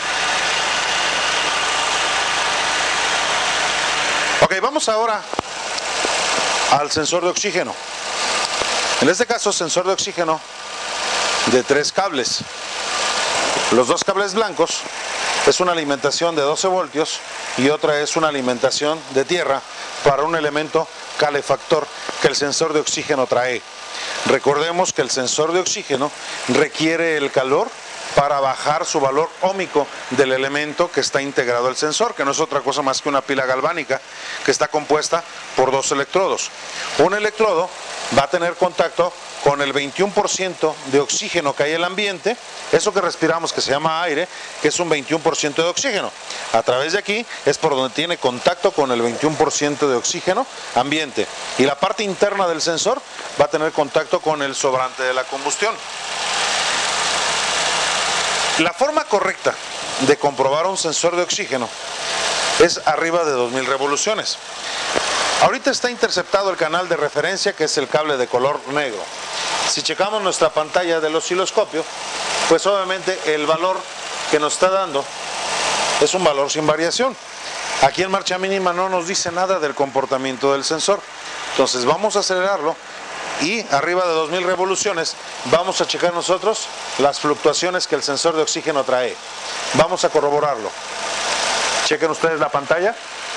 Ok, vamos ahora al sensor de oxígeno. En este caso, sensor de oxígeno de tres cables. Los dos cables blancos es una alimentación de doce voltios y otra es una alimentación de tierra para un elemento calefactor que el sensor de oxígeno trae. Recordemos que el sensor de oxígeno requiere el calor para bajar su valor óhmico del elemento que está integrado al sensor, que no es otra cosa más que una pila galvánica que está compuesta por dos electrodos. Un electrodo va a tener contacto con el veintiuno por ciento de oxígeno que hay en el ambiente, eso que respiramos que se llama aire, que es un veintiuno por ciento de oxígeno. A través de aquí es por donde tiene contacto con el veintiuno por ciento de oxígeno ambiente. Y la parte interna del sensor va a tener contacto con el sobrante de la combustión. La forma correcta de comprobar un sensor de oxígeno es arriba de dos mil revoluciones. Ahorita está interceptado el canal de referencia, que es el cable de color negro. Si checamos nuestra pantalla del osciloscopio, pues obviamente el valor que nos está dando es un valor sin variación. Aquí en marcha mínima no nos dice nada del comportamiento del sensor. Entonces vamos a acelerarlo y arriba de dos mil revoluciones vamos a checar nosotros las fluctuaciones que el sensor de oxígeno trae. Vamos a corroborarlo. Chequen ustedes la pantalla.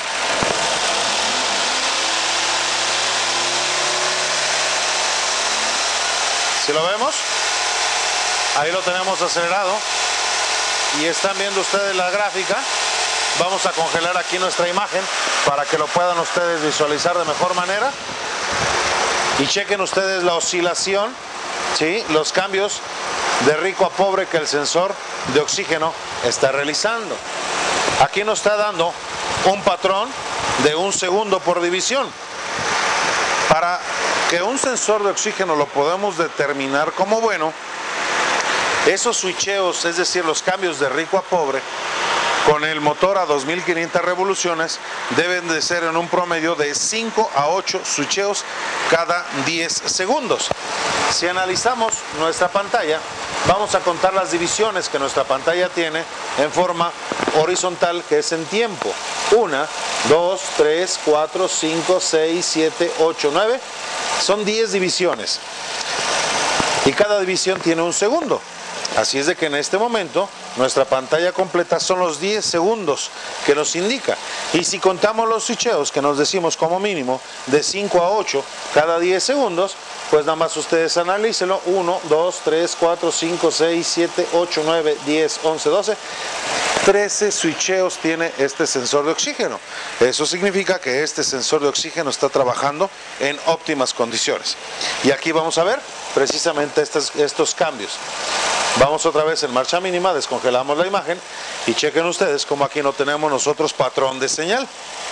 Si lo vemos, ahí lo tenemos acelerado y están viendo ustedes la gráfica. Vamos a congelar aquí nuestra imagen para que lo puedan ustedes visualizar de mejor manera. Y chequen ustedes la oscilación, ¿sí? Los cambios de rico a pobre que el sensor de oxígeno está realizando. Aquí nos está dando un patrón de un segundo por división. Para que un sensor de oxígeno lo podamos determinar como bueno, esos switcheos, es decir, los cambios de rico a pobre, con el motor a dos mil quinientas revoluciones, deben de ser en un promedio de cinco a ocho switcheos cada diez segundos. Si analizamos nuestra pantalla, vamos a contar las divisiones que nuestra pantalla tiene en forma horizontal, que es en tiempo. Una, dos, tres, cuatro, cinco, seis, siete, ocho, nueve. Son diez divisiones. Y cada división tiene un segundo. Así es de que en este momento nuestra pantalla completa son los diez segundos que nos indica. Y si contamos los switcheos, que nos decimos como mínimo de cinco a ocho cada diez segundos, pues nada más ustedes analícenlo. uno, dos, tres, cuatro, cinco, seis, siete, ocho, nueve, diez, once, doce. trece switcheos tiene este sensor de oxígeno. Eso significa que este sensor de oxígeno está trabajando en óptimas condiciones. Y aquí vamos a ver precisamente estos, estos cambios. Vamos otra vez en marcha mínima, descongelamos la imagen y chequen ustedes como aquí no tenemos nosotros patrón de señal.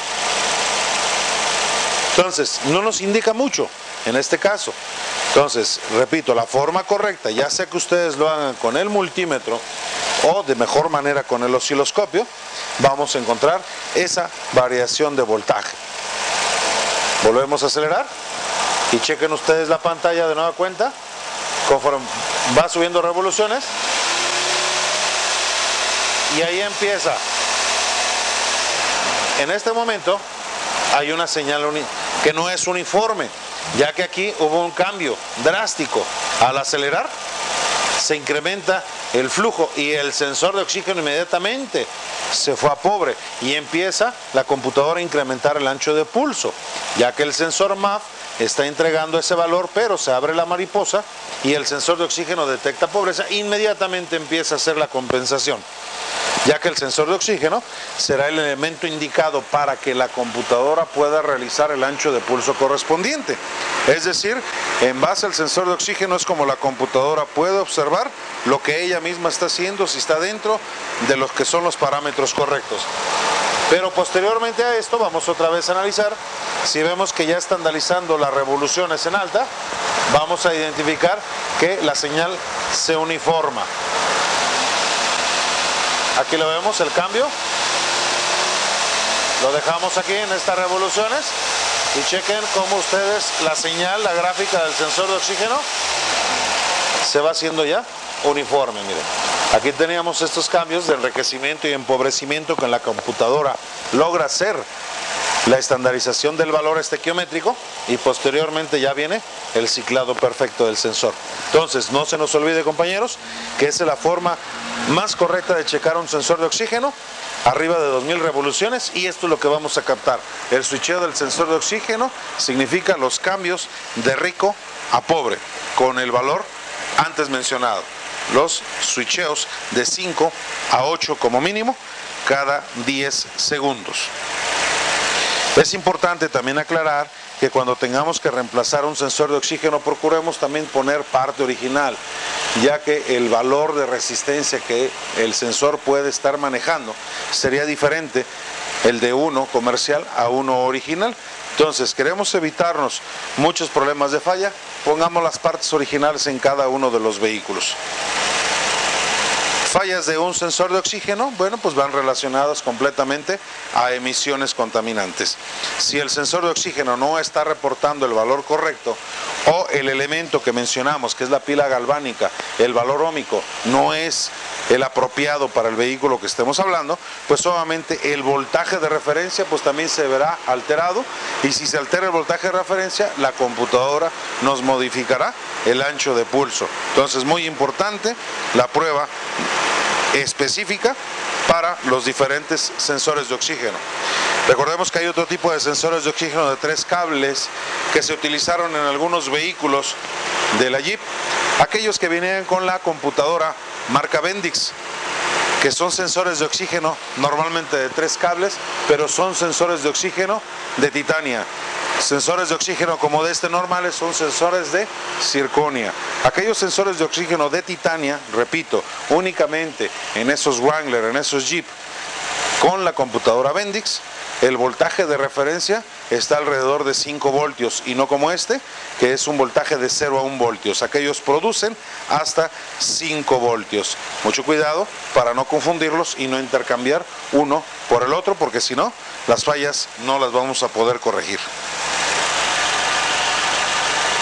Entonces, no nos indica mucho en este caso. Entonces, repito, la forma correcta, ya sea que ustedes lo hagan con el multímetro o de mejor manera con el osciloscopio, vamos a encontrar esa variación de voltaje. Volvemos a acelerar y chequen ustedes la pantalla de nueva cuenta. Conforme va subiendo revoluciones y ahí empieza. En este momento hay una señal que no es uniforme, ya que aquí hubo un cambio drástico. Al acelerar se incrementa el flujo y el sensor de oxígeno inmediatamente se fue a pobre y empieza la computadora a incrementar el ancho de pulso, ya que el sensor M A F está entregando ese valor, pero se abre la mariposa y el sensor de oxígeno detecta pobreza, inmediatamente empieza a hacer la compensación, ya que el sensor de oxígeno será el elemento indicado para que la computadora pueda realizar el ancho de pulso correspondiente. Es decir, en base al sensor de oxígeno es como la computadora puede observar lo que ella misma está haciendo, si está dentro de los que son los parámetros correctos. Pero posteriormente a esto vamos otra vez a analizar. Si vemos que ya están analizando las revoluciones en alta, vamos a identificar que la señal se uniforma. Aquí lo vemos, el cambio. Lo dejamos aquí en estas revoluciones y chequen cómo ustedes la señal, la gráfica del sensor de oxígeno se va haciendo ya uniforme. Miren, aquí teníamos estos cambios de enriquecimiento y empobrecimiento que la computadora logra hacer la estandarización del valor estequiométrico y posteriormente ya viene el ciclado perfecto del sensor. Entonces no se nos olvide, compañeros, que esa es la forma más correcta de checar un sensor de oxígeno, arriba de dos mil revoluciones, y esto es lo que vamos a captar. El switcheo del sensor de oxígeno significa los cambios de rico a pobre con el valor antes mencionado. Los switcheos de cinco a ocho como mínimo cada diez segundos. Es importante también aclarar que cuando tengamos que reemplazar un sensor de oxígeno, procuremos también poner parte original, ya que el valor de resistencia que el sensor puede estar manejando sería diferente el de uno comercial a uno original. Entonces, queremos evitarnos muchos problemas de falla, pongamos las partes originales en cada uno de los vehículos. Fallas de un sensor de oxígeno, bueno, pues van relacionadas completamente a emisiones contaminantes. Si el sensor de oxígeno no está reportando el valor correcto o el elemento que mencionamos, que es la pila galvánica, el valor óhmico, no es el apropiado para el vehículo que estemos hablando, pues obviamente el voltaje de referencia pues también se verá alterado, y si se altera el voltaje de referencia, la computadora nos modificará el ancho de pulso. Entonces, muy importante la prueba específica para los diferentes sensores de oxígeno. Recordemos que hay otro tipo de sensores de oxígeno de tres cables que se utilizaron en algunos vehículos de la Jeep, aquellos que venían con la computadora marca Bendix, que son sensores de oxígeno normalmente de tres cables, pero son sensores de oxígeno de titania. Sensores de oxígeno como de este normales son sensores de circonia. Aquellos sensores de oxígeno de titania, repito, únicamente en esos Wrangler, en esos Jeep con la computadora Bendix, el voltaje de referencia está alrededor de cinco voltios y no como este, que es un voltaje de cero a un voltios. Aquellos producen hasta cinco voltios. Mucho cuidado para no confundirlos y no intercambiar uno por el otro, porque si no, las fallas no las vamos a poder corregir.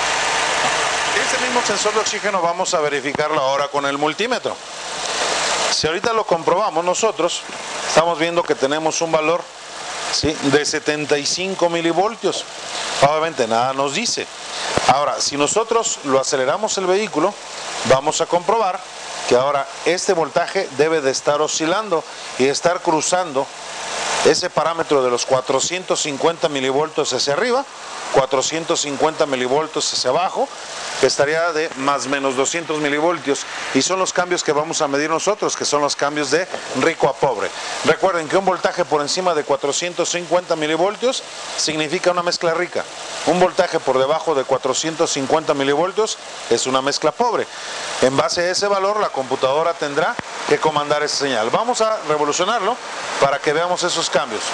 Este mismo sensor de oxígeno vamos a verificarlo ahora con el multímetro. Si ahorita lo comprobamos nosotros, estamos viendo que tenemos un valor, ¿sí?, de setenta y cinco milivoltios. Obviamente nada nos dice. Ahora, si nosotros lo aceleramos el vehículo, vamos a comprobar que ahora este voltaje debe de estar oscilando y estar cruzando ese parámetro de los cuatrocientos cincuenta milivoltios hacia arriba, cuatrocientos cincuenta milivoltios hacia abajo, que estaría de más menos doscientos milivoltios, y son los cambios que vamos a medir nosotros, que son los cambios de rico a pobre. Recuerden que un voltaje por encima de cuatrocientos cincuenta milivoltios significa una mezcla rica. Un voltaje por debajo de cuatrocientos cincuenta milivoltios es una mezcla pobre. En base a ese valor, la computadora tendrá que comandar esa señal. Vamos a revolucionarlo para que veamos esos cambios.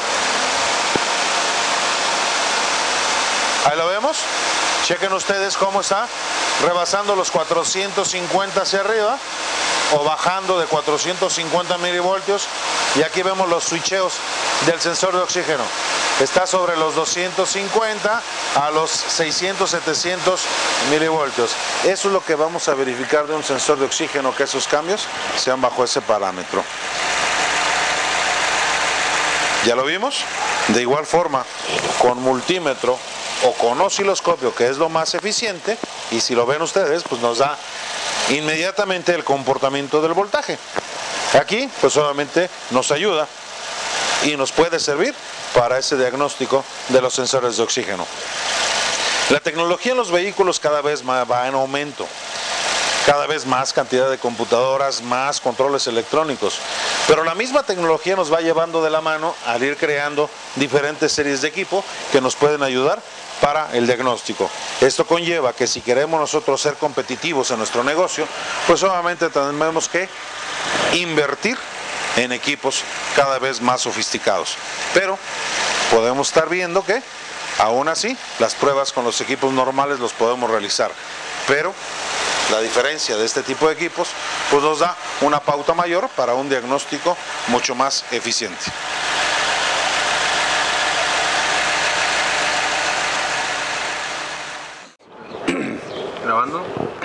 Ahí lo vemos. Chequen ustedes cómo está rebasando los cuatrocientos cincuenta hacia arriba o bajando de cuatrocientos cincuenta milivoltios, y aquí vemos los switcheos del sensor de oxígeno. Está sobre los doscientos cincuenta a los seiscientos, setecientos milivoltios. Eso es lo que vamos a verificar de un sensor de oxígeno, que esos cambios sean bajo ese parámetro. ¿Ya lo vimos? De igual forma, con multímetro o con osciloscopio, que es lo más eficiente, y si lo ven ustedes, pues nos da inmediatamente el comportamiento del voltaje. Aquí, pues obviamente nos ayuda y nos puede servir para ese diagnóstico de los sensores de oxígeno. La tecnología en los vehículos cada vez más va en aumento. Cada vez más cantidad de computadoras, más controles electrónicos. Pero la misma tecnología nos va llevando de la mano al ir creando diferentes series de equipo que nos pueden ayudar para el diagnóstico. Esto conlleva que si queremos nosotros ser competitivos en nuestro negocio, pues obviamente tenemos que invertir en equipos cada vez más sofisticados. Pero podemos estar viendo que aún así las pruebas con los equipos normales los podemos realizar. Pero la diferencia de este tipo de equipos pues nos da una pauta mayor para un diagnóstico mucho más eficiente. Grabando.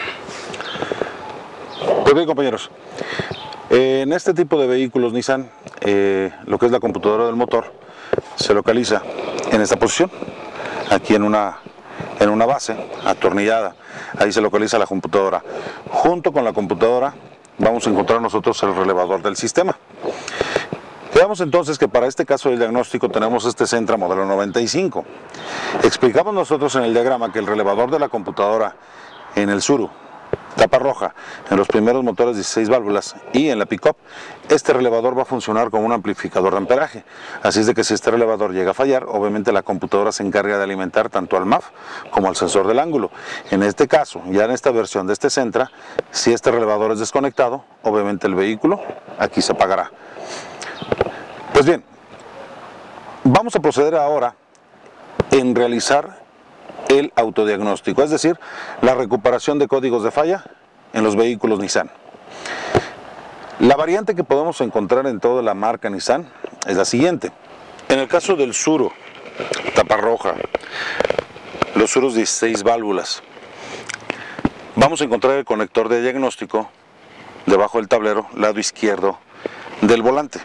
Pues bien, compañeros, eh, en este tipo de vehículos Nissan, eh, lo que es la computadora del motor se localiza en esta posición, aquí en una, en una base atornillada. Ahí se localiza la computadora. Junto con la computadora vamos a encontrar nosotros el relevador del sistema. Veamos entonces que para este caso del diagnóstico tenemos este Sentra modelo noventa y cinco. Explicamos nosotros en el diagrama que el relevador de la computadora en el Tsuru, tapa roja, en los primeros motores dieciséis válvulas y en la pick-up, este relevador va a funcionar como un amplificador de amperaje. Así es de que si este relevador llega a fallar, obviamente la computadora se encarga de alimentar tanto al M A F como al sensor del ángulo. En este caso, ya en esta versión de este Sentra, si este relevador es desconectado, obviamente el vehículo aquí se apagará. Pues bien, vamos a proceder ahora en realizar el autodiagnóstico, es decir, la recuperación de códigos de falla en los vehículos Nissan. La variante que podemos encontrar en toda la marca Nissan es la siguiente. En el caso del Tsuru, tapa roja, los Tsurus dieciséis válvulas, vamos a encontrar el conector de diagnóstico debajo del tablero, lado izquierdo del volante.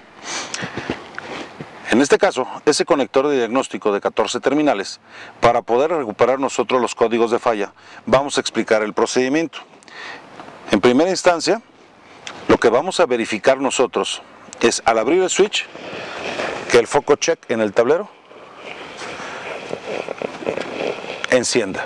En este caso, ese conector de diagnóstico de catorce terminales, para poder recuperar nosotros los códigos de falla, vamos a explicar el procedimiento. En primera instancia, lo que vamos a verificar nosotros es, al abrir el switch, que el foco check en el tablero encienda.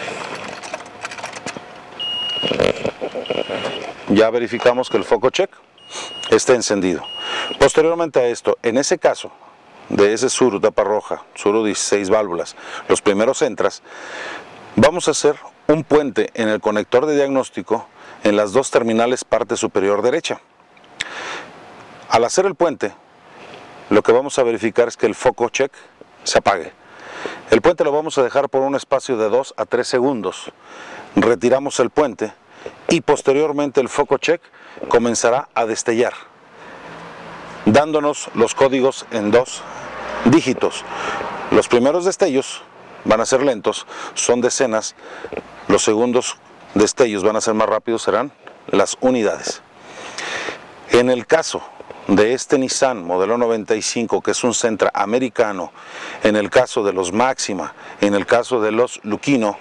Ya verificamos que el foco check esté encendido. Posteriormente a esto, en ese caso, de ese Tsuru tapa roja, Tsuru dieciséis válvulas, los primeros Sentras, vamos a hacer un puente en el conector de diagnóstico en las dos terminales parte superior derecha. Al hacer el puente, lo que vamos a verificar es que el foco check se apague. El puente lo vamos a dejar por un espacio de dos a tres segundos. Retiramos el puente y posteriormente el foco check comenzará a destellar, dándonos los códigos en dos dígitos. Los primeros destellos van a ser lentos, son decenas. Los segundos destellos van a ser más rápidos, serán las unidades. En el caso de este Nissan modelo noventa y cinco, que es un Sentra americano, en el caso de los Máxima, en el caso de los Lucchino,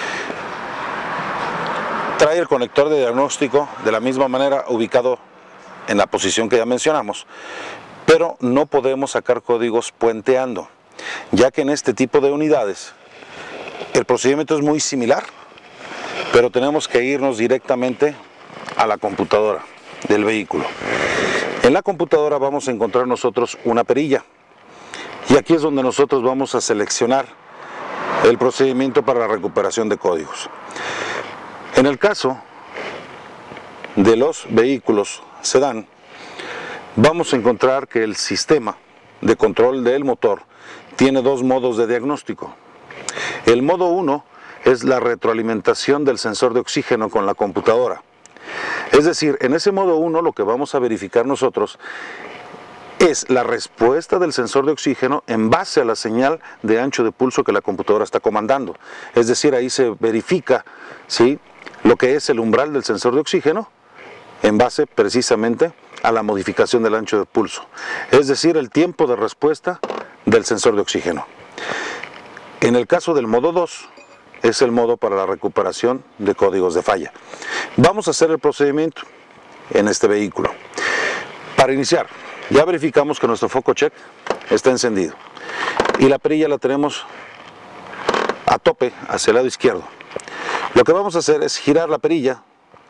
trae el conector de diagnóstico de la misma manera ubicado en la posición que ya mencionamos, pero no podemos sacar códigos puenteando, ya que en este tipo de unidades el procedimiento es muy similar, pero tenemos que irnos directamente a la computadora del vehículo. En la computadora vamos a encontrar nosotros una perilla, y aquí es donde nosotros vamos a seleccionar el procedimiento para la recuperación de códigos. En el caso de los vehículos sedán, vamos a encontrar que el sistema de control del motor tiene dos modos de diagnóstico. El modo uno es la retroalimentación del sensor de oxígeno con la computadora. Es decir, en ese modo uno lo que vamos a verificar nosotros es la respuesta del sensor de oxígeno en base a la señal de ancho de pulso que la computadora está comandando. Es decir, ahí se verifica, ¿sí?, lo que es el umbral del sensor de oxígeno en base precisamente a la modificación del ancho de pulso. Es decir, el tiempo de respuesta del sensor de oxígeno. En el caso del modo dos, es el modo para la recuperación de códigos de falla. Vamos a hacer el procedimiento en este vehículo. Para iniciar, ya verificamos que nuestro foco check está encendido y la perilla la tenemos a tope hacia el lado izquierdo. Lo que vamos a hacer es girar la perilla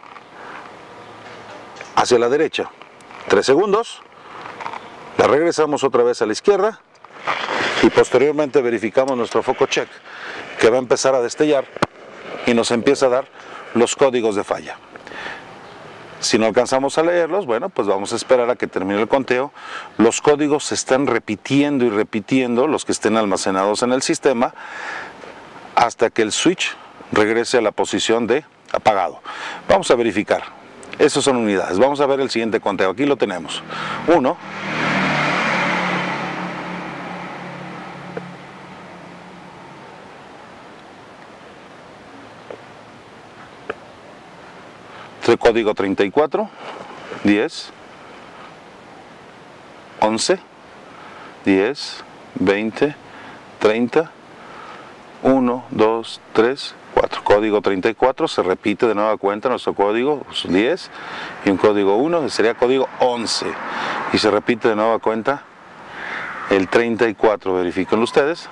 hacia la derecha, tres segundos, la regresamos otra vez a la izquierda y posteriormente verificamos nuestro foco check, que va a empezar a destellar y nos empieza a dar los códigos de falla. Si no alcanzamos a leerlos, bueno, pues vamos a esperar a que termine el conteo. Los códigos se están repitiendo y repitiendo, los que estén almacenados en el sistema, hasta que el switch regrese a la posición de apagado. Vamos a verificar. Esas son unidades. Vamos a ver el siguiente conteo. Aquí lo tenemos. uno. Código treinta y cuatro, diez, once, diez, veinte, treinta, uno, dos, tres, cuatro. Código treinta y cuatro, se repite de nueva cuenta nuestro código diez y un código uno, que sería código once. Y se repite de nueva cuenta el treinta y cuatro, verifiquen ustedes.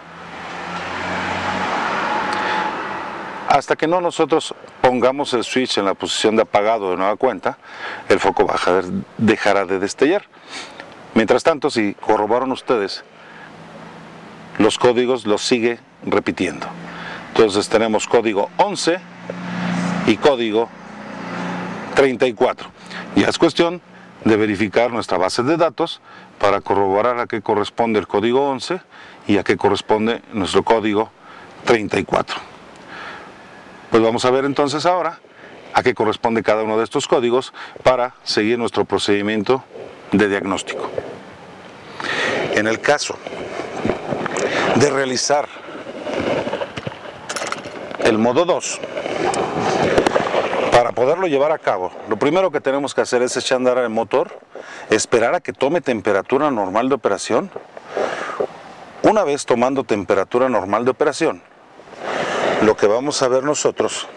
Hasta que no nosotros pongamos el switch en la posición de apagado de nueva cuenta, el foco baja, dejará de destellar. Mientras tanto, si corroboran ustedes, los códigos los sigue repitiendo. Entonces tenemos código once y código treinta y cuatro. Ya es cuestión de verificar nuestra base de datos para corroborar a qué corresponde el código once y a qué corresponde nuestro código treinta y cuatro. Pues vamos a ver entonces ahora a qué corresponde cada uno de estos códigos para seguir nuestro procedimiento de diagnóstico. En el caso de realizar el modo dos, para poderlo llevar a cabo, lo primero que tenemos que hacer es echar a andar el motor, esperar a que tome temperatura normal de operación. Una vez tomando temperatura normal de operación, lo que vamos a ver nosotros,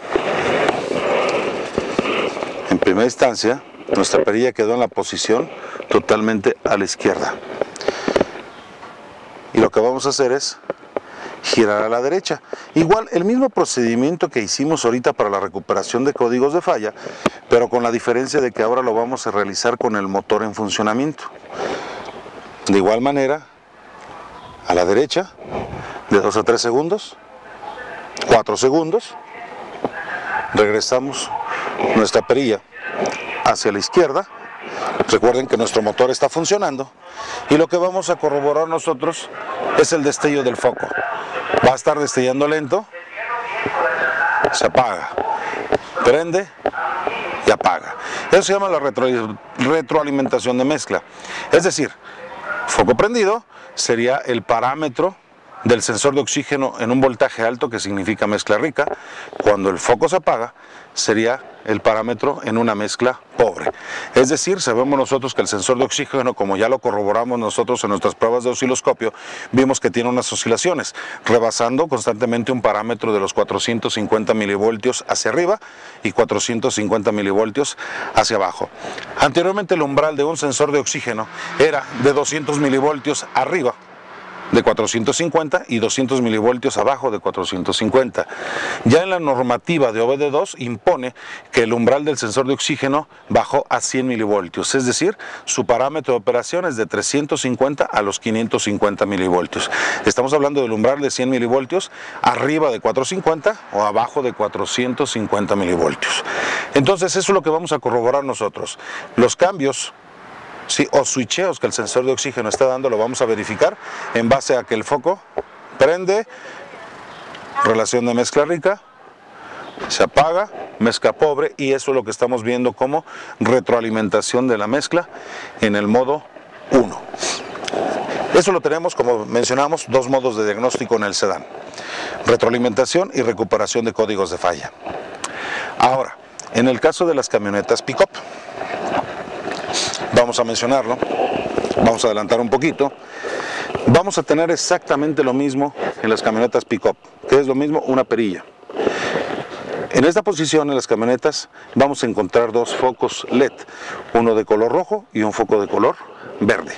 en primera instancia, nuestra perilla quedó en la posición totalmente a la izquierda. Y lo que vamos a hacer es girar a la derecha. Igual, el mismo procedimiento que hicimos ahorita para la recuperación de códigos de falla, pero con la diferencia de que ahora lo vamos a realizar con el motor en funcionamiento. De igual manera, a la derecha, de dos a tres segundos, cuatro segundos, regresamos nuestra perilla hacia la izquierda. Recuerden que nuestro motor está funcionando y lo que vamos a corroborar nosotros es el destello del foco. Va a estar destellando lento, se apaga, prende y apaga. Eso se llama la retro, retroalimentación de mezcla. Es decir, foco prendido sería el parámetro del sensor de oxígeno en un voltaje alto, que significa mezcla rica. Cuando el foco se apaga, sería el parámetro en una mezcla pobre. Es decir, sabemos nosotros que el sensor de oxígeno, como ya lo corroboramos nosotros en nuestras pruebas de osciloscopio, vimos que tiene unas oscilaciones, rebasando constantemente un parámetro de los cuatrocientos cincuenta milivoltios hacia arriba y cuatrocientos cincuenta milivoltios hacia abajo. Anteriormente el umbral de un sensor de oxígeno era de doscientos milivoltios arriba de cuatrocientos cincuenta y doscientos milivoltios abajo de cuatrocientos cincuenta. Ya en la normativa de O B D dos impone que el umbral del sensor de oxígeno bajó a cien milivoltios, es decir, su parámetro de operación es de trescientos cincuenta a los quinientos cincuenta milivoltios. Estamos hablando del umbral de cien milivoltios arriba de cuatrocientos cincuenta o abajo de cuatrocientos cincuenta milivoltios. Entonces eso es lo que vamos a corroborar nosotros. Los cambios Sí, o switcheos que el sensor de oxígeno está dando, lo vamos a verificar en base a que el foco prende, relación de mezcla rica, se apaga, mezcla pobre, y eso es lo que estamos viendo como retroalimentación de la mezcla en el modo uno. Eso lo tenemos, como mencionamos, dos modos de diagnóstico en el sedán: retroalimentación y recuperación de códigos de falla. Ahora, en el caso de las camionetas pick-up, vamos a mencionarlo, vamos a adelantar un poquito. Vamos a tener exactamente lo mismo en las camionetas pick-up, que es lo mismo, una perilla. En esta posición en las camionetas vamos a encontrar dos focos L E D, uno de color rojo y un foco de color verde.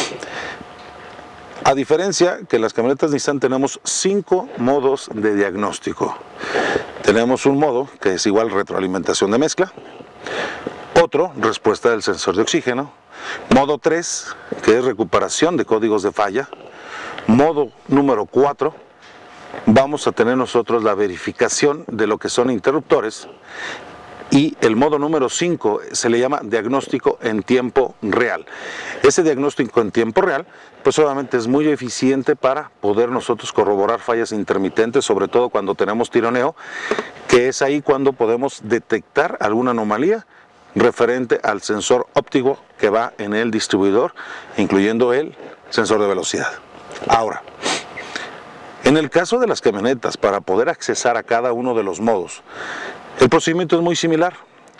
A diferencia que en las camionetas Nissan tenemos cinco modos de diagnóstico. Tenemos un modo que es igual retroalimentación de mezcla, otro, respuesta del sensor de oxígeno, modo tres, que es recuperación de códigos de falla, modo número cuatro, vamos a tener nosotros la verificación de lo que son interruptores, y el modo número cinco se le llama diagnóstico en tiempo real. Ese diagnóstico en tiempo real, pues obviamente es muy eficiente para poder nosotros corroborar fallas intermitentes, sobre todo cuando tenemos tironeo, que es ahí cuando podemos detectar alguna anomalía referente al sensor óptico que va en el distribuidor, incluyendo el sensor de velocidad. Ahora, en el caso de las camionetas, para poder accesar a cada uno de los modos, el procedimiento es muy similar.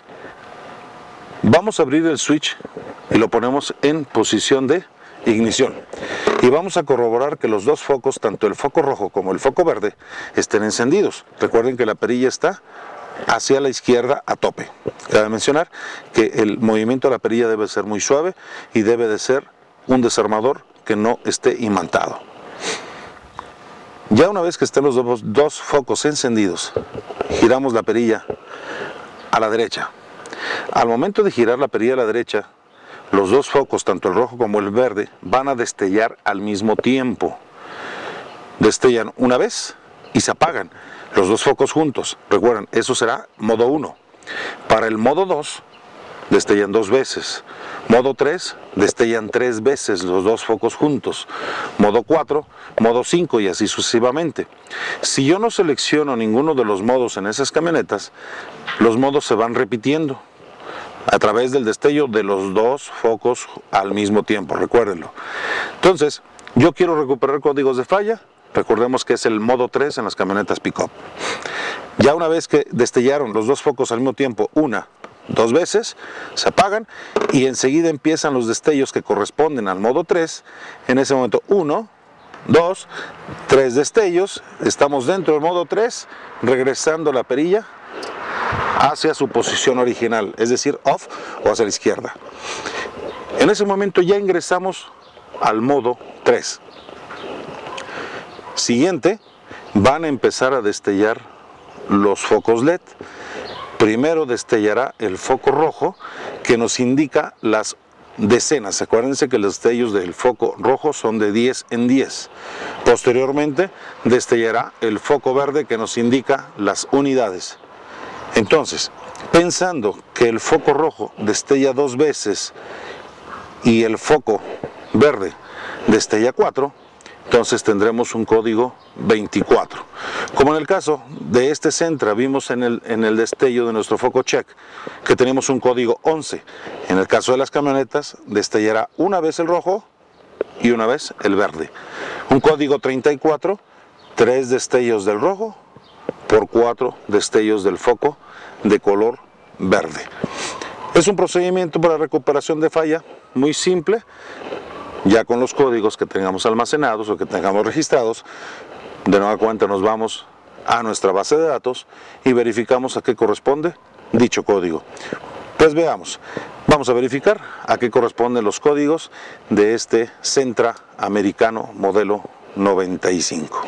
Vamos a abrir el switch y lo ponemos en posición de ignición, y vamos a corroborar que los dos focos, tanto el foco rojo como el foco verde, estén encendidos. Recuerden que la perilla está hacia la izquierda a tope. Cabe mencionar que el movimiento de la perilla debe ser muy suave y debe de ser un desarmador que no esté imantado. Ya una vez que estén los dos, dos focos encendidos, giramos la perilla a la derecha. Al momento de girar la perilla a la derecha, los dos focos, tanto el rojo como el verde, van a destellar al mismo tiempo. Destellan una vez y se apagan los dos focos juntos. Recuerden, eso será modo uno. Para el modo dos, destellan dos veces. Modo tres, destellan tres veces los dos focos juntos. Modo cuatro, modo cinco y así sucesivamente. Si yo no selecciono ninguno de los modos en esas camionetas, los modos se van repitiendo a través del destello de los dos focos al mismo tiempo, recuérdenlo. Entonces, yo quiero recuperar códigos de falla. Recordemos que es el modo tres en las camionetas pick-up. Ya una vez que destellaron los dos focos al mismo tiempo, una, dos veces, se apagan y enseguida empiezan los destellos que corresponden al modo tres. En ese momento, uno, dos, tres destellos. Estamos dentro del modo tres, regresando la perilla hacia su posición original, es decir, off o hacia la izquierda. En ese momento ya ingresamos al modo tres. Siguiente, van a empezar a destellar los focos L E D. Primero destellará el foco rojo, que nos indica las decenas. Acuérdense que los destellos del foco rojo son de diez en diez. Posteriormente destellará el foco verde, que nos indica las unidades. Entonces, pensando que el foco rojo destella dos veces y el foco verde destella cuatro, entonces tendremos un código veinticuatro. Como en el caso de este Sentra, vimos en el, en el destello de nuestro foco check que tenemos un código once. En el caso de las camionetas, destellará una vez el rojo y una vez el verde. Un código treinta y cuatro, tres destellos del rojo por cuatro destellos del foco de color verde. Es un procedimiento para recuperación de falla muy simple, ya con los códigos que tengamos almacenados o que tengamos registrados. De nueva cuenta nos vamos a nuestra base de datos y verificamos a qué corresponde dicho código. Pues veamos, vamos a verificar a qué corresponden los códigos de este Centra americano modelo noventa y cinco.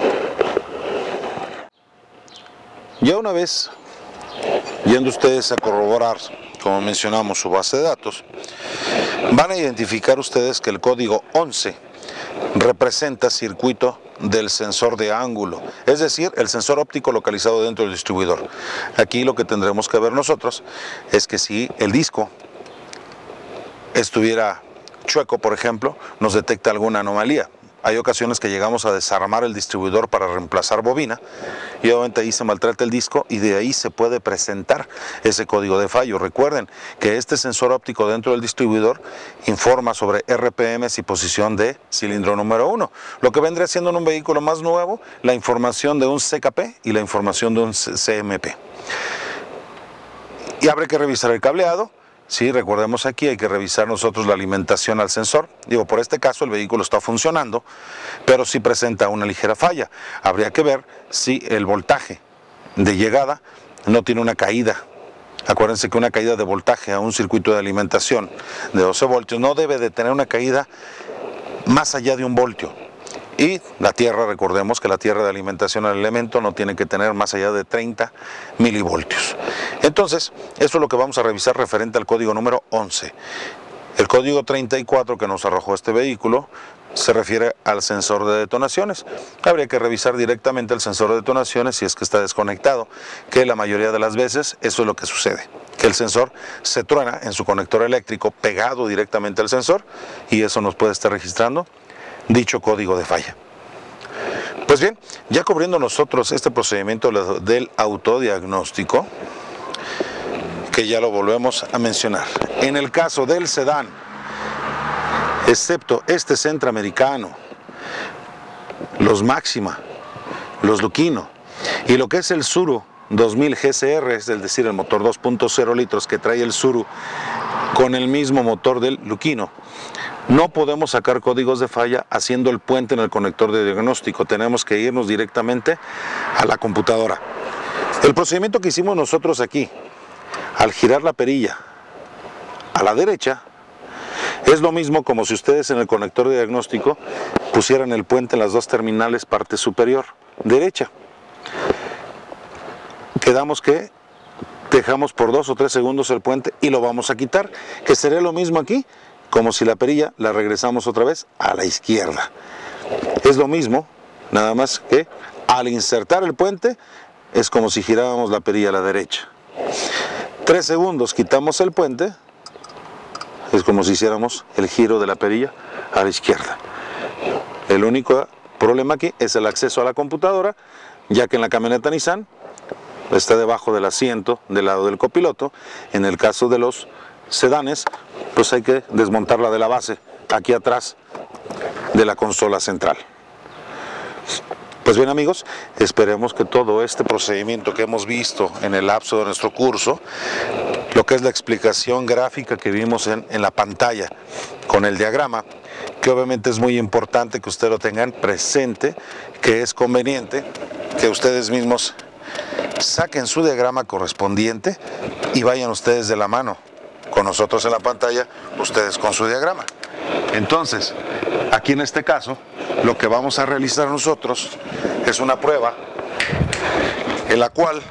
Ya una vez yendo ustedes a corroborar, como mencionamos, su base de datos, van a identificar ustedes que el código once representa circuito del sensor de ángulo, es decir, el sensor óptico localizado dentro del distribuidor. Aquí lo que tendremos que ver nosotros es que si el disco estuviera chueco, por ejemplo, nos detecta alguna anomalía. Hay ocasiones que llegamos a desarmar el distribuidor para reemplazar bobina y obviamente ahí se maltrata el disco y de ahí se puede presentar ese código de fallo. Recuerden que este sensor óptico dentro del distribuidor informa sobre R P Ms y posición de cilindro número uno. Lo que vendría siendo en un vehículo más nuevo la información de un C K P y la información de un C M P. Y habrá que revisar el cableado. Sí, recordemos aquí, hay que revisar nosotros la alimentación al sensor. Digo, por este caso el vehículo está funcionando, pero sí presenta una ligera falla. Habría que ver si el voltaje de llegada no tiene una caída. Acuérdense que una caída de voltaje a un circuito de alimentación de doce voltios no debe de tener una caída más allá de un voltio. Y la tierra, recordemos que la tierra de alimentación al elemento no tiene que tener más allá de treinta milivoltios. Entonces, eso es lo que vamos a revisar referente al código número once. El código treinta y cuatro que nos arrojó este vehículo se refiere al sensor de detonaciones. Habría que revisar directamente el sensor de detonaciones si es que está desconectado, que la mayoría de las veces eso es lo que sucede, que el sensor se truena en su conector eléctrico pegado directamente al sensor y eso nos puede estar registrando dicho código de falla. Pues bien, ya cubriendo nosotros este procedimiento del autodiagnóstico, que ya lo volvemos a mencionar, en el caso del sedán, excepto este centroamericano, los Máxima, los Lucchino y lo que es el Tsuru dos mil G C R, es decir, el motor dos punto cero litros que trae el Tsuru con el mismo motor del Lucchino, no podemos sacar códigos de falla haciendo el puente en el conector de diagnóstico. Tenemos que irnos directamente a la computadora. El procedimiento que hicimos nosotros aquí, al girar la perilla a la derecha, es lo mismo como si ustedes en el conector de diagnóstico pusieran el puente en las dos terminales parte superior derecha. Quedamos que dejamos por dos o tres segundos el puente y lo vamos a quitar, que sería lo mismo aquí, como si la perilla la regresamos otra vez a la izquierda. Es lo mismo, nada más que al insertar el puente es como si giráramos la perilla a la derecha. Tres segundos quitamos el puente, es como si hiciéramos el giro de la perilla a la izquierda. El único problema aquí es el acceso a la computadora, ya que en la camioneta Nissan está debajo del asiento del lado del copiloto. En el caso de los sedanes, pues hay que desmontarla de la base, aquí atrás de la consola central. Pues bien amigos, esperemos que todo este procedimiento que hemos visto en el lapso de nuestro curso, lo que es la explicación gráfica que vimos en, en la pantalla con el diagrama, que obviamente es muy importante que ustedes lo tengan presente, que es conveniente que ustedes mismos saquen su diagrama correspondiente y vayan ustedes de la mano con nosotros en la pantalla, ustedes con su diagrama. Entonces, aquí en este caso, lo que vamos a realizar nosotros es una prueba en la cual,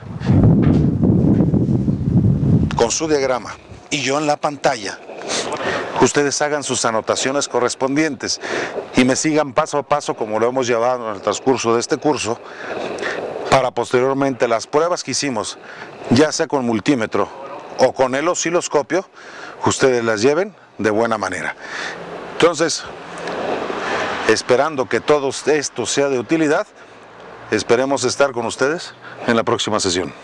con su diagrama y yo en la pantalla, ustedes hagan sus anotaciones correspondientes y me sigan paso a paso como lo hemos llevado en el transcurso de este curso, para posteriormente las pruebas que hicimos, ya sea con multímetro o con el osciloscopio, ustedes las lleven de buena manera. Entonces, esperando que todo esto sea de utilidad, esperemos estar con ustedes en la próxima sesión.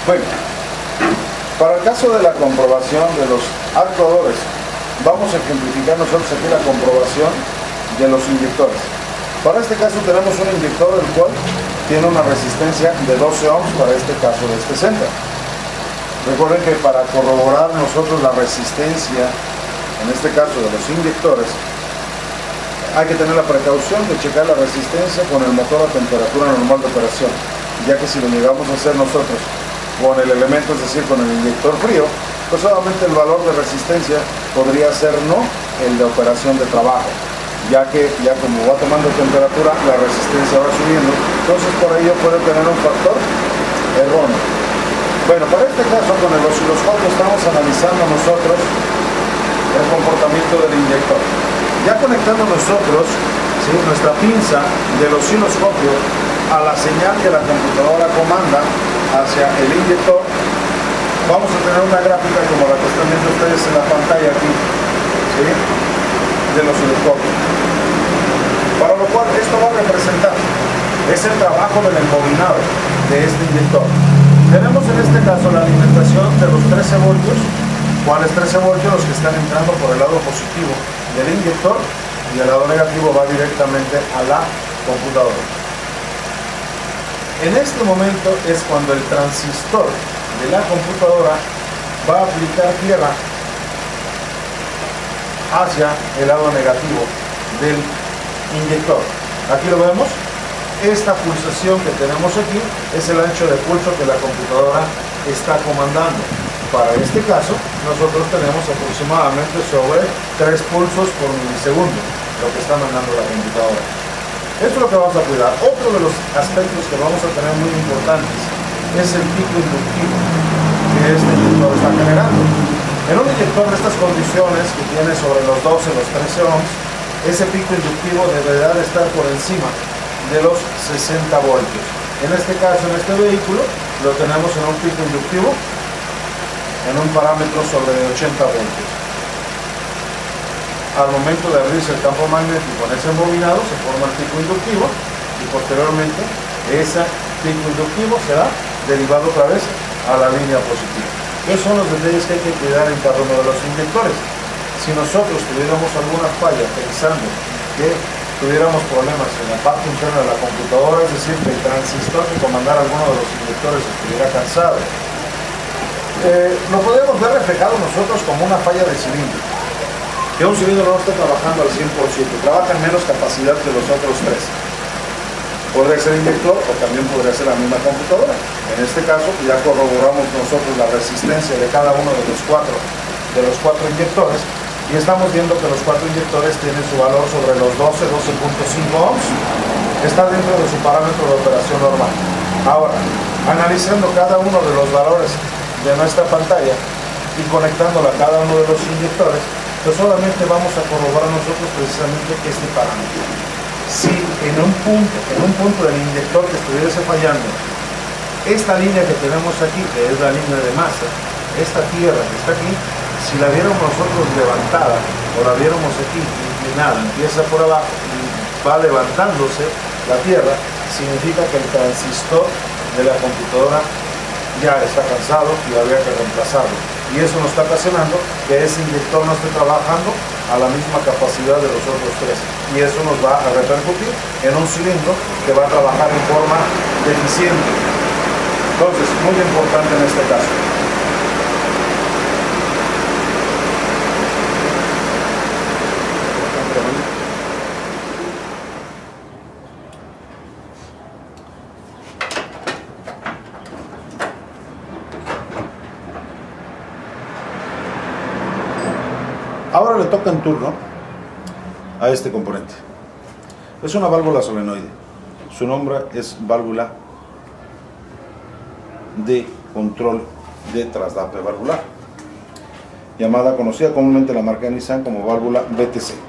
Bueno, para el caso de la comprobación de los actuadores, vamos a ejemplificar nosotros aquí la comprobación de los inyectores. Para este caso tenemos un inyector el cual tiene una resistencia de doce ohms para este caso de este centro. Recuerden que para corroborar nosotros la resistencia, en este caso de los inyectores, hay que tener la precaución de checar la resistencia con el motor a temperatura normal de operación, ya que si lo llegamos a hacer nosotros con el elemento, es decir, con el inyector frío, pues solamente el valor de resistencia podría ser no el de operación de trabajo, ya que ya como va tomando temperatura, la resistencia va subiendo, entonces por ello puede tener un factor erróneo. Bueno, para este caso con el osciloscopio estamos analizando nosotros el comportamiento del inyector. Ya conectando nosotros, ¿sí?, nuestra pinza del osciloscopio a la señal que la computadora comanda hacia el inyector, vamos a tener una gráfica como la que están viendo ustedes en la pantalla aquí, ¿sí?, del osciloscopio. Para lo cual esto va a representar, es el trabajo del embobinado de este inyector. Tenemos en este caso la alimentación de los trece voltios. ¿Cuáles trece voltios? Los que están entrando por el lado positivo del inyector, y el lado negativo va directamente a la computadora. En este momento es cuando el transistor de la computadora va a aplicar tierra hacia el lado negativo del inyector. Aquí lo vemos. Esta pulsación que tenemos aquí es el ancho de pulso que la computadora está comandando. Para este caso, nosotros tenemos aproximadamente sobre tres pulsos por milisegundo, lo que está mandando la computadora. Esto es lo que vamos a cuidar. Otro de los aspectos que vamos a tener muy importantes es el pico inductivo que este inyector está generando. En un inyector de estas condiciones, que tiene sobre los doce, los trece ohms, ese pico inductivo deberá de estar por encima de los sesenta voltios. En este caso, en este vehículo, lo tenemos en un pico inductivo en un parámetro sobre ochenta voltios. Al momento de abrirse el campo magnético en ese embobinado, se forma el pico inductivo y posteriormente ese pico inductivo será derivado otra vez a la línea positiva. Esos son los detalles que hay que cuidar en cada uno de los inyectores. Si nosotros tuviéramos alguna falla pensando que tuviéramos problemas en la parte interna de la computadora, es decir, que el transistor que comandara alguno de los inyectores estuviera cansado, eh, lo podemos ver reflejado nosotros como una falla de cilindro. Que un cilindro no está trabajando al cien por ciento, trabaja en menos capacidad que los otros tres. Podría ser el inyector o también podría ser la misma computadora. En este caso ya corroboramos nosotros la resistencia de cada uno de los cuatro, de los cuatro inyectores, y estamos viendo que los cuatro inyectores tienen su valor sobre los doce, doce punto cinco ohms, está dentro de su parámetro de operación normal. Ahora, analizando cada uno de los valores de nuestra pantalla y conectándola a cada uno de los inyectores, pues solamente vamos a corroborar nosotros precisamente este parámetro. Si en un punto, en un punto del inyector que estuviese fallando, esta línea que tenemos aquí, que es la línea de masa, esta tierra que está aquí, si la viéramos nosotros levantada o la viéramos aquí inclinada, empieza por abajo y va levantándose la tierra, significa que el transistor de la computadora ya está cansado y habría que reemplazarlo. Y eso nos está ocasionando que ese inyector no esté trabajando a la misma capacidad de los otros tres. Y eso nos va a repercutir en un cilindro que va a trabajar en forma deficiente. Entonces, muy importante en este caso. Ahora le toca en turno a este componente. Es una válvula solenoide. Su nombre es válvula de control de traslape valvular, llamada, conocida comúnmente la marca de Nissan como válvula B T C.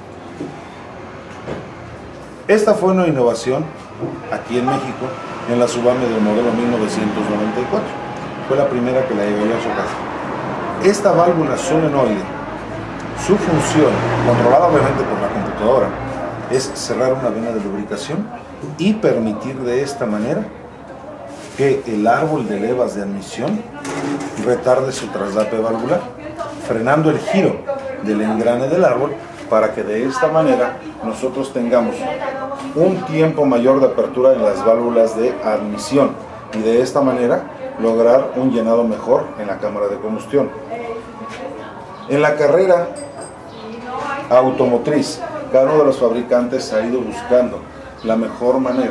Esta fue una innovación aquí en México en la Subame del modelo mil novecientos noventa y cuatro. Fue la primera que la llevó a su casa. Esta válvula solenoide, su función, controlada obviamente por la computadora, es cerrar una vena de lubricación y permitir de esta manera que el árbol de levas de admisión retarde su traslape valvular, frenando el giro del engrane del árbol para que de esta manera nosotros tengamos un tiempo mayor de apertura en las válvulas de admisión y de esta manera lograr un llenado mejor en la cámara de combustión. En la carrera automotriz, cada uno de los fabricantes ha ido buscando la mejor manera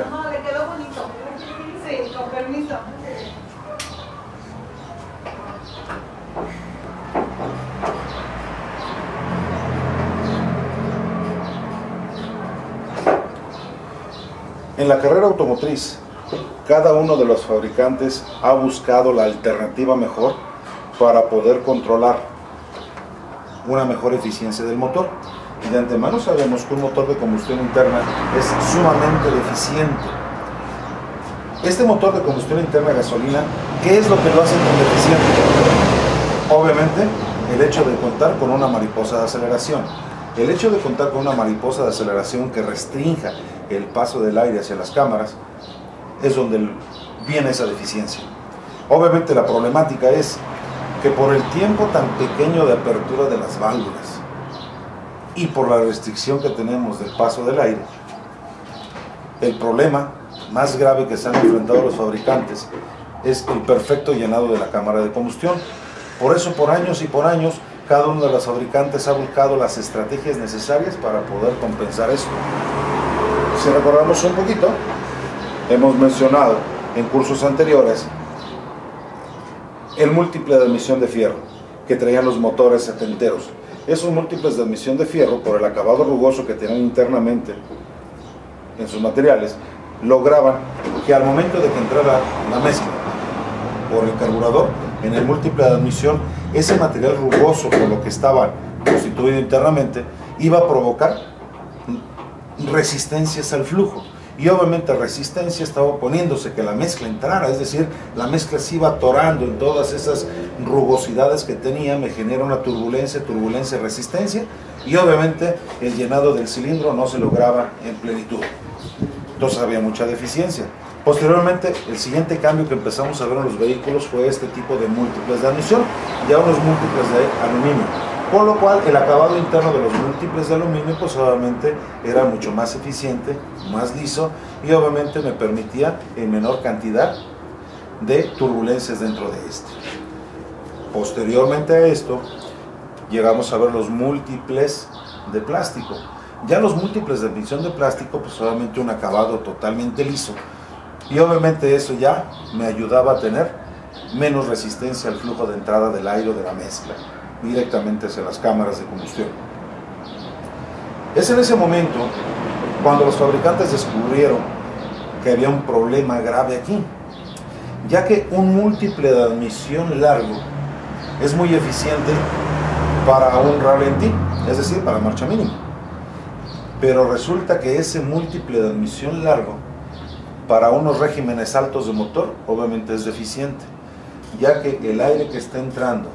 En la carrera automotriz, cada uno de los fabricantes ha buscado la alternativa mejor para poder controlar una mejor eficiencia del motor. Y de antemano sabemos que un motor de combustión interna es sumamente deficiente. Este motor de combustión interna gasolina, ¿qué es lo que lo hace tan deficiente? Obviamente, el hecho de contar con una mariposa de aceleración. El hecho de contar con una mariposa de aceleración que restrinja el paso del aire hacia las cámaras es donde viene esa deficiencia. Obviamente la problemática es que por el tiempo tan pequeño de apertura de las válvulas y por la restricción que tenemos del paso del aire, el problema más grave que se han enfrentado los fabricantes es el perfecto llenado de la cámara de combustión. Por eso por años y por años cada uno de los fabricantes ha buscado las estrategias necesarias para poder compensar esto. Si recordamos un poquito, hemos mencionado en cursos anteriores el múltiple de admisión de fierro que traían los motores setenteros. Esos múltiples de admisión de fierro, por el acabado rugoso que tenían internamente en sus materiales, lograban que al momento de que entrara la mezcla por el carburador, en el múltiple de admisión, ese material rugoso por lo que estaba constituido internamente iba a provocar resistencias al flujo. Y obviamente resistencia estaba oponiéndose que la mezcla entrara, es decir, la mezcla se iba atorando en todas esas rugosidades que tenía, me genera una turbulencia, turbulencia, resistencia, y obviamente el llenado del cilindro no se lograba en plenitud. Entonces había mucha deficiencia. Posteriormente, el siguiente cambio que empezamos a ver en los vehículos fue este tipo de múltiples de admisión, ya unos múltiples de aluminio. Por lo cual el acabado interno de los múltiples de aluminio pues obviamente era mucho más eficiente, más liso y obviamente me permitía en menor cantidad de turbulencias dentro de este. Posteriormente a esto llegamos a ver los múltiples de plástico. Ya los múltiples de admisión de plástico pues obviamente un acabado totalmente liso y obviamente eso ya me ayudaba a tener menos resistencia al flujo de entrada del aire o de la mezcla directamente hacia las cámaras de combustión. Es en ese momento cuando los fabricantes descubrieron que había un problema grave aquí, ya que un múltiple de admisión largo es muy eficiente para un ralentí, es decir, para marcha mínima, pero resulta que ese múltiple de admisión largo para unos regímenes altos de motor obviamente es deficiente, ya que el aire que está entrando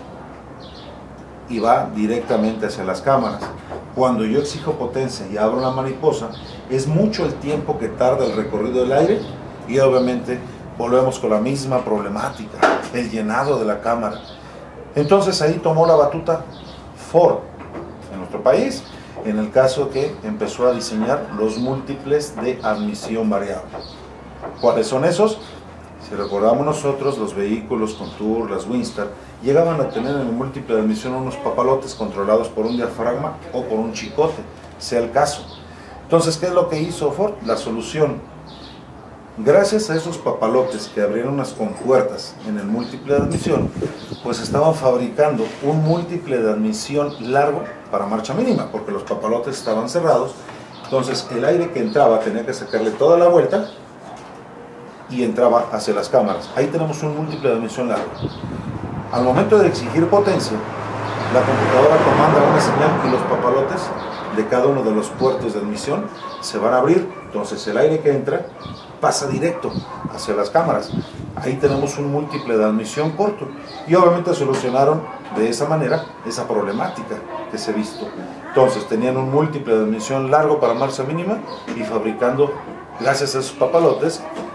y va directamente hacia las cámaras. Cuando yo exijo potencia y abro la mariposa, es mucho el tiempo que tarda el recorrido del aire y obviamente volvemos con la misma problemática, el llenado de la cámara. Entonces ahí tomó la batuta Ford en nuestro país, en el caso que empezó a diseñar los múltiples de admisión variable. ¿Cuáles son esos? Si recordamos nosotros, los vehículos Contour, las Windstar, llegaban a tener en el múltiple de admisión unos papalotes controlados por un diafragma o por un chicote, sea el caso. Entonces, ¿qué es lo que hizo Ford? La solución. Gracias a esos papalotes que abrieron unas compuertas en el múltiple de admisión, pues estaban fabricando un múltiple de admisión largo para marcha mínima, porque los papalotes estaban cerrados. Entonces, el aire que entraba tenía que sacarle toda la vuelta y entraba hacia las cámaras. Ahí tenemos un múltiple de admisión largo. Al momento de exigir potencia, la computadora comanda una señal y los papalotes de cada uno de los puertos de admisión se van a abrir. Entonces el aire que entra pasa directo hacia las cámaras. Ahí tenemos un múltiple de admisión corto y obviamente solucionaron de esa manera esa problemática que se ha visto. Entonces tenían un múltiple de admisión largo para marcha mínima y fabricando, gracias a esos papalotes,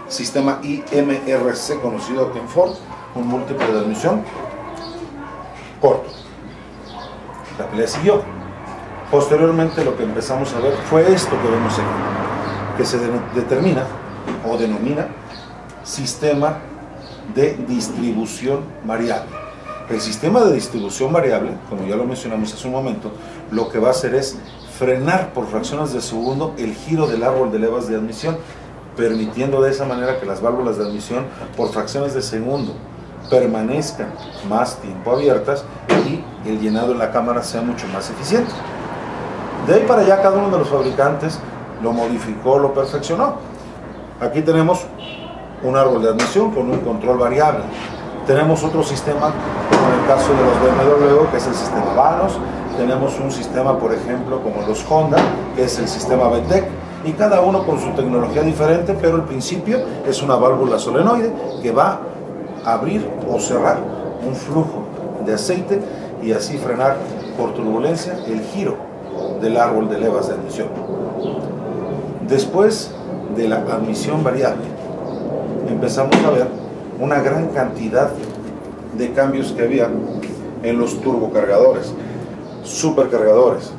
sistema I M R C conocido en Ford, un múltiple de admisión corto. La pelea siguió. Posteriormente lo que empezamos a ver fue esto que vemos aquí, que se de determina o denomina sistema de distribución variable. El sistema de distribución variable, como ya lo mencionamos hace un momento, lo que va a hacer es frenar por fracciones de segundo el giro del árbol de levas de admisión, permitiendo de esa manera que las válvulas de admisión por fracciones de segundo permanezcan más tiempo abiertas y el llenado en la cámara sea mucho más eficiente. De ahí para allá cada uno de los fabricantes lo modificó, lo perfeccionó. Aquí tenemos un árbol de admisión con un control variable. Tenemos otro sistema, como en el caso de los B M W, que es el sistema Vanos. Tenemos un sistema, por ejemplo, como los Honda, que es el sistema B T E C. Y cada uno con su tecnología diferente, pero el principio es una válvula solenoide que va a abrir o cerrar un flujo de aceite y así frenar por turbulencia el giro del árbol de levas de admisión. Después de la admisión variable, empezamos a ver una gran cantidad de cambios que había en los turbocargadores, supercargadores.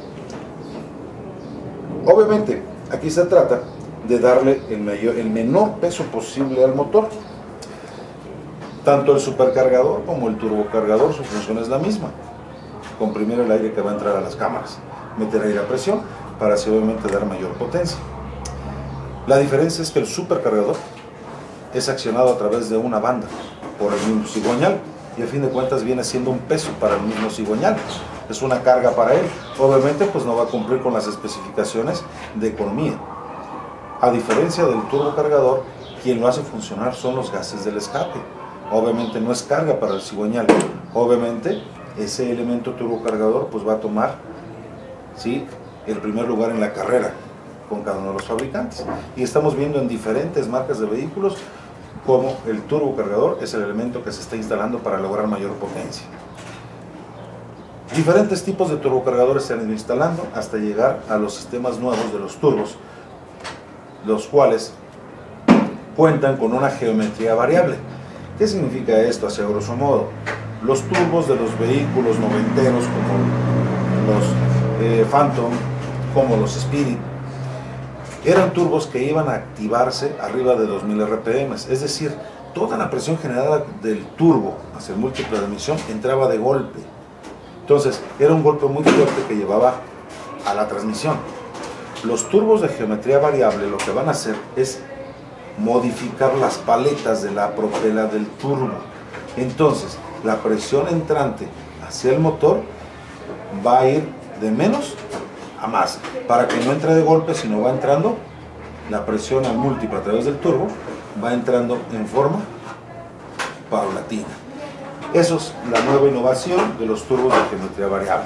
Obviamente, aquí se trata de darle el, mayor, el menor peso posible al motor. Tanto el supercargador como el turbocargador, su función es la misma: comprimir el aire que va a entrar a las cámaras, meter aire a presión para así obviamente dar mayor potencia. La diferencia es que el supercargador es accionado a través de una banda por el mismo cigüeñal y a fin de cuentas viene siendo un peso para el mismo cigüeñal, es una carga para él. Obviamente pues no va a cumplir con las especificaciones de economía. A diferencia del turbocargador, quien lo hace funcionar son los gases del escape. Obviamente no es carga para el cigüeñal. Obviamente ese elemento turbocargador pues va a tomar, ¿sí?, el primer lugar en la carrera con cada uno de los fabricantes. Y estamos viendo en diferentes marcas de vehículos cómo el turbocargador es el elemento que se está instalando para lograr mayor potencia. Diferentes tipos de turbocargadores se han ido instalando hasta llegar a los sistemas nuevos de los turbos, los cuales cuentan con una geometría variable. ¿Qué significa esto? Hacia grosso modo, los turbos de los vehículos noventeros como los eh, Phantom, como los Spirit, eran turbos que iban a activarse arriba de dos mil R P M, es decir, toda la presión generada del turbo hacia el múltiple de admisión entraba de golpe. Entonces, era un golpe muy fuerte que llevaba a la transmisión. Los turbos de geometría variable lo que van a hacer es modificar las paletas de la propela del turbo. Entonces, la presión entrante hacia el motor va a ir de menos a más, para que no entre de golpe, sino va entrando la presión al múltiple a través del turbo, va entrando en forma paulatina. Eso es la nueva innovación de los turbos de geometría variable.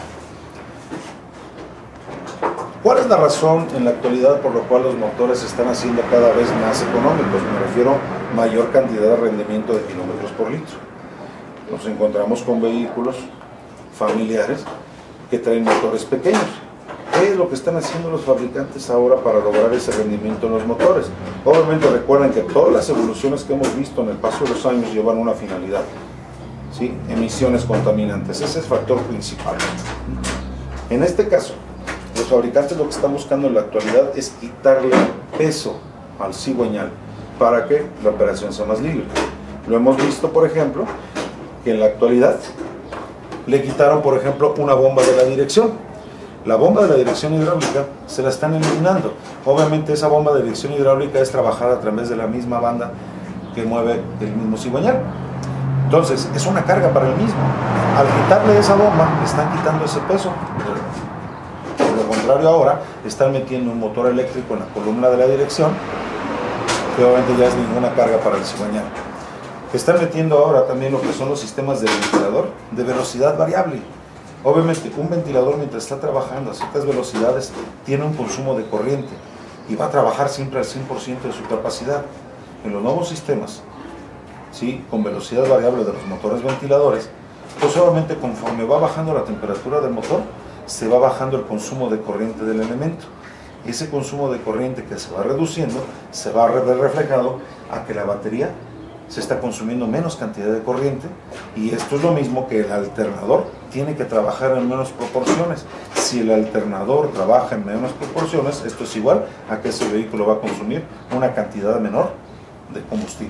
¿Cuál es la razón en la actualidad por la cual los motores se están haciendo cada vez más económicos? Me refiero a mayor cantidad de rendimiento de kilómetros por litro. Nos encontramos con vehículos familiares que traen motores pequeños. ¿Qué es lo que están haciendo los fabricantes ahora para lograr ese rendimiento en los motores? Obviamente recuerden que todas las evoluciones que hemos visto en el paso de los años llevan una finalidad, ¿sí? Emisiones contaminantes, ese es el factor principal. En este caso, los fabricantes lo que están buscando en la actualidad es quitarle peso al cigüeñal para que la operación sea más libre. Lo hemos visto, por ejemplo, que en la actualidad le quitaron, por ejemplo, una bomba de la dirección. La bomba de la dirección hidráulica se la están eliminando. Obviamente esa bomba de dirección hidráulica es trabajada a través de la misma banda que mueve el mismo cigüeñal. Entonces es una carga para el mismo. Al quitarle esa bomba, le están quitando ese peso. Por lo contrario, ahora están metiendo un motor eléctrico en la columna de la dirección, que obviamente ya es ninguna carga para el cigüeñal. Están metiendo ahora también lo que son los sistemas de ventilador de velocidad variable. Obviamente un ventilador, mientras está trabajando a ciertas velocidades, tiene un consumo de corriente y va a trabajar siempre al cien por ciento de su capacidad. En los nuevos sistemas, ¿sí?, con velocidad variable de los motores ventiladores, pues obviamente conforme va bajando la temperatura del motor, se va bajando el consumo de corriente del elemento. ese consumo de corriente que se va reduciendo se va a ver reflejado a que la batería se está consumiendo menos cantidad de corriente, y esto es lo mismo que el alternador tiene que trabajar en menos proporciones. Si el alternador trabaja en menos proporciones, esto es igual a que ese vehículo va a consumir una cantidad menor de combustible.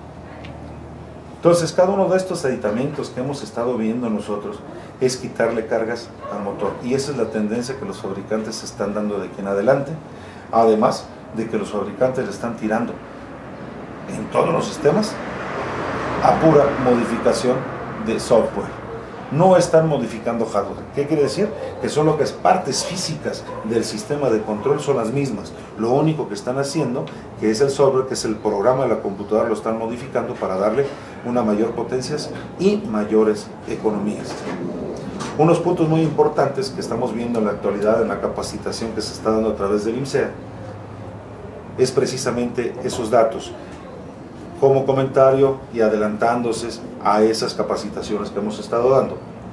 Entonces, cada uno de estos aditamentos que hemos estado viendo nosotros es quitarle cargas al motor, y esa es la tendencia que los fabricantes están dando de aquí en adelante, además de que los fabricantes le están tirando en todos los sistemas a pura modificación de software. No están modificando hardware. ¿Qué quiere decir? Que solo que las partes físicas del sistema de control son las mismas. Lo único que están haciendo, que es el software, que es el programa de la computadora, lo están modificando para darle una mayor potencia y mayores economías. Unos puntos muy importantes que estamos viendo en la actualidad en la capacitación que se está dando a través del IMSEA es precisamente esos datos. Como comentario y adelantándose a esas capacitaciones que hemos estado dando,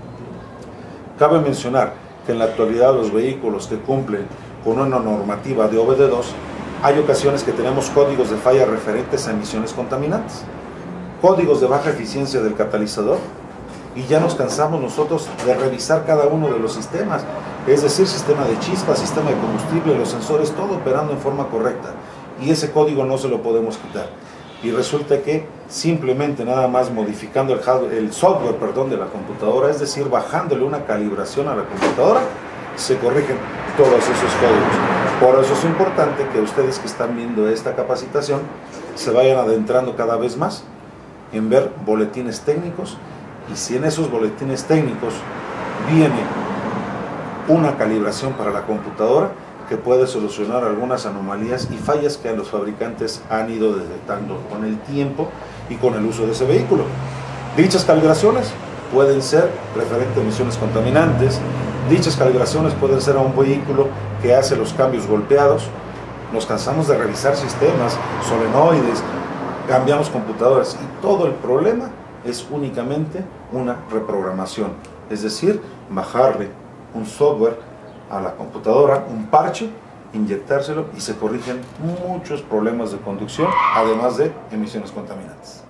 cabe mencionar que en la actualidad los vehículos que cumplen con una normativa de O B D dos, hay ocasiones que tenemos códigos de falla referentes a emisiones contaminantes, códigos de baja eficiencia del catalizador, y ya nos cansamos nosotros de revisar cada uno de los sistemas, es decir, sistema de chispa, sistema de combustible, los sensores, todo operando en forma correcta, y ese código no se lo podemos quitar. Y resulta que simplemente nada más modificando el, hardware, el software perdón, de la computadora, es decir, bajándole una calibración a la computadora, se corrigen todos esos códigos. Por eso es importante que ustedes que están viendo esta capacitación se vayan adentrando cada vez más en ver boletines técnicos, y si en esos boletines técnicos viene una calibración para la computadora que puede solucionar algunas anomalías y fallas que los fabricantes han ido detectando con el tiempo y con el uso de ese vehículo. Dichas calibraciones pueden ser referente a emisiones contaminantes, dichas calibraciones pueden ser a un vehículo que hace los cambios golpeados. Nos cansamos de revisar sistemas, solenoides, cambiamos computadoras, y todo el problema es únicamente una reprogramación, es decir, bajarle un software a la computadora, un parche, inyectárselo, y se corrigen muchos problemas de conducción, además de emisiones contaminantes.